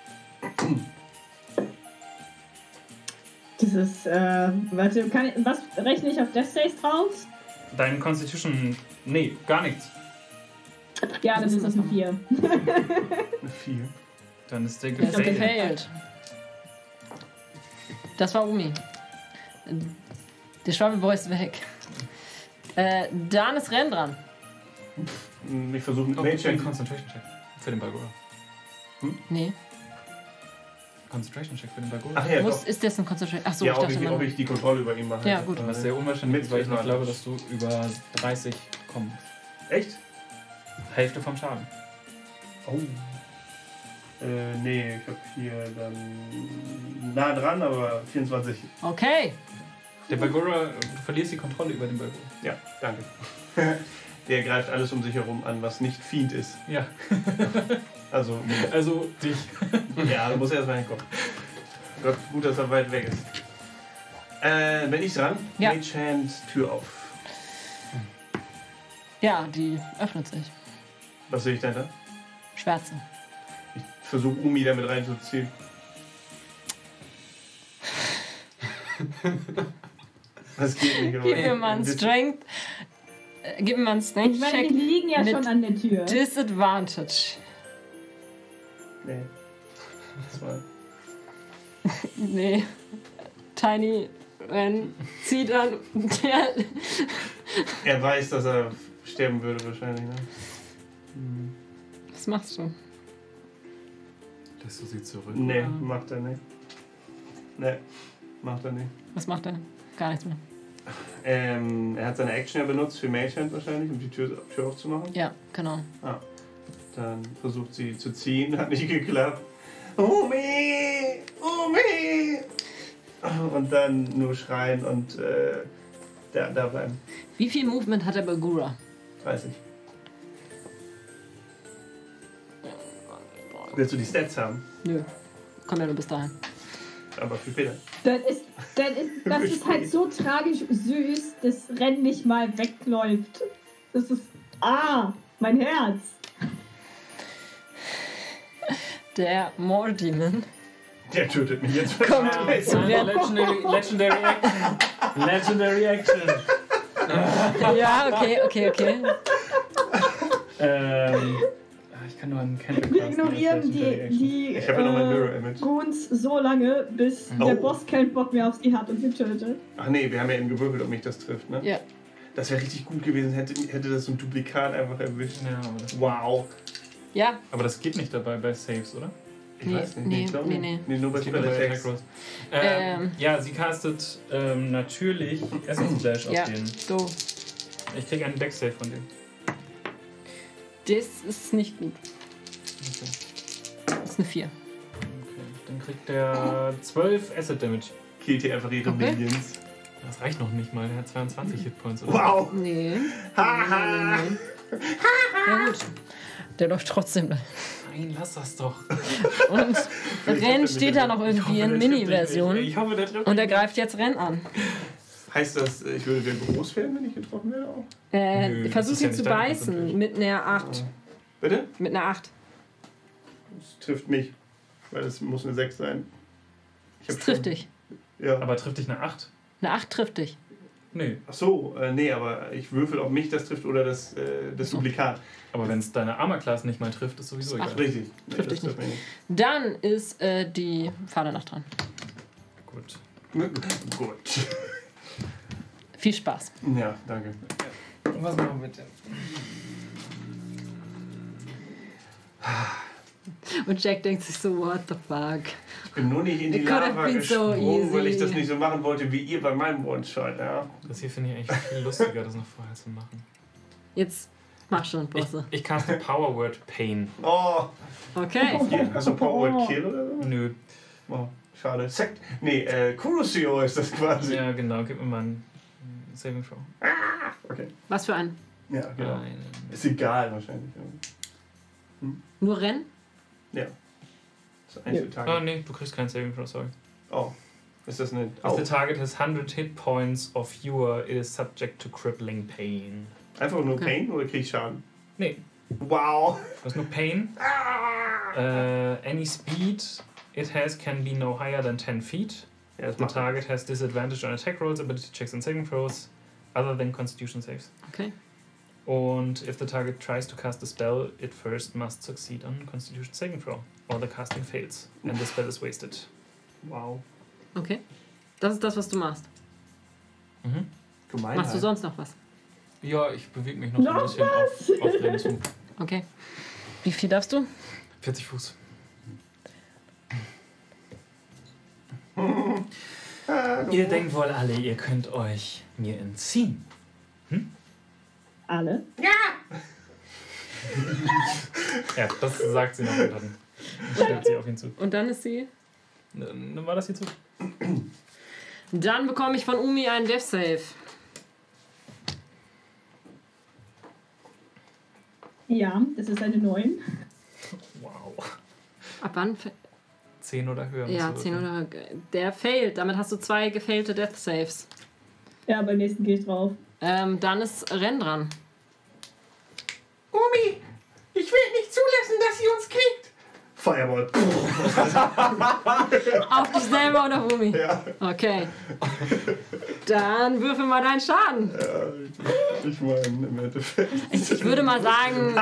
Das ist, äh, warte, kann ich, was rechne ich auf Death Saves drauf? Dein Constitution. Nee, gar nichts. Ja, dann ist das eine vier. Eine vier. Dann ist der Der ist gefailt. gefailt. Das war Umi. Der Schwabbelboy ist weg. Äh, dann ist Ren dran. Ich versuche mit Oh, Mage bitte einen Hand. Concentration Check für den Balgora. Nee. Concentration Check für den Balgora. Ach ja, Muss, doch. ist das ein Concentration? Achso, Ja, ich ob dachte ich, ob mal. ich die Kontrolle über ihn mache. Ja, gut. Was sehr unwahrscheinlich ist, weil ich nicht Mit- glaube, dass du über dreißig kommst. Echt? Hälfte vom Schaden. Oh. Äh, nee, ich hab hier dann nah dran, aber vierundzwanzig. Okay. Der Balgora, du verlierst die Kontrolle über den Balgora. Ja, danke. Der greift alles um sich herum an, was nicht Fiend ist. Ja. Also, Also dich. ja, da muss er erstmal hinkommen. Gott, gut, dass er weit weg ist. Äh, bin ich dran? Ja. Mage Hand, Tür auf. Ja, die öffnet sich. Was sehe ich denn da? Schwärze. Ich versuche Umi damit reinzuziehen. Das geht nicht. Gib mir mal einen Strength. Äh, gib mir mal einen Ich meine, Strength-Check die liegen ja mit schon an der Tür. Disadvantage. Nee. Zwei. Nee. Tiny Ren zieht an. Der Er weiß, dass er sterben würde wahrscheinlich, ne? Was machst du? Lässt du sie zurück? Nee, Ja. macht er nicht. Nee, macht er nicht. Was macht er? Gar nichts mehr. Ähm, er hat seine Action ja benutzt für Mage Hand wahrscheinlich, um die Tür, Tür aufzumachen. Ja, genau. Dann versucht sie zu ziehen, hat nicht geklappt. Umi! Umi! Und dann nur schreien und äh, da, da bleiben. Wie viel Movement hat der Bagura? dreißig. Willst du die Stats haben? Nö. Komm ja nur bis dahin. Aber für Peter. Das ist, das ist, das ist halt so tragisch süß, dass Ren nicht mal wegläuft. Das ist. Ah, mein Herz. Der Mordemon Der tötet mich jetzt. kommt wahrscheinlich. zu Ren. Legendary, Legendary Action. Legendary Action. Ja, okay, okay, okay. Ähm, ich kann nur einen Candy Wir ignorieren die, die Ich habe ja noch mein Mirror äh, Image. Goons so lange, bis Oh. der Boss keinen Bock mehr auf sie hat und sie tötet. Ach nee, wir haben ja eben gewürfelt, ob mich das trifft, ne? Ja. Das wäre richtig gut gewesen, hätte, hätte das so ein Duplikat einfach erwischt. Ja, aber das, Wow. Ja, aber das geht nicht dabei bei Saves, oder? Ich Nee, weiß nicht. nee, ich glaub nee, nicht. nee. Nee, nur bei Das geht nur bei Spell Attack Attacks. Rolls. Ähm, Ähm. Ja, sie castet ähm, natürlich Essence Splash auf ja, den. so. Ich krieg einen Deck-Save von dem. Das ist nicht gut. Okay. Das ist eine vier. Okay. Dann kriegt der zwölf Acid Damage. Killt hier einfach ihre Okay. Minions. Das reicht noch nicht mal, der hat zweiundzwanzig Hitpoints. Oder? Wow. Nee. Haha. Nee, nee, nee. Ja gut. Der läuft trotzdem. Nein, lass das doch. Und Ren steht da noch irgendwie in Mini-Version. Ich hoffe, der trifft Und er greift jetzt Ren an. Heißt das, ich würde wieder groß werden, wenn ich getroffen werde auch? Äh, Nö, das versuch ist ja ihn nicht zu deine beißen. Concentration. Mit einer acht. Bitte? Mit einer acht. Das trifft mich. Weil das muss eine sechs sein. Ich Das hab trifft schon- dich. Ja. Aber trifft dich eine acht? Eine acht trifft dich. Nee. Ach so, äh, nee, aber ich würfel, ob mich das trifft oder das, äh, das Duplikat. Aber wenn es deine Armor-Class nicht mal trifft, ist sowieso Ach. egal. Richtig. Nee, Trifft das dich nicht. trifft mich Dann ist äh, die Vaternacht dran. Gut. nicht. Gut. Viel Spaß. Ja, danke. Was machen wir bitte? Und Jack denkt sich so, what the fuck. Ich bin nur nicht in die It could have Lava been so gesprungen, weil ich easy. das nicht so machen wollte wie ihr bei meinem One-Shot, ja. Das hier finde ich eigentlich viel lustiger, das noch vorher zu machen. Jetzt mach schon, Ich, Bosse. ich caste Power Word Pain. Oh, Okay. hier, hast du Power Word Kill oder so? Nö. Oh, schade. Sekt. Nee, äh, Kurosio ist das quasi. Ja, genau. Gib mir mal einen Saving Throw. Okay. Was für ein? Ja, genau. Einen. Ist egal wahrscheinlich. Ja. Nur Rennen? Ja. Das ist Einzeltage. Ah, nee, du kriegst keinen Saving Throw, sorry. Oh. Ist das eine. If Oh. the target has one hundred hit points or fewer, it is subject to crippling pain. Einfach nur Okay. Pain oder krieg ich Schaden? Nee, Wow. du hast nur Pain. Uh, any speed it has can be no higher than ten feet. Ja, das The macht target has disadvantage on attack rolls, ability checks and saving throws, other than constitution saves. Okay. Und if the target tries to cast a spell, it first must succeed on constitution saving throw, or the casting fails, and the spell is wasted. Wow. Okay. Das ist das, was du machst. Mhm. Gemein. Machst du sonst noch was? Ja, ich bewege mich noch so ein Noch bisschen auf, auf Ren zu. Okay. Wie viel darfst du? vierzig Fuß. Ihr denkt wohl alle, ihr könnt euch mir entziehen. Alle. Ja, das sagt sie noch und dann stellt sie auf ihn zu. Und dann ist sie. Dann war das hier zu. Dann bekomme ich von Umi einen Death Save. Ja, das ist eine neun. Wow. Ab wann? fa- zehn oder höher. Ja, musst du zehn würfeln. oder. Der failt. Damit hast du zwei gefailte Death Saves. Ja, beim nächsten gehe ich drauf. Ähm, dann ist Ren dran. Umi, ich will nicht zulassen, dass sie uns kriegt. Fireball. Auf dich selber oder auf Umi? Ja. Okay. Dann würfel mal deinen Schaden. Ja, ich meine, im Endeffekt. Ich, ich würde mal sagen,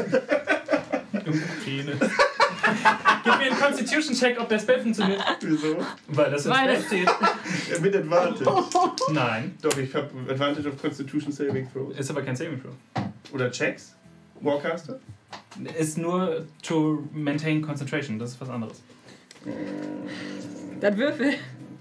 Pene. Gib mir einen Constitution-Check, ob der Spell funktioniert. Wieso? Weil das im Weil Spell das- steht. Ja, mit Advantage. Nein. Doch, ich habe Advantage auf Constitution Saving Throws. Ist aber kein Saving Throw. Oder Checks. Warcaster. Ist nur to maintain concentration. Das ist was anderes. dann würfel.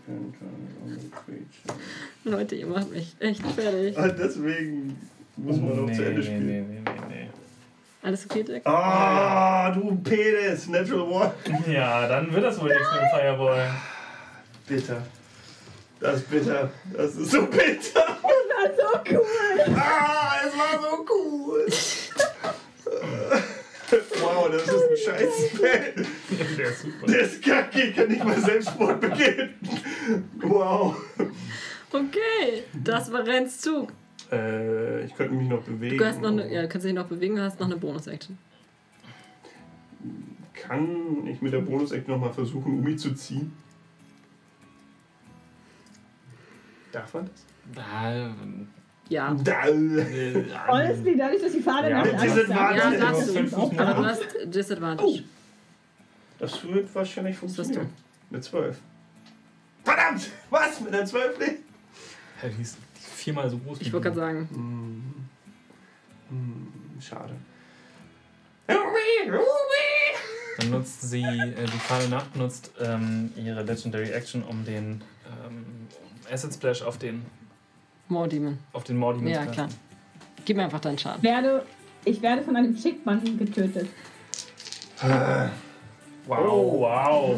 Leute, ihr macht mich echt fertig. Ah, deswegen muss man noch zu Ende spielen. Nee, nee, nee, nee. Alles okay, Jack? Ah, du Penis, Natural One. nee. Ja, dann wird das wohl nichts mit dem Fireball. Bitter. Das ist bitter. Das ist so bitter. Das war so cool. Ah, es war so cool. Wow, das ist ein scheiß Spell. Der ist super. Der ist kacke, ich kann nicht mal Selbstmord begehen. Wow. Okay, das war Renns Zug. Äh, ich könnte mich noch bewegen. Du hast noch eine, ja, du kannst dich noch bewegen, du hast noch eine Bonus-Action. Kann ich mit der Bonus-Action nochmal versuchen, Umi zu ziehen? Darf man das? Da, Ja. Da. äh, Honestly, dadurch, dass die Fahne Ja, nach mit Angst Disadvantage. Ja, Ja, darfst du. fünf Fuß Aber mehr. du hast Disadvantage. Das wird wahrscheinlich Was hast funktionieren. Eine zwölf. Verdammt! Was? Mit einer zwölf nicht? Ja, die ist viermal so groß. Ich wollte gerade sagen, Hm. Hm, schade. Dann nutzt sie, äh, die Fahle Nacht nutzt ähm, ihre Legendary Action, um den ähm, Acid Splash auf den, More Demon. auf den Mordemon Ja, zu klar. casten. Gib mir einfach deinen Schaden. werde, ich werde von einem Schickmann getötet. Oh, wow.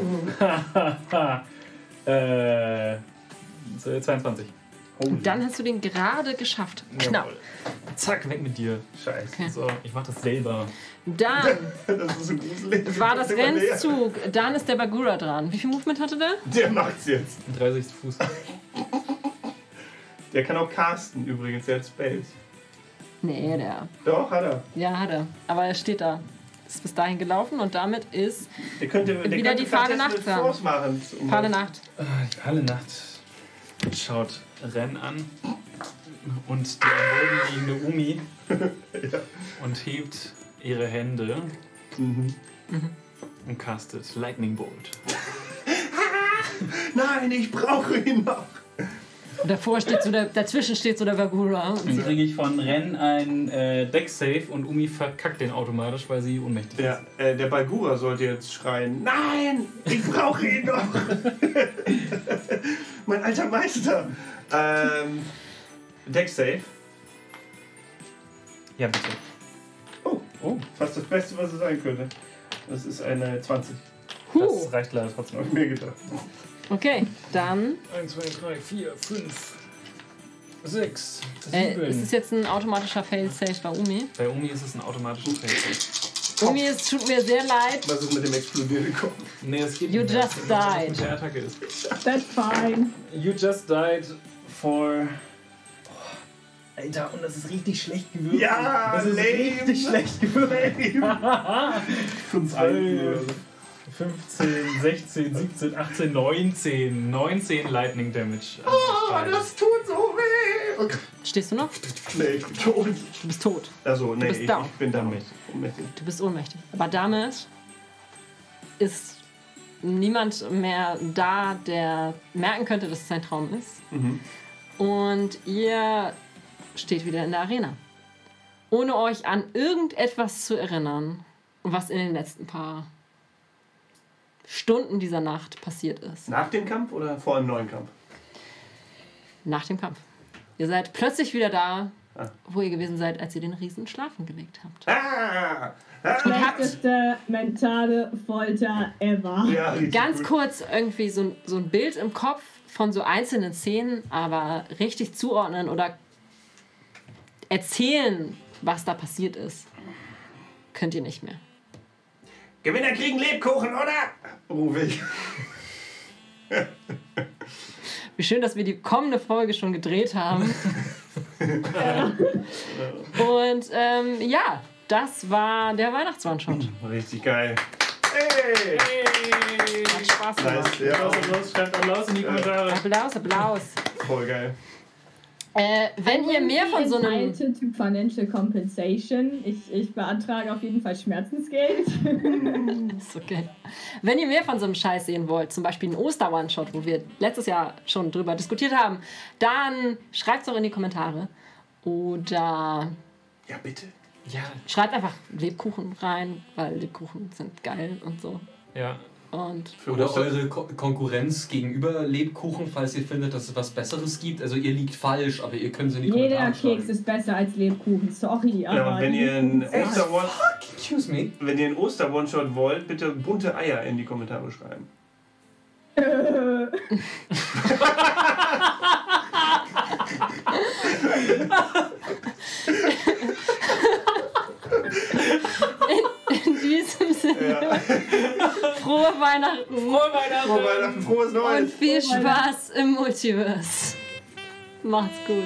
äh, zweiundzwanzig. Und dann hast du den gerade geschafft. Knapp. Jawohl. Zack, weg mit dir. Scheiße. Okay. So, ich mach das selber. Dann Das ist so gruselig. war das Immer näher. Renns-Zug. Dann ist der Bagura dran. Wie viel Movement hatte der? Der macht's jetzt. dreißig Fuß. Der kann auch casten übrigens, der hat Spells. Nee, der. Doch, hat er. Ja, hat er. Aber er steht da. Ist bis dahin gelaufen und damit ist Der könnte, der Wieder könnte die Fahle Fantastic Nacht sagen. Force machen. Um Fahle Nacht. Die Fahle Nacht schaut Ren an und die am Boden liegende Umi und hebt ihre Hände Mhm. und castet Lightning Bolt. Nein, ich brauche ihn noch. Und davor steht so der, dazwischen steht so der Bagura. Und Dann so. kriege ich von Ren ein äh, Deck-Save und Umi verkackt den automatisch, weil sie ohnmächtig ist. Ja, äh, der Balgura sollte jetzt schreien. Nein, ich brauche ihn noch. Mein alter Meister. Ähm, Deck Save. Ja, bitte. Oh, oh, fast das Beste, was es sein könnte. Das ist eine zwanzig. Huh. Das reicht leider trotzdem. Hab ich mir gedacht. Okay, dann eins, zwei, drei, vier, fünf, sechs, äh, ist es jetzt ein automatischer Fail-Safe bei Umi. Bei Umi ist es ein automatisches Fail. Umi, es tut mir sehr leid. Was ist mit dem explodierenden Kopf? Nee, es geht You nicht mehr. just Ich weiß nicht, was died. mit der Attacke ist. That's fine. You just died for... Oh, Alter, und das ist richtig schlecht gewürfelt. Ja, das ist lame. richtig schlecht gewürfelt. zwölf. fünfzehn, sechzehn, siebzehn, achtzehn, neunzehn. neunzehn Lightning Damage. Oh, das tut so weh. Okay. Stehst du noch? Nee, ich bin tot. Du bist tot. Also, nee, bist ich, down. ich bin damit. Ohnmächtig. Du bist ohnmächtig. Aber damit ist niemand mehr da, der merken könnte, dass es ein Traum ist. Mhm. Und ihr steht wieder in der Arena. Ohne euch an irgendetwas zu erinnern, was in den letzten paar Stunden dieser Nacht passiert ist. Nach dem Kampf oder vor einem neuen Kampf? Nach dem Kampf. Ihr seid plötzlich wieder da, Ah. wo ihr gewesen seid, als ihr den Riesen schlafen gelegt habt. Ah! ah. Und habt Schlechteste mentale Folter ever. Ja, richtig ganz gut. kurz irgendwie so ein, so ein Bild im Kopf von so einzelnen Szenen, aber richtig zuordnen oder erzählen, was da passiert ist, könnt ihr nicht mehr. Gewinner kriegen Lebkuchen, oder? Rufe ich. Wie schön, dass wir die kommende Folge schon gedreht haben. Und ähm, ja, das war der Weihnachts-One-Shot. Richtig geil. Hey! Hey. Hat Spaß gemacht. Nice, ja. Applaus, Applaus, schreibt Applaus in die Kommentare. Applaus, Applaus. Voll geil. Äh, wenn ihr mehr von so einem... Entitled to Financial Compensation. Ich, ich beantrage auf jeden Fall Schmerzensgeld. Ist okay. Wenn ihr mehr von so einem Scheiß sehen wollt, zum Beispiel einen Oster-One-Shot, wo wir letztes Jahr schon drüber diskutiert haben, dann schreibt es doch in die Kommentare. Oder Ja, bitte. Ja, schreibt einfach Lebkuchen rein, weil Lebkuchen sind geil und so. ja. Und Für Oder Oster- eure Ko Konkurrenz gegenüber Lebkuchen, falls ihr findet, dass es was Besseres gibt. Also ihr liegt falsch, aber ihr könnt es in die Jeder Kommentare Keks schreiben. ist besser als Lebkuchen. Sorry, Ja, aber... und wenn ihr einen Lebkuchen- Oster-One- Excuse me. wenn ihr einen Oster-One-Shot wollt, bitte bunte Eier in die Kommentare schreiben. in diesem Sinne, Ja. frohe Weihnachten Frohe Weihnachten! Frohe Weihnachten, frohes und Neues! viel Frohe Spaß im Multiverse. Macht's gut.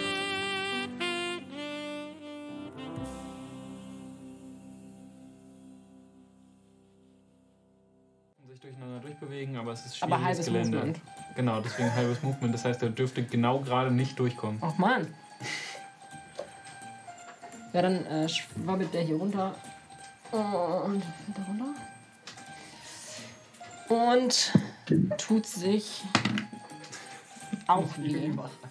Sich durcheinander durchbewegen, aber es ist schwieriges Aber halbes Gelände. Movement. Genau, deswegen halbes Movement. Das heißt, er dürfte genau gerade nicht durchkommen. Ach man. Ja, dann äh, schwabbelt der hier runter. Und da runter. Und tut sich auch weh.